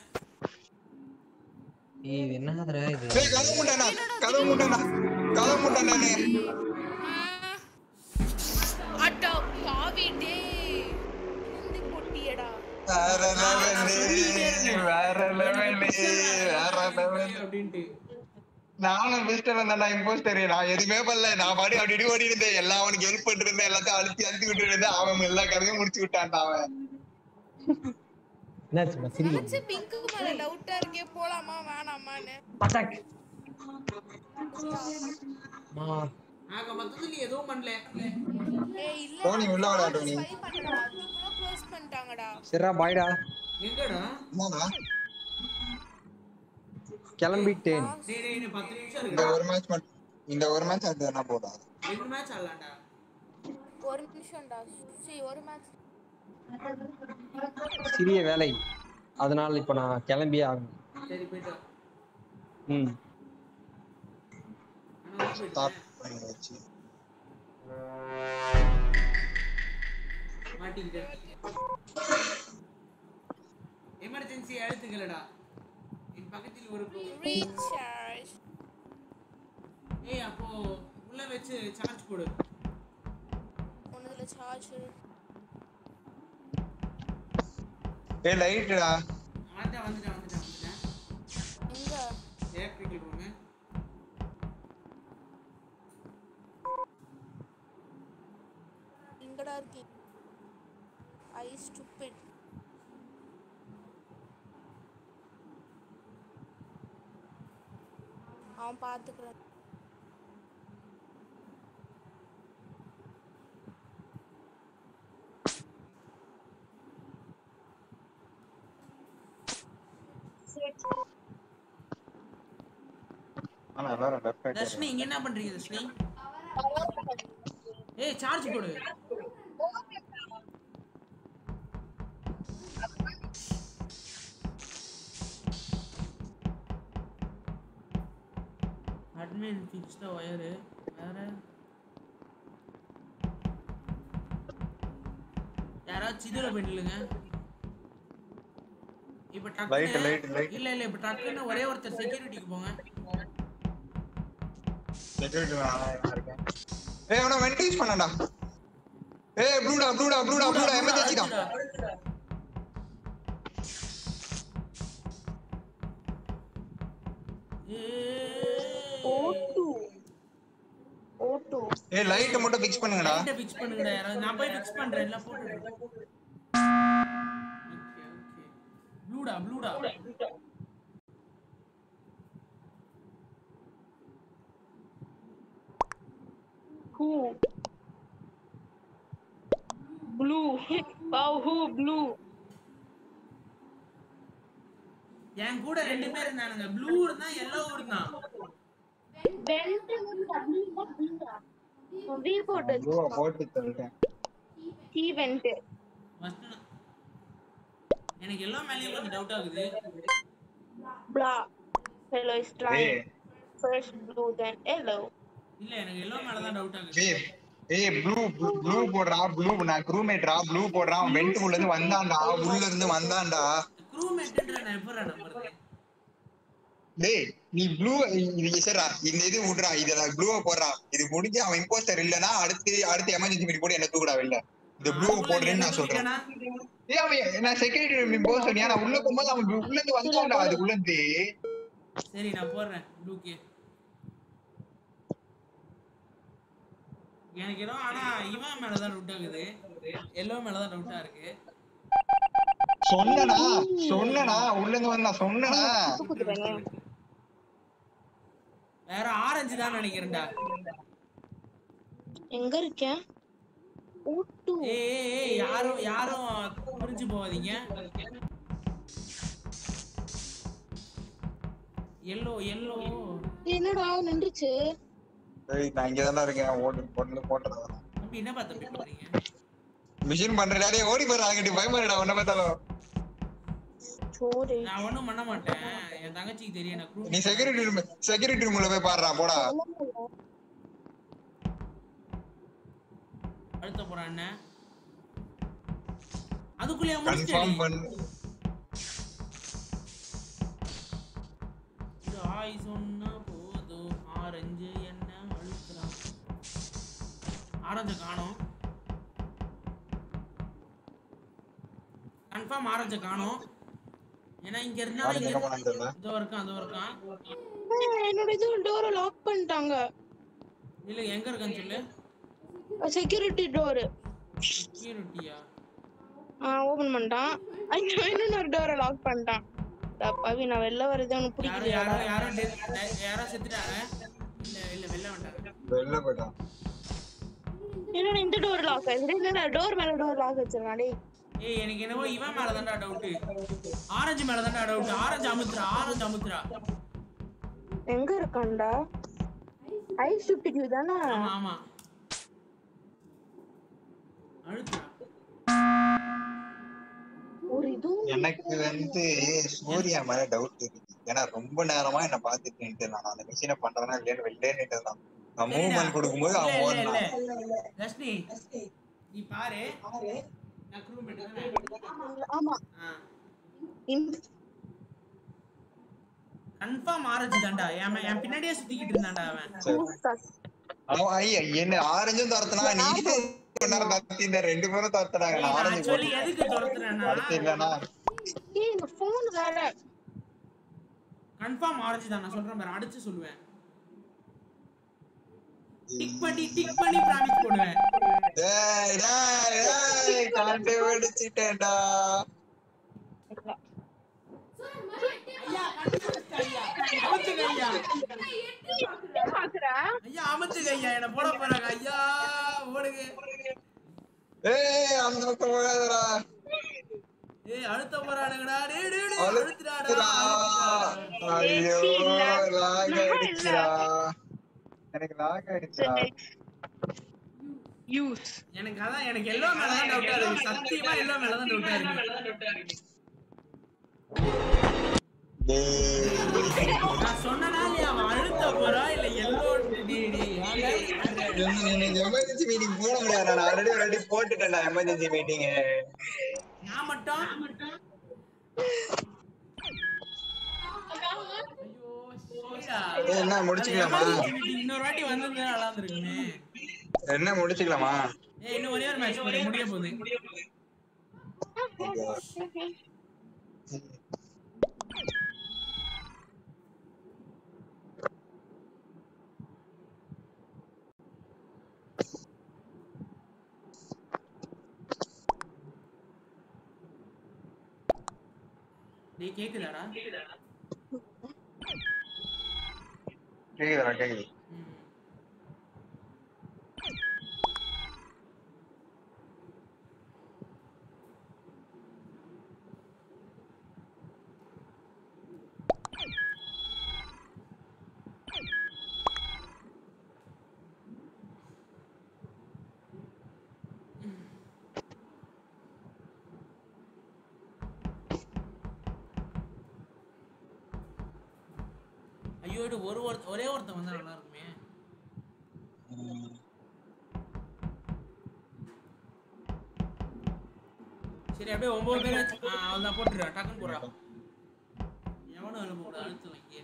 ஏய் இது என்னடா இது? ஏய் கதவு மூடடா. கதவு மூடடா. கதவு மூடடா. அட பாவி டே. இந்த பொட்டியடா. வேற லெவல் வேற லெவல் வேற லெவல் அப்படினு நானும் மிஸ்டர் வந்தா இம்போஸ்டர். நான் எதுவுமே பண்ணல. நான் பாடி அப்படி இப்படி ஓடி இருந்தேன். எல்லாம் அவனுக்கு ஹெல்ப் பண்ணிட்டு இருந்தேன். எல்லாத்தையும் அழுத்தி அழுத்தி விட்டு இருந்தேன். அவன் எல்லா கதையும் முடிச்சு விட்டான்டா அவன். என்னாச்சு சிரிங்க. அச்சு பிங்க்கு மேல டவுட்டா இருக்கே போலாமா வேணாமான்னு. அட்டாக். மா ஆக மொத்தத்துல எதுவும் பண்ணல. ஏய் இல்ல டோனி உள்ள வாடா டோனி. ஸ்பை பண்ணடா. அதுக்குள்ள க்ளோஸ் பண்ணிட்டாங்கடா. சரிடா பாய்டா. எங்கடா? என்னடா? கிளம்பிட்டேன். டேய் டேய் இன்னும் பத்து நிமிஷம் இந்த இருக்கு. ஒரு மேட்ச் மட்டும் இந்த ஒரு மேட்ச் அது என்ன போடா? ரெண்டு மேட்ச் ஆடலாம்டா. ஒரு நிமிஷம்டா. சீ ஒரு மேட்ச். சிறிய வேலை. அதனால இப்ப நான் கிளம்பியே ஆகணும். சரி போய்ட்டு வா. ம் ஸ்டாப் பண்ணியாச்சு. மாட்டிக்கிட்டேன். எமர்ஜென்சி அழுத்துக்கலடா. என் பக்கத்தில் ஒரு ரீசார்ஜ். ஏய் அப்போ உள்ள வெச்சு சார்ஜ் போடு. ஒண்ணுல சார்ஜ். ஏய் லைட்டா. ஆண்டா வந்துடா வந்துடா வந்துடா. எங்க? Electrical room. எங்கடா இருக்கீ? ஐ ஸ்டூபிட். அவன் பாத்துக்கறான். ஆனா எல்லாரும் லெஃப்ட் சைடு. தர்ஷினி இங்க என்ன பண்றீங்க தர்ஷினி? ஏய் சார்ஜ் போடு. Admin fix the wire. வேற யாராச்சும் இதுல பண்ணிடுங்க. இப்ப டக்கு லைட் லைட் லைட். இல்ல இல்ல இப்ப டக்குன்னு ஒரே ஒருத்தர் செக்யூரிட்டிக்கு போங்க. செக்யூரிட்டி நான் இருக்கேன். ஏய் அவன வென்டிலேட் பண்ணடா. ஏய் ப்ளூடா ப்ளூடா ப்ளூடா ப்ளூடா எமர்ஜென்சி தான். ஓட்டு ஓட்டு ஏய் லைட் மட்டும் ஃபிக்ஸ் பண்ணுங்கடா. லைட் ஃபிக்ஸ் பண்ணுங்கடா யாராவது. நான் போய் ஃபிக்ஸ் பண்றேன் எல்லாம் போட்டு. Okay okay. ப்ளூடா ப்ளூடா. who blue wow who blue என் கூட ரெண்டு பேர் இருந்தானுங்க. ப்ளூ இருந்தா yellow இருந்தான். வெண்ட் வி போட்டு ப்ளூ போட்டு சொல்லிட்டேன். சி வெண்ட் ஃபர்ஸ்ட் எனக்கு எல்லோ மேலயும் கொஞ்சம் டவுட் ஆகுது. blah yellow is trying ஏய் first blue then yellow. இல்ல எனக்கு எல்லோ மேல தான் டவுட் ஆகுது. ஏய் ஏய் ப்ளூ ப்ளூ போடுறா ப்ளூ நான் க்ரூமேட்ரா ப்ளூ போடுறான் அவன் வெண்ட் உள்ள இருந்து வந்தான்டா உள்ள இருந்து வந்தான்டா. க்ரூமேட்ன்ற நான் எப்பறா நம்புறது? டேய் நீ ப்ளூ இது சரிடா இந்த இது விடுறா இதெல்லாம் ப்ளூவை போடுறா இது முடிஞ்சு அவன் இம்போஸ்டர் இல்லனா அடுத்து அடுத்து எமர்ஜென்சி மீட் போட்டு என்ன தூக்குடா வெளில இந்த ப்ளூவை போடுறேன்னு நான் சொல்றேன். ஏய் அவன் நான் செக்யூரிட்டி இம்போஸ்டர் நான் உள்ள போகும்போது அவன் உள்ள இருந்து வந்தான்டா அதுக்குள்ள இருந்து. சரி நான் போடுறேன் ப்ளூக்கு. எனக்கு ஏதோ ஆனா இவன் மேல தான் டவுட் ஆகுது. எல்லோ மேல தான் டவுட்டா இருக்கு. சொன்னனா சொன்னனா உள்ள இருந்து வந்தா சொன்னனா வேற ஆரஞ்சு தான் நினைக்கிறேன்டா. எங்க இருக்கேன்? ஓட்டு ஏய் ஏய் யாரும் யாரும் புரிஞ்சு போவாதீங்க. எல்லோ எல்லோ என்னடா நின்றுச்சு? ஏய் நான் இங்க தான் இருக்கேன் ஓடி போட்டு போடுறதா. தம்பி என்ன பார்த்து தம்பி பண்றீங்க? மிஷின் பண்றடா டேய் ஓடி போறா அங்கடி பயமாடா உன்ன பார்த்தாலும். சோரி நான் ஒண்ணும் பண்ண மாட்டேன். என் தங்கச்சிக்கு தெரியும் நான் க்ரூ. நீ செக்யூரிட்டி ரூம் செக்யூரிட்டி ரூம்ல போய் பாறா போடா. அடுத்த போறான் என்ன? அதுக்குள்ளே கன்ஃபார்ம் பண்ணு. ஆய் சொன்னா போதும் ஆரஞ்சு என்ன அழுத்துறான். ஆரஞ்சு காணோம். கன்ஃபார்ம் ஆரஞ்சு காணோம். ஏன்னா இங்க இருந்தா இங்க இதோ இருக்கான் அதோ இருக்கான். என்னோட இது டோரை லாக் பண்ணிட்டாங்க. இல்ல எங்க இருக்கான்னு சொல்லு. Security door. செக்யூரிட்டியா? ஆ ஓபன் பண்ணிட்டான். ஐயோ இன்னொரு டோரை லாக் பண்ணிட்டான். தப்பாவி நான் வெளில வரதே உனக்கு யாரோ பிடிக்கல. யாரோ யாரோ யாரோ செத்துட்டாங்க. இல்ல இல்ல வெளில வந்தாங்க. வெளில போய்ட்டான். என்னடா இந்த டோர் லாக் ஆயிடுச்சு. என்னடா டோர் மேல டோர் லாக் வச்சிருக்கான் டேய். ஏய் எனக்கு என்னவோ இவன் மேல தான்டா டவுட். ஆரஞ்சு மேல தான்டா டவுட். ஆரஞ்சு அமுத்துறா ஆரஞ்சு அமுத்துறா. எங்க இருக்கான்டா? ஐ ஷிஃப்ட் கியூ தானே? ஆமா ஆமா. அழுத்துறா. ஒரு இது எனக்கு வந்து சூர்யா மேல டவுட் இருக்கு. ஏன்னா ரொம்ப நேரமா என்ன பாத்துட்டு நின்னுட்டு நான் அந்த மிஷினை பண்றேன்னா இல்லைன்னு வெளியே நின்னுட்டு இருந்தான். நான் மூவ்மெண்ட் கொடுக்கும்போது அவன் ஓடுனான். லட்சுமி நீ பாரு நான் க்ரூமேட் தானே. ஆமா கன்ஃபார்ம் ஆரஞ்சு தான்டா. என் என் பின்னாடியே சுத்திக்கிட்டு இருந்தான்டா அவன். அவன் ஐயா என்ன ஆரஞ்சும் துரத்துனா நீ கொஞ்ச நேரம் தத்தின ரெண்டு பேரும் துரத்துனாங்க. நான் ஆரஞ்சு சொல்லி எதுக்கு துரத்துறேன்னா அடுத்து இல்லனா ஏய் இந்த ஃபோன் வேற. கன்ஃபார்ம் ஆரஞ்சு தான் நான் சொல்றேன் பாரு அடிச்சு சொல்லுவேன். டிக் பண்ணி டிக் பண்ணி பிராமிஸ் போடுவேன். டேய் டேய் டேய் காண்டே வெடிச்சிட்டேன்டா. ஐயா கண்டுபிடிச்ச ஐயா அமுத்துங்க ஐயா. பாக்குறா ஐயா அமுத்துங்க ஐயா என்ன போட போறாங்க ஐயா ஓடுங்க. ஏய் அந்த பக்கம் போகாதடா. ஏய் அழுத்த போறானுங்கடா. டேய் டேய் டேய் அழுத்துறாடா. ஐயோ லாக் ஆயிடுச்சுடா. எனக்கு லாக் ஆயிடுச்சுடா. யூஸ் எனக்கு அதான் எனக்கு எல்லோ மேல தான் டவுட்டா இருக்கு. சத்தியமா எல்லோ மேல தான் டவுட்டா இருக்கு. நான் சொன்னனா இல்லையா அவன் அழுத்த போறா இல்ல எல்லோ டி டி எனக்கு எமர்ஜென்சி மீட்டிங் போட முடியாது. நான் ஆல்ரெடி ஆல்ரெடி போட்டுட்டேன்டா எமர்ஜென்சி மீட்டிங். நான் மட்டும் என்ன முடிச்சுக்கலாமா? இன்னொரு வாட்டி வந்திருந்தா நல்லா இருந்திருக்குமே. என்ன முடிச்சுக்கலாமா? ஏய் இன்னும் ஒரே ஒரு மேட்ச் போடு முடிய போகுது. டேய் கேக்குதாடா? கேக்குதுடா கேக்குது. டியூட் ஒரு ஒருத்த ஒரே ஒருத்தன் வந்தா நல்லா இருக்குமே. சரி அப்படியே ஒன்பது பேர் அவ்வளோதான் போட்டுடுறா டக்குன்னு போடுறா. எவனும் எழுப்ப கூடாது அழுத்தலாம் இங்கே.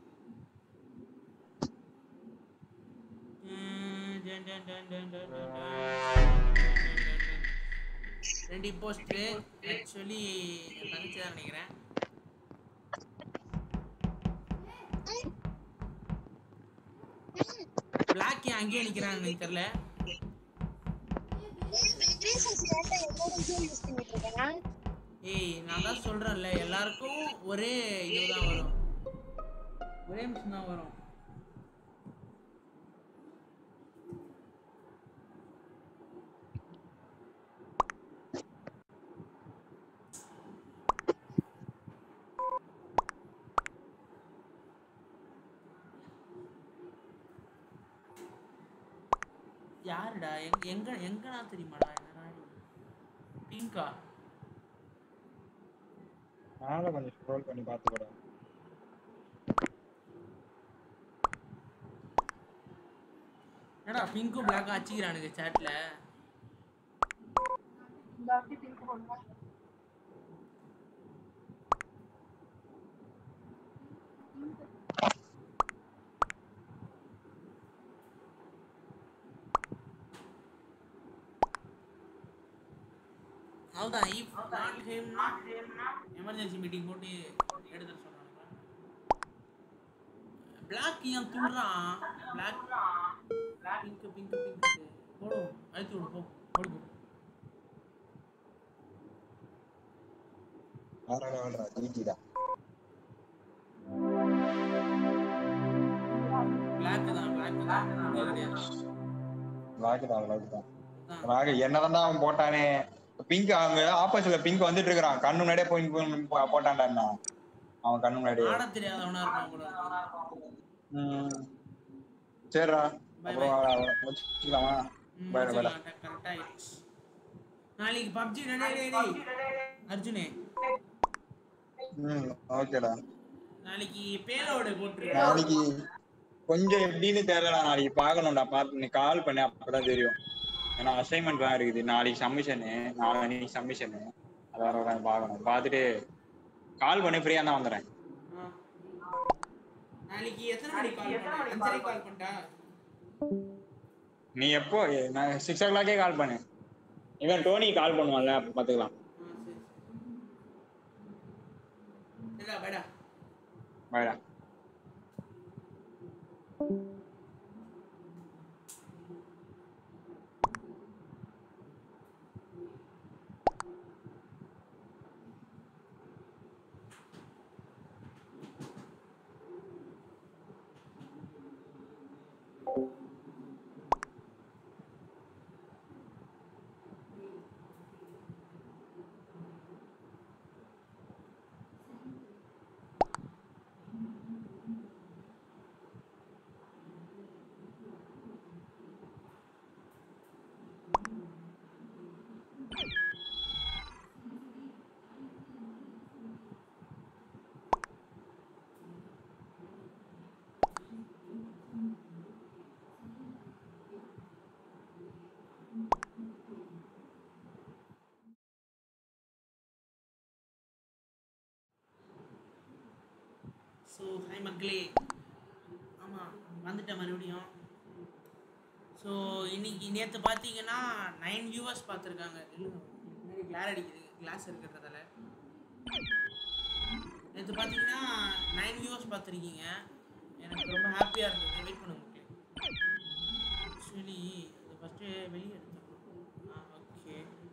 ரெண்டு போஸ்ட் ஆக்சுவலி என் தங்கச்சி தான் நினைக்கிறேன். பிளாக் ஏன் அங்கேயே நிக்கிறான்னு எனக்கு தெரியல. ஏய் நான் தான் சொல்றேன்ல எல்லாருக்கும் ஒரே இதுதான் வரும், ஒரே மிஷின் தான் வரும். யாருடா எங்க எங்க எங்கனா தெரியுமாடா? பிங்கா நானும் கொஞ்சம் ஸ்க்ரோல் பண்ணி பார்த்துக்கிறேன். என்னடா பிங்க்கும் பிளாக்கும் அடிச்சுக்கிறானுங்க சாட்ல. அவ்வளோதான். இஃப் நாட் ஹிம்னா எமர்ஜென்சி மீட்டிங் போட்டு எடுத்துட சொல்றாங்க. பிளாக் ஏன் துள்றான்? பிளாக் பிங்க் பிங்க் பிங்க் போடும் அழுத்தி விடு போ போடு. வேற லெவல்ரா ஜிஜிடா. பிளாக் தான் பிளாக் தான் பிளாக் தான் பிளாக் தான். பிளாக் என்னதான் அவன் போட்டானே. பிங்க் அவங்க ஆப்போசிட்ல பிங்க் வந்துட்டு இருக்கான். கண்ணு முன்னாடியே போய் போட்டான்டா அவன் கண்ணு முன்னாடியே. ஆட தெரியாதவனா இருப்பான் போல. ம் சரிடா அப்புறம் வச்சுக்கலாமா? Bye bye. கரெக்டா ஆயிடுச்சு. நாளைக்கு பப்ஜி டேய் டேய் டேய் அர்ஜுனே. ம் ஓகேடா. நாளைக்கு பேலோட போட்டுரு. நாளைக்கு கொஞ்சம் எப்படின்னு தெரியல. நாளைக்கு பார்க்கணும்டா. பார்த்து நீ கால் பண்ண அப்பதான் தெரியும். ஏன்னா அசைன்மெண்ட் தான் இருக்குது. நாளைக்கு சப்மிஷனு, நாளைக்கு சப்மிஷனு. அதான் பார்க்கணும். பார்த்துட்டு கால் பண்ணி ஃப்ரீயா தான் வந்துடுறேன். நாளைக்கு எத்தனை மணிக்கு கால் பண்ண? அஞ்சரை கால் பண்ணா? நீ எப்போ? நான் சிக்ஸ் ஓ கிளாக்கே கால் பண்ணு. இவன் டோனி கால் பண்ணுவான்ல, அப்போ பார்த்துக்கலாம். பைடா பைடா. ஸோ ஹாய் மக்களே. ஆமாம் வந்துட்டேன் மறுபடியும். ஸோ இன்னைக்கு நேற்று பார்த்தீங்கன்னா நைன் வியூவர்ஸ் பார்த்துருக்காங்க. இல்லை கிளாஸ் அடிக்குது, கிளாஸ் இருக்கிறதால. நேற்று பார்த்தீங்கன்னா நைன் வியூவர்ஸ் பார்த்துருக்கீங்க. எனக்கு ரொம்ப ஹாப்பியாக இருந்தது. வெயிட் பண்ண மக்களே. ஆக்சுவலி அது ஃபஸ்ட்டு வெளியே எடுத்துக்கணும். ஆ ஓகே.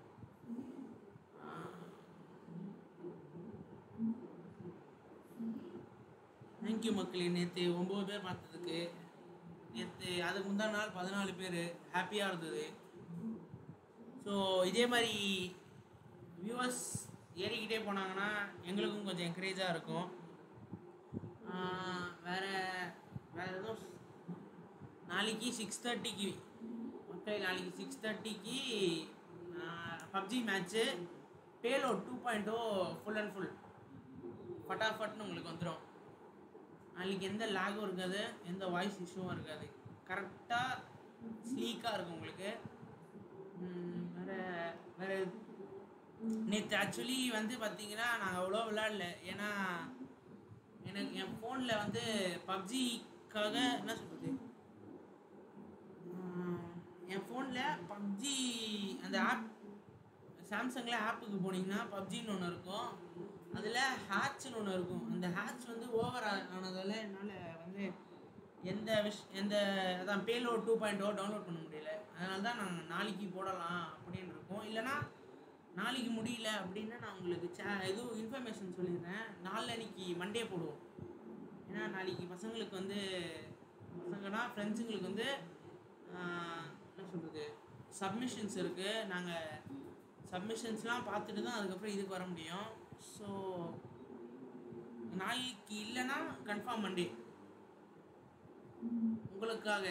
தேங்க்யூ மக்களே. நேற்று ஒம்பது பேர் பார்த்ததுக்கு. நேற்று அதுக்கு முந்தா நாள் பதினாலு பேர். ஹாப்பியாக இருந்தது. ஸோ இதே மாதிரி வியூவர்ஸ் ஏறிக்கிட்டே போனாங்கன்னா எங்களுக்கும் கொஞ்சம் என்கரேஜாக இருக்கும். வேறு வேறு எதுவும் நாளைக்கு சிக்ஸ் தேர்ட்டிக்கு மக்கள் நாளைக்கு சிக்ஸ் தேர்ட்டிக்கு PUBG match payload two point o full and full ஃபட்டாஃபட்னு உங்களுக்கு வந்துடும். நாளைக்கு எந்த லேகும் இருக்காது, எந்த வாய்ஸ் இஷ்யூவும் இருக்காது. கரெக்டாக ஸ்லீக்காக இருக்கும் உங்களுக்கு. ம், வேற வேற நேற்று ஆக்சுவலி வந்து பார்த்தீங்கன்னா நான் அவ்வளோ விளையாடல. ஏன்னா எனக்கு என் ஃபோனில் வந்து பப்ஜிக்காக என்ன சொல்கிறது, என் ஃபோனில் பப்ஜி அந்த ஆப் சாம்சங்கில் ஆப்புக்கு போனீங்கன்னா பப்ஜின்னு ஒன்று இருக்கும், அதில் ஹேட்ச்னு ஒன்று இருக்கும். அந்த ஹேட்ச் வந்து ஓவர் ஆனதால் என்னால் வந்து எந்த விஷ் எந்த அதான் payload two point o download பண்ண முடியல. அதனால தான் நாங்கள் நாளைக்கு போடலாம் அப்படின்னு இருக்கோம். இல்லைனா நாளைக்கு முடியல அப்படின்னா நான் உங்களுக்கு சே எதுவும் இன்ஃபர்மேஷன் சொல்லிடுறேன். நாளைக்கு மண்டே போடுவோம். ஏன்னா நாளைக்கு பசங்களுக்கு வந்து பசங்கன்னா ஃப்ரெண்ட்ஸுங்களுக்கு வந்து என்ன சொல்கிறது சப்மிஷன்ஸ் இருக்குது. நாங்கள் சப்மிஷன்ஸ்லாம் பார்த்துட்டு தான் அதுக்கப்புறம் இதுக்கு வர முடியும். ஸோ நாளைக்கு இல்லைன்னா கன்ஃபார்ம் மண்டே உங்களுக்காக.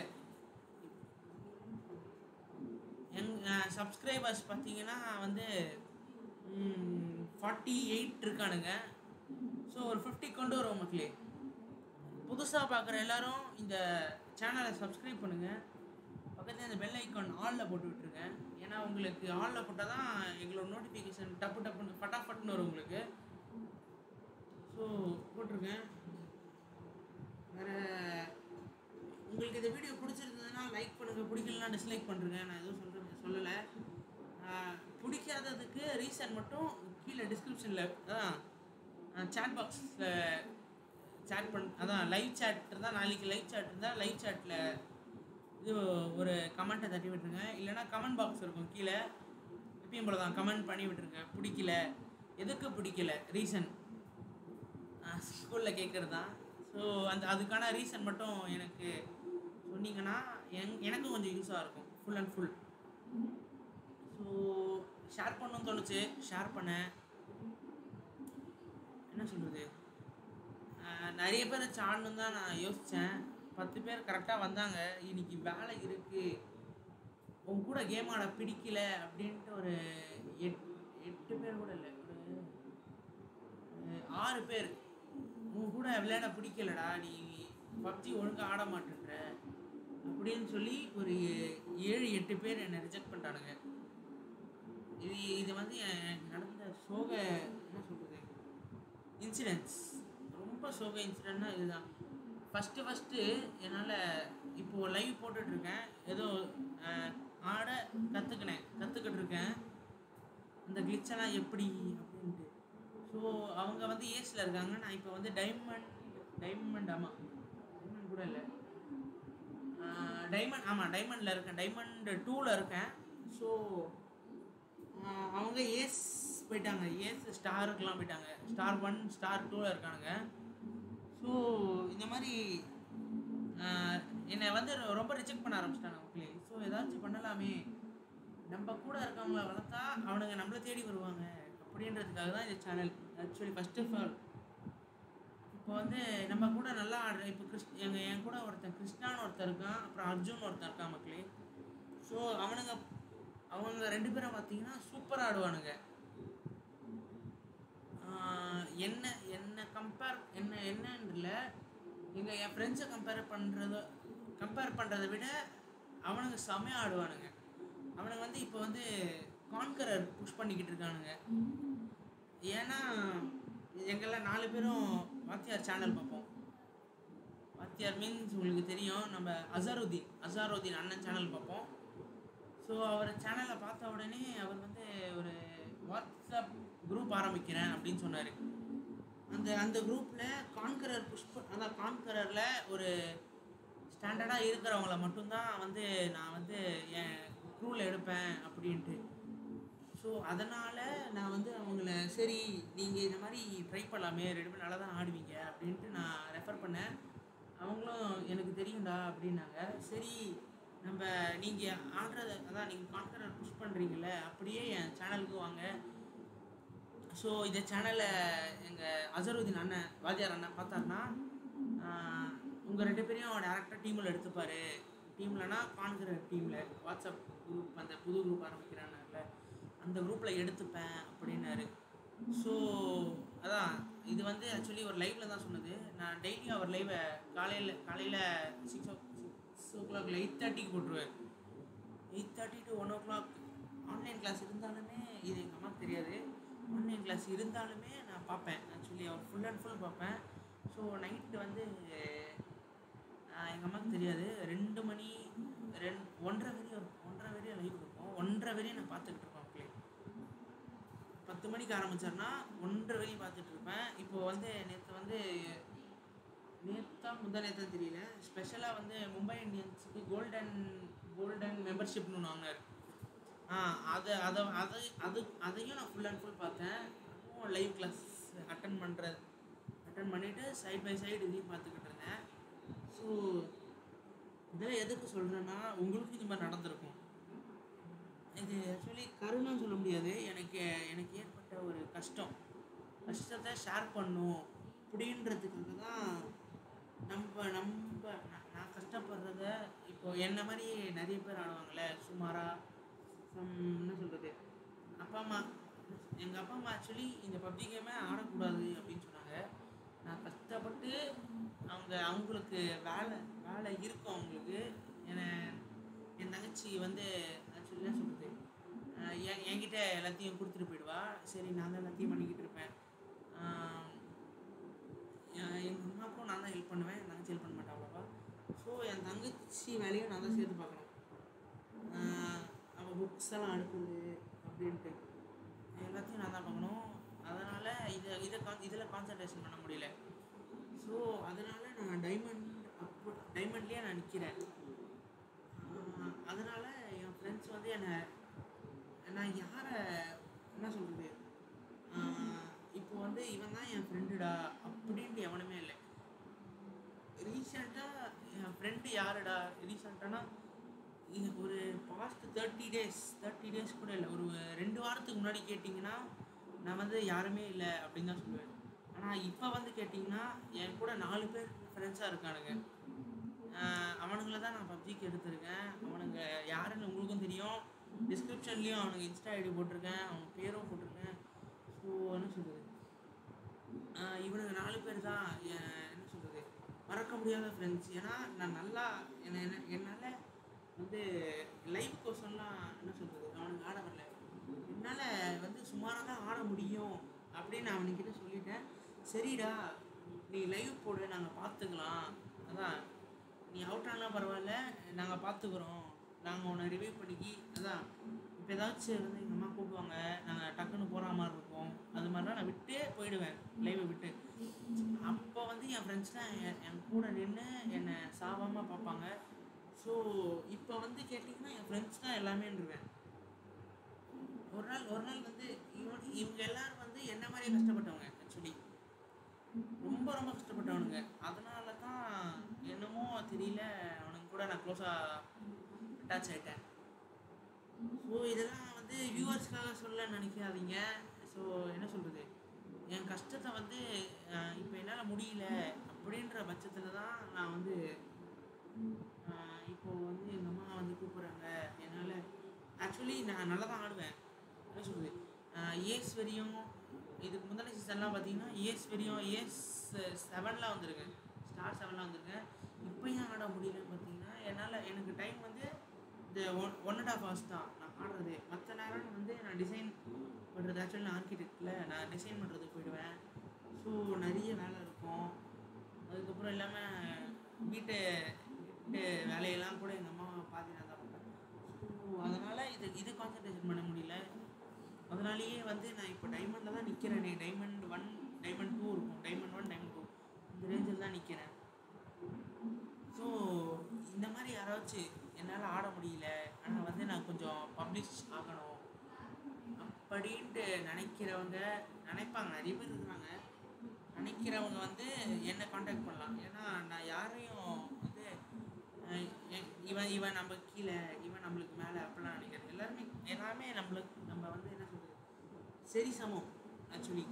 எங் சப்ஸ்கிரைபர்ஸ் பார்த்தீங்கன்னா வந்து ஃபார்ட்டி எயிட் இருக்கானுங்க. ஸோ ஒரு ஃபிஃப்டி கொண்டு வருவோம் மக்களே. புதுசாக பார்க்குற எல்லாரும் இந்த சேனலை சப்ஸ்கிரைப் பண்ணுங்கள். பக்கத்தில் இந்த பெல் ஐக்கான் ஆலில் போட்டு விட்டுருங்க. ஏன்னா உங்களுக்கு ஆலில் போட்டால் தான் எங்களோட நோட்டிஃபிகேஷன் டப்பு டப்புன்னு ஃபட்டாஃபட்னு வரும் உங்களுக்கு. ஸோ போட்டிருக்கேன். வேறு உங்களுக்கு இந்த வீடியோ பிடிச்சிருந்ததுன்னா லைக் பண்ணுங்கள், பிடிக்கலனா டிஸ்லைக் பண்ணுறேங்க. நான் எதுவும் சொல்கிறது சொல்லலை. பிடிக்காததுக்கு ரீசன் மட்டும் கீழே டிஸ்கிரிப்ஷனில் அதான் சேட் பாக்ஸில் சேட் பண் அதான் லைவ் சேட் இருந்தால் நாளைக்கு லைவ் சேட் இருந்தால் லைவ் சேட்டில் இது ஒரு கமெண்ட்டை தட்டி விட்டுருங்க. இல்லைனா கமெண்ட் பாக்ஸ் இருக்கும் கீழே, எப்பயும் போல தான் கமெண்ட் பண்ணி விட்டுருங்க. பிடிக்கல, எதுக்கு பிடிக்கல ரீசன் ஸ்கூலில் கேட்குறது தான். ஸோ அந்த அதுக்கான ரீசன் மட்டும் எனக்கு சொன்னீங்கன்னா எங் எனக்கும் கொஞ்சம் யூஸாக இருக்கும் full and full. So share பண்ணணும்னு தோணுச்சு, ஷேர் பண்ணேன். என்ன சொல்கிறது, நிறைய பேர் சாடணும் தான் நான் யோசித்தேன். பத்து பேர் கரெக்டாக வந்தாங்க. இன்னைக்கு வேலை இருக்குது, உங்க கூட கேம் ஆட பிடிக்கல அப்படின்ட்டு ஒரு எட் எட்டு பேர் கூட இல்லை, ஒரு ஆறு பேர் உங்க கூட விளையாட பிடிக்கலடா, நீ பப்ஜி ஒழுங்காக ஆட மாட்டேன்ற அப்படின்னு சொல்லி ஒரு ஏழு எட்டு பேர் என்னை ரிஜெக்ட் பண்ணிட்டானுங்க. இது இது வந்து நடந்த சோக என்ன சொல்கிறது இன்சிடென்ட்ஸ், ரொம்ப சோக இன்சிடென்ட்னா இதுதான். ஃபஸ்ட்டு ஃபஸ்ட்டு என்னால் இப்போது லைவ் போட்டுட்ருக்கேன், ஏதோ ஆட கற்றுக்கினேன் கற்றுக்கிட்டு இருக்கேன் அந்த கிளிச்செல்லாம் எப்படி அப்படின்ட்டு. ஸோ அவங்க வந்து ஏஸில் இருக்காங்க, நான் இப்போ வந்து டைமண்ட் டைமண்ட் ஆமாம் டைமண்ட் கூட இல்லை டைமண்ட் ஆமாம் டைமண்டில் இருக்கேன், டைமண்ட் டூவில் இருக்கேன். ஸோ அவங்க ஏஸ் போயிட்டாங்க, ஏஸ் ஸ்டாருக்கெலாம் போயிட்டாங்க, ஸ்டார் ஒன் ஸ்டார் டூவில் இருக்கானுங்க. ஸோ இந்த மாதிரி என்னை வந்து ரொம்ப ரிஜெக்ட் பண்ண ஆரம்பிச்சிட்டாங்க மக்களே. ஸோ ஏதாச்சும் பண்ணலாமே, நம்ம கூட இருக்கவங்கள வளர்த்தா அவனுங்க நம்மளை தேடி வருவாங்க அப்படின்றதுக்காக தான் இந்த channel. Actually first of all இப்போ வந்து நம்ம கூட நல்லா ஆடுற இப்போ கிருஷ் எங்கள் என் கூட ஒருத்தன் கிருஷ்ணான்னு ஒருத்தர் இருக்கான், அப்புறம் அர்ஜுன் ஒருத்தன் இருக்கான் மக்களே. ஸோ அவனுங்க அவங்க ரெண்டு பேரும் பார்த்தீங்கன்னா சூப்பராக ஆடுவானுங்க. என்ன என்ன கம்பேர் என்ன என்னன்னு இல்லை, எங்கள் என் ஃப்ரெண்ட்ஸை கம்பேர் பண்ணுறத கம்பேர் பண்ணுறதை விட அவனுங்க செமையாக ஆடுவானுங்க. அவனுங்க வந்து இப்போ வந்து கான்கரர் புஷ் பண்ணிக்கிட்டு இருக்கானுங்க. ஏன்னா எங்கெல்லாம் நாலு பேரும் வாத்தியார் சேனல் பார்ப்போம். வாத்தியார் மீன்ஸ் உங்களுக்கு தெரியும், நம்ம அசருதீன் அசாருதீன் அண்ணன் சேனல் பார்ப்போம். ஸோ அவர் சேனலை பார்த்த உடனே அவர் வந்து ஒரு வாட்ஸ்அப் குரூப் ஆரம்பிக்கிறேன் அப்படின்னு சொன்னார். அந்த அந்த குரூப்பில் கான்கரர் புஷ் அதான் கான்கரரில் ஒரு ஸ்டாண்டர்டாக இருக்கிறவங்கள மட்டும்தான் வந்து நான் வந்து என் க்ரூவில் எடுப்பேன் அப்படின்ட்டு. ஸோ அதனால் நான் வந்து அவங்கள சரி நீங்கள் இந்த மாதிரி ட்ரை பண்ணலாமே, ரெண்டு பேரும் நல்லா தான் ஆடுவீங்க அப்படின்ட்டு நான் ரெஃபர் பண்ணேன். அவங்களும் எனக்கு தெரியும்டா அப்படின்னாங்க. சரி நம்ம நீங்கள் ஆடுறத அதான் நீங்கள் கான்கரர் புஷ் பண்ணுறீங்கள, அப்படியே என் சேனலுக்கு வாங்க. ஸோ இந்த சேனலை எங்கள் அசருதீன் அண்ணன் வாத்தியார் அண்ணன் பார்த்தாருன்னா உங்கள் ரெண்டு பேரையும் டேரெக்டாக டீமில் எடுத்துப்பார். டீம்லனா கான்கரர் டீமில் வாட்ஸ்அப் குரூப் அந்த புது குரூப் ஆரம்பிக்கிறான்ல அந்த குரூப்பில் எடுத்துப்பேன் அப்படின்னாரு. ஸோ அதான் இது வந்து ஆக்சுவலி ஒரு லைவ்ல தான் சொன்னது. நான் டெய்லி அவர் லைவை காலையில் காலையில் சிக்ஸ் ஓ சிக்ஸ் ஓ கிளாக்ல எயிட் தேர்ட்டிக்கு போட்டுருவேன். Eight thirty to one o'clock online class இருந்தாலுமே இது எங்கள் அம்மாவுக்கு தெரியாது. ஆன்லைன் கிளாஸ் இருந்தாலுமே நான் பார்ப்பேன். ஆக்சுவலி அவர் ஃபுல் அண்ட் ஃபுல் பார்ப்பேன். ஸோ நைட்டு வந்து எங்கள் அம்மாவுக்கு தெரியாது. ரெண்டு மணி ரெண்டு ஒன்றரை வரையும் இருக்கும். ஒன்றரை வரையும் லைவ் இருக்கும். ஒன்றரை வரையும் நான் பார்த்துக்கிட்டு இருப்பேன். ப்ளே பத்து மணிக்கு ஆரம்பித்தார்னா ஒன்றரை வரையும் பார்த்துட்டு இருப்பேன். இப்போது வந்து நேற்று வந்து நேற்றா முந்தா நேற்று தெரியல, ஸ்பெஷலாக வந்து மும்பை இந்தியன்ஸுக்கு கோல்டன் கோல்டன் மெம்பர்ஷிப்னு ஒன்று வாங்கினார். ஆ அதை அதை அதை அது அதையும் நான் ஃபுல் அண்ட் ஃபுல் பார்த்தேன். அப்பவும் லைவ் கிளாஸ் அட்டன் பண்ணுறது அட்டன் பண்ணிவிட்டு சைட் பை சைடு இதையும் பார்த்துக்கிட்டு இருந்தேன். ஸோ இதெல்லாம் எதுக்கு சொல்கிறேன்னா, உங்களுக்கும் இது மாதிரி நடந்திருக்கும். இது ஆக்சுவலி கருணைன்னு சொல்ல முடியாது. எனக்கு எனக்கு ஏற்பட்ட ஒரு கஷ்டம் கஷ்டத்தை ஷேர் பண்ணும் அப்படின்றதுக்காக தான் நம்ம நம்ம நான் நான் கஷ்டப்படுறத இப்போ என்ன மாதிரி நிறைய பேர் ஆடுவாங்கள்ல சுமாராக சம் என்ன சொல்கிறது, அப்பா அம்மா எங்கள் அப்பா அம்மா ஆக்சுவலி இந்த பப்ஜி கேமே ஆடக்கூடாது அப்படின்னு சொன்னாங்க. நான் கஷ்டப்பட்டு அவங்க அவங்களுக்கு வேலை வேலை இருக்கும் அவங்களுக்கு. என்னை என் தங்கச்சி வந்து ஆக்சுவலி என்ன சொல்கிறது, என் என்கிட்ட எல்லாத்தையும் கொடுத்துட்டு போயிடுவா. சரி நான் தான் எல்லாத்தையும் பண்ணிக்கிட்டு இருப்பேன். எங்கள் அம்மாவுக்கும் நான் தான் ஹெல்ப் பண்ணுவேன், என் தங்கச்சி ஹெல்ப் பண்ண மாட்டேன் அவ்வளோவா. ஸோ என் தங்கச்சி வேலையும் நான் தான் சேர்த்து பார்க்கணும். அவள் புக்ஸ் எல்லாம் அடுக்குது அப்படின்ட்டு எல்லாத்தையும் நான் தான் பார்க்கணும். அதனால் இதை இதை கான் இதில் கான்சன்ட்ரேஷன் பண்ண முடியல. ஸோ அதனால் நான் டைமண்ட் அப்போ டைமண்ட்லேயே நான் நிற்கிறேன். அதனால் என் ஃப்ரெண்ட்ஸ் வந்து என்னை நான் யாரை என்ன சொல்கிறது, இப்போ வந்து இவன் தான் என் ஃப்ரெண்டுடா அப்படின்ட்டு எவனுமே இல்லை. ரீசெண்டாக என் ஃப்ரெண்டு யாருடா ரீசெண்டானா ஒரு past thirty days thirty days கூட இல்லை, ஒரு ரெண்டு வாரத்துக்கு முன்னாடி கேட்டிங்கன்னா நான் வந்து யாருமே இல்லை அப்படின்னு தான் சொல்லுவேன். ஆனால் இப்போ வந்து கேட்டிங்கன்னா என் கூட நாலு பேர் ஃப்ரெண்ட்ஸாக இருக்கானுங்க. அவனுங்களை தான் நான் பப்ஜிக்கு எடுத்திருக்கேன். அவனுங்க யாருன்னு உங்களுக்கும் தெரியும். டிஸ்கிரிப்ஷன்லேயும் அவனுக்கு இன்ஸ்டா ஐடி போட்டிருக்கேன், அவங்க பேரும் போட்டிருக்கேன். ஸோ என்ன சொல்கிறது, இவனுங்க நாலு பேர் தான் என்ன சொல்கிறது மறக்க முடியாத ஃப்ரெண்ட்ஸ். ஏன்னா நான் நல்லா என்ன என்ன என்னால் வந்து லைவ் கோர்ஸ்லாம் என்ன சொல்கிறது அவனுக்கு ஆட வரல, என்னால் வந்து சுமாராக தான் ஆட முடியும் அப்படின்னு நான் அவனுக்கிட்ட சொல்லிட்டேன். சரிடா நீ லைவ் போடு, நாங்கள் பார்த்துக்கலாம், அதான் நீ அவுட் ஆனால் பரவாயில்ல, நாங்கள் பார்த்துக்குறோம், நாங்கள் உன்னை ரிவ்யூ பண்ணிக்கி அதான் இப்போ ஏதாச்சும் இருந்து எங்கள் அம்மா கூப்பிடுவாங்க, நாங்கள் டக்குன்னு போகிற மாதிரி இருக்கும், அது மாதிரிலாம் நான் விட்டே போயிடுவேன் லைவை விட்டு. அப்போ வந்து என் ஃப்ரெண்ட்ஸ்லாம் என் கூட நின்று என்னை சாவாமல் பார்ப்பாங்க. ஸோ இப்போ வந்து கேட்டிங்கன்னா என் ஃப்ரெண்ட்ஸ் தான் எல்லாமேன்றுவேன். ஒரு நாள் ஒரு நாள் வந்து இவன் இவங்க எல்லோரும் வந்து என்ன மாதிரியே கஷ்டப்பட்டவங்க. ஆக்சுவலி ரொம்ப ரொம்ப கஷ்டப்பட்டவனுங்க. அதனால தான் என்னமோ தெரியல அவனுங்க கூட நான் க்ளோஸாக அட்டாச் ஆகிட்டேன். ஸோ இதெல்லாம் வந்து வியூவர்ஸ்க்காக சொல்ல நினைக்காதீங்க. ஸோ என்ன சொல்கிறது, என் கஷ்டத்தை வந்து இப்போ என்னால் முடியல அப்படின்ற பட்சத்தில் தான் நான் வந்து இப்போது வந்து எங்கள் அம்மா வந்து கூப்பிட்றாங்க. என்னால் ஆக்சுவலி நான் நல்லா தான் ஆடுவேன். என்ன சொல்கிறது, ஏஸ் வரையும் இதுக்கு முந்தின சீசன்லாம் பார்த்தீங்கன்னா ஏஸ் வரையும் ஏஸ் செவன்லாம் வந்துருக்கேன், ஸ்டார் செவன்லாம் வந்துருக்கேன். இப்போ ஏன் ஆட முடியலன்னு பார்த்தீங்கன்னா என்னால் எனக்கு டைம் வந்து இந்த one one and half hours தான் நான் ஆடுறது. மற்ற நேரம் வந்து நான் டிசைன் பண்ணுறது, ஆக்சுவலி நான் ஆர்கிடெக்டில் நான் டிசைன் பண்ணுறதுக்கு போயிடுவேன். ஸோ நிறைய வேலை இருக்கும். அதுக்கப்புறம் இல்லாமல் வீட்டு வீட்டு வேலையெல்லாம் கூட எங்கள் அம்மா பார்த்து நான் தான் பண்ணுறேன். ஸோ அதனால் இது இது கான்சன்ட்ரேஷன் பண்ண முடியல. அதனாலேயே வந்து நான் இப்போ டைமண்டில் தான் நிற்கிறேனே. டைமண்ட் ஒன் டைமண்ட் டூ இருக்கும், டைமண்ட் ஒன் டைமண்ட் டூ இந்த ரேஞ்சில் தான் நிற்கிறேன். ஸோ இந்த மாதிரி யாராச்சும் என்னால் ஆட முடியல, ஆனால் வந்து நான் கொஞ்சம் பப்ளிஷ் ஆகணும் அப்படின்ட்டு நினைக்கிறவங்க நினைப்பாங்க, நிறைய பேர் இருக்கிறாங்க. நினைக்கிறவங்க வந்து என்னை காண்டாக்ட் பண்ணலாம். ஏன்னா நான் யாரையும் வந்து இவன் இவன் நம்ம கீழே இவன் நம்மளுக்கு மேலே அப்படிலாம் நினைக்கிறேன். எல்லாருமே எல்லாருமே நம்மளுக்கு நம்ம வந்து என்ன சொல்கிறது சரி சமம். ஆக்சுவலி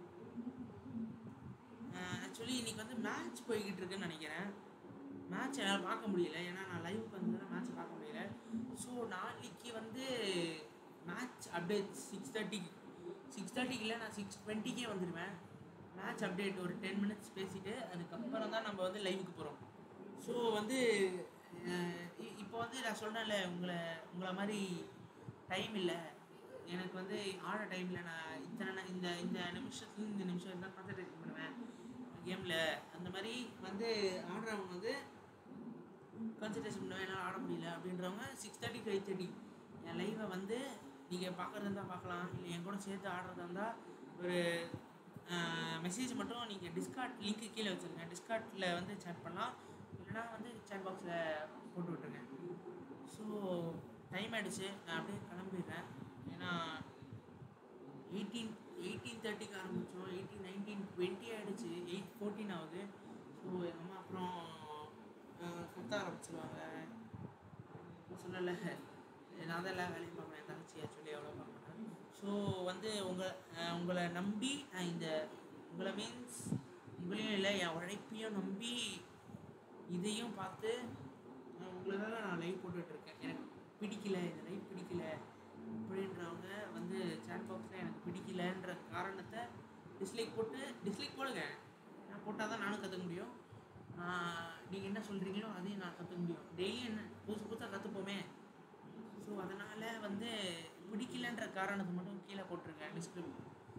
ஆக்சுவலி இன்றைக்கி வந்து மேட்ச் போய்கிட்டு இருக்குன்னு நினைக்கிறேன். மேட்ச் என்னால் பார்க்க முடியல, ஏன்னா நான் லைவுக்கு வந்ததுன்னா மேட்ச் பார்க்க முடியல. ஸோ நாளைக்கு வந்து மேட்ச் அப்டேட் சிக்ஸ் தேர்ட்டிக்கு சிக்ஸ் தேர்ட்டிக்கு இல்லை நான் சிக்ஸ் டுவெண்ட்டிக்கே வந்துடுவேன். மேட்ச் அப்டேட் ஒரு டென் மினிட்ஸ் பேசிட்டு அதுக்கப்புறம் தான் நம்ம வந்து லைவுக்கு போகிறோம். ஸோ வந்து இப்போ வந்து நான் சொல்கிறேன்ல, உங்களை உங்களை மாதிரி டைம் இல்லை எனக்கு வந்து ஆட டைம் இல்லை, நான் இத்தனை இந்த இந்த நிமிஷத்துலேருந்து இந்த நிமிஷம் தான் கான்சன்ட்ரேட் பண்ணுவேன் கேமில், அந்த மாதிரி வந்து ஆடுறவங்க வந்து கான்சன்ட்ரேஷன் பண்ணுவேன் என்னால் ஆட முடியல அப்படின்றவங்க six thirty to eight thirty என் லைவை வந்து நீங்கள் பார்க்குறது இருந்தால் பார்க்கலாம், இல்லை என் கூட சேர்த்து ஆடுறதா இருந்தால் ஒரு மெசேஜ் மட்டும் நீங்கள் டிஸ்கார்ட் லிங்க்கு கீழே வச்சுருங்க, டிஸ்கார்ட்டில் வந்து சேட் பண்ணலாம், இல்லைனா வந்து சேட் பாக்ஸில் போட்டு விட்ருங்க. ஸோ டைம் ஆகிடுச்சு, நான் அப்படியே கிளம்பிடுறேன். ஏன்னா எயிட்டீன் எயிட்டீன் தேர்ட்டிக்கு ஆரம்பித்தோம், எயிட்டீன் நைன்டீன் டுவெண்ட்டி ஆகிடுச்சு, எயிட் ஃபோர்டீன் ஆகுது. ஸோ எங்கள் அம்மா அப்புறம் கத்த ஆரம்பிச்சிருவாங்க. சொல்லலை, நான் தான் எல்லா வேலையும் பார்ப்பேன், என் தங்கச்சி ஆக்சுவலி எவ்வளோ பார்ப்பேன். ஸோ வந்து உங்கள் உங்களை நம்பி நான் இந்த உங்களை மீன்ஸ் உங்களையும் இல்லை என் உழைப்பையும் நம்பி இதையும் பார்த்து உங்களுக்காக நான் லைவ் போட்டுட்ருக்கேன். எனக்கு பிடிக்கல, இந்த லைவ் பிடிக்கல அப்படின்றவங்க வந்து சேட் பாக்ஸில் எனக்கு பிடிக்கலன்ற காரணத்தை டிஸ்லைக் போட்டு டிஸ்லைக் போடுங்க. நான் போட்டால் தான் நானும் கற்றுக்க முடியும், நீங்கள் என்ன சொல்கிறீங்களோ அதையும் நான் கற்றுக்க முடியும். டெய்லியும் என்ன புதுசு புதுசாக கற்றுப்போமே. ஸோ அதனால் வந்து பிடிக்கலன்ற காரணத்தை மட்டும் கீழே போட்டிருக்கேன் டிஸ்கிரிப்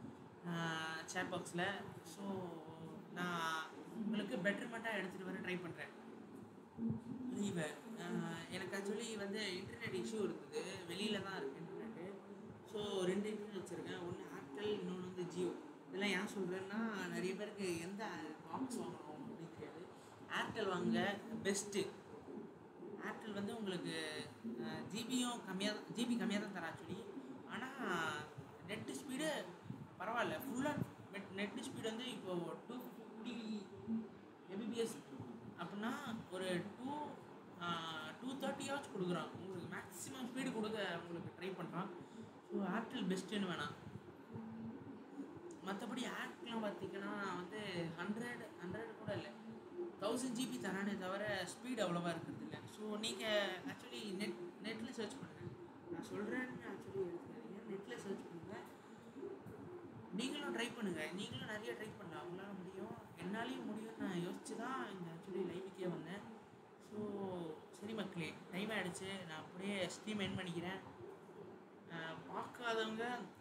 சேட் பாக்ஸில். ஸோ நான் உங்களுக்கு பெட்டர்மெண்ட்டாக எடுத்துகிட்டு வர ட்ரை பண்ணுறேன் லீவை. எனக்கு ஆக்சுவலி வந்து இன்டர்நெட் இஷ்யூ இருக்குது, வெளியில் தான் இருக்குது இன்டர்நெட்டு. ஸோ ரெண்டு இன்டர்நெட் வச்சுருக்கேன், ஒன்று ஏர்டெல், இன்னொன்று வந்து ஜியோ. இதெல்லாம் ஏன் சொல்கிறேன்னா நிறைய பேருக்கு எந்த பாக்ஸ் வாங்கணும் அப்படின்னு தெரியாது. ஏர்டெல் வாங்க பெஸ்ட்டு. ஏர்டெல் வந்து உங்களுக்கு ஜிபியும் கம்மியாக ஜிபி கம்மியாக தான் தரேன் ஆக்சுவலி, ஆனால் நெட்டு ஸ்பீடு பரவாயில்ல. ஃபுல்லாக நெட் நெட்டு ஸ்பீடு வந்து இப்போது டூ ஃபிஃப்டி எம்பிபிஎஸ் அப்படின்னா ஒரு டூ டூ தேர்ட்டியாச்சும் கொடுக்குறான், உங்களுக்கு மேக்ஸிமம் ஸ்பீடு கொடுக்க உங்களுக்கு ட்ரை பண்ணுறான். ஸோ ஏர்டெல் பெஸ்ட்டுன்னு வேணாம். மற்றபடி ஆப்லாம் பார்த்திங்கன்னா வந்து ஹண்ட்ரட் ஹண்ட்ரட் கூட இல்லை, தௌசண்ட் ஜிபி தரானே தவிர ஸ்பீட் அவ்வளோவா இருக்கிறது இல்லை. ஸோ நீங்கள் ஆக்சுவலி நெட் நெட்டில் சர்ச் பண்ணுங்கள், நான் சொல்கிறேன்னு ஆக்சுவலி எடுத்துக்காதீங்க, நெட்டில் சர்ச் பண்ணுங்கள். நீங்களும் ட்ரை பண்ணுங்கள், நீங்களும் நிறைய ட்ரை பண்ணலாம், அவங்களால முடியும், என்னாலையும் முடியும்னு நான் யோசிச்சு தான் இந்த ஆக்சுவலி லைவுக்கே வந்தேன். ஸோ சரி மக்களே, டைம் ஆகிடுச்சு, நான் அப்படியே ஸ்ட்ரீம் எண்ட் பண்ணிக்கிறேன். பார்க்காதவங்க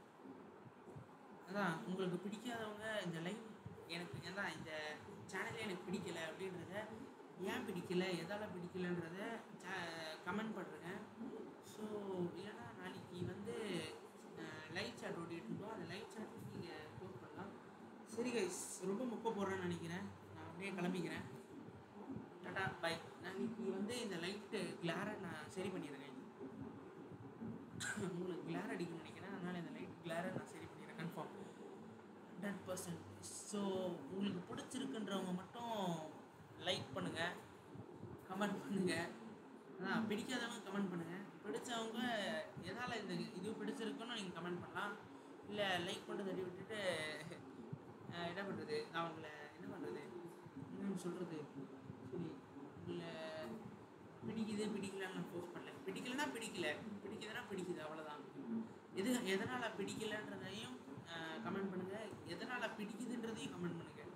அதான், உங்களுக்கு பிடிக்காதவங்க இந்த லைவ் எனக்கு ஏன்னா இந்த சேனலே எனக்கு பிடிக்கலை அப்படின்றத, ஏன் பிடிக்கலை எதால் பிடிக்கலைன்றத கமெண்ட் பண்ணுறேங்க. ஸோ இல்லைனா நாளைக்கு வந்து லைவ் சாட் ஓடிட்டு இருக்கோம், அந்த லைவ் சாட் நீங்கள் போஸ்ட் பண்ணலாம். சரி கைஸ், ரொம்ப முக்க போடுறேன்னு நினைக்கிறேன், நான் அப்படியே கிளம்பிக்கிறேன். Tata bye. நாளைக்கு வந்து இந்த லைட்டு கிளாரை நான் சரி பண்ணிடுறேன், உங்களுக்கு கிளார் அடிக்கணும்னு நினைக்கிறேன், அதனால் இந்த லைட் கிளாரை நான் சரி பண்ணிடுறேன் கன்ஃபார்ம் ஹண்ட்ரட் பர்சன்ட். ஸோ உங்களுக்கு பிடிச்சிருக்குன்றவங்க மட்டும் லைக் பண்ணுங்கள், கமெண்ட் பண்ணுங்கள். அதான் பிடிக்காதவங்க கமெண்ட் பண்ணுங்கள், பிடிச்சவங்க எதால் இந்த இது பிடிச்சிருக்குன்னு நீங்கள் கமெண்ட் பண்ணலாம். இல்லை லைக் பண்ணி தட்டி விட்டுட்டு என்ன பண்ணுறது, நான் உங்களை என்ன பண்ணுறது இன்னும் சொல்கிறது, சரி உங்களை பிடிக்குது பிடிக்கலன்னு நான் போஸ்ட் பண்ணல, பிடிக்கலன்னா பிடிக்கல, பிடிக்குதுன்னா பிடிக்குது, அவ்வளோதான். எது எதனால் பிடிக்கலன்றதையும் கமெண்ட் பண்ணுங்கள், எதனால் பிடிக்குதுன்றதையும் கமெண்ட் பண்ணுங்கள்.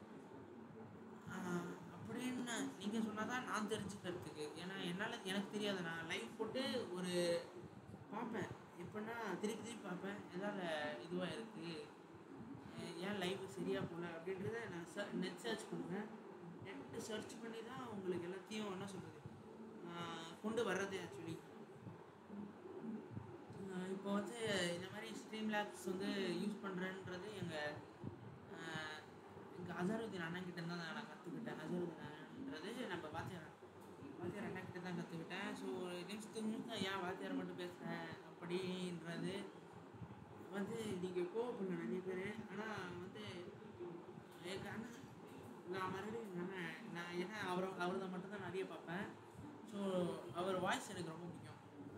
அப்படின்னு நீங்கள் சொன்னால் தான் நான் தெரிஞ்சுக்கிறதுக்கு, ஏன்னா என்னால் எனக்கு தெரியாது, நான் லைவ் போட்டு ஒரு பார்ப்பேன், எப்படின்னா திருப்பி திருப்பி பார்ப்பேன், எதால் இதுவாக இருக்குது, ஏன் லைவ் சரியாக போகல அப்படின்றத நான் ச நெட் சர்ச் பண்ணுவேன். நெட்டு சர்ச் பண்ணி தான் உங்களுக்கு எல்லாத்தையும் என்ன சொல்கிறது கொண்டு வர்றது. ஆக்சுவலி இப்போ வந்து இந்த மாதிரி ஸ்ட்ரீம் லேப்ஸ் வந்து யூஸ் பண்ணுறேன்றது எங்கள் எங்கள் அசருதீன் அண்ணன்கிட்ட தான் நான் கற்றுக்கிட்டேன். அசருதீன் அண்ணன்ன்றது நம்ம வாத்தியார் வாத்தியார் அண்ணன்கிட்ட தான் கற்றுக்கிட்டேன். ஸோ நிமிஷத்துக்கு நிமிஷம் ஏன் வாத்தியார் மட்டும் பேசுகிறேன் அப்படின்றது வந்து நீங்கள் கோவப்படுங்க நிறைய பேர், ஆனால் வந்து எங்கள் அண்ணன் நான் மறுபடியும் எங்கள் அண்ணன் நான் ஏன்னா அவரை அவர் தான் மட்டும்தான் நிறைய பார்ப்பேன். ஸோ அவர் வாய்ஸ் எனக்கு ரொம்ப பிடிக்கும்.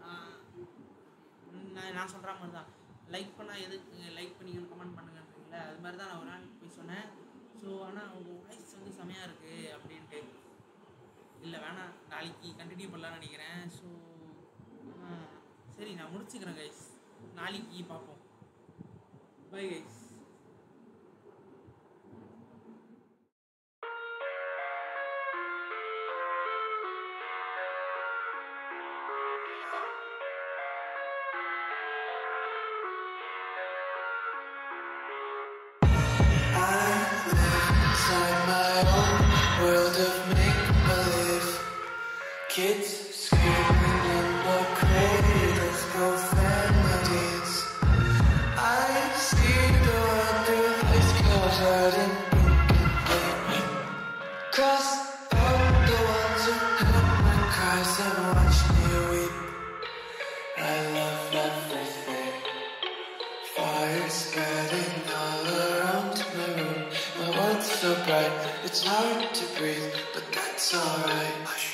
நான் நான் சொல்கிற மாதிரி தான், லைக் பண்ணால் எதுக்கு லைக் பண்ணிங்கன்னு கமெண்ட் பண்ணுங்கன்றீங்கள, அது மாதிரி தான் நான் ஒரு நாள் போய் சொன்னேன். ஸோ ஆனால் அவங்க வாய்ஸ் வந்து செமையாக இருக்குது அப்படின்ட்டு, இல்லை வேணாம் நாளைக்கு கண்டினியூ பண்ணலான்னு நினைக்கிறேன். ஸோ சரி நான் முடிச்சுக்கிறேன் கைஸ், நாளைக்கு பார்ப்போம். Bye guys. Kids screaming in the cradles, profanities. I see the world through high school riding cross out the ones who heard my cries and watched me weep. I love everything. Fire spreading all around my room. My world's so bright, it's hard to breathe, but that's alright.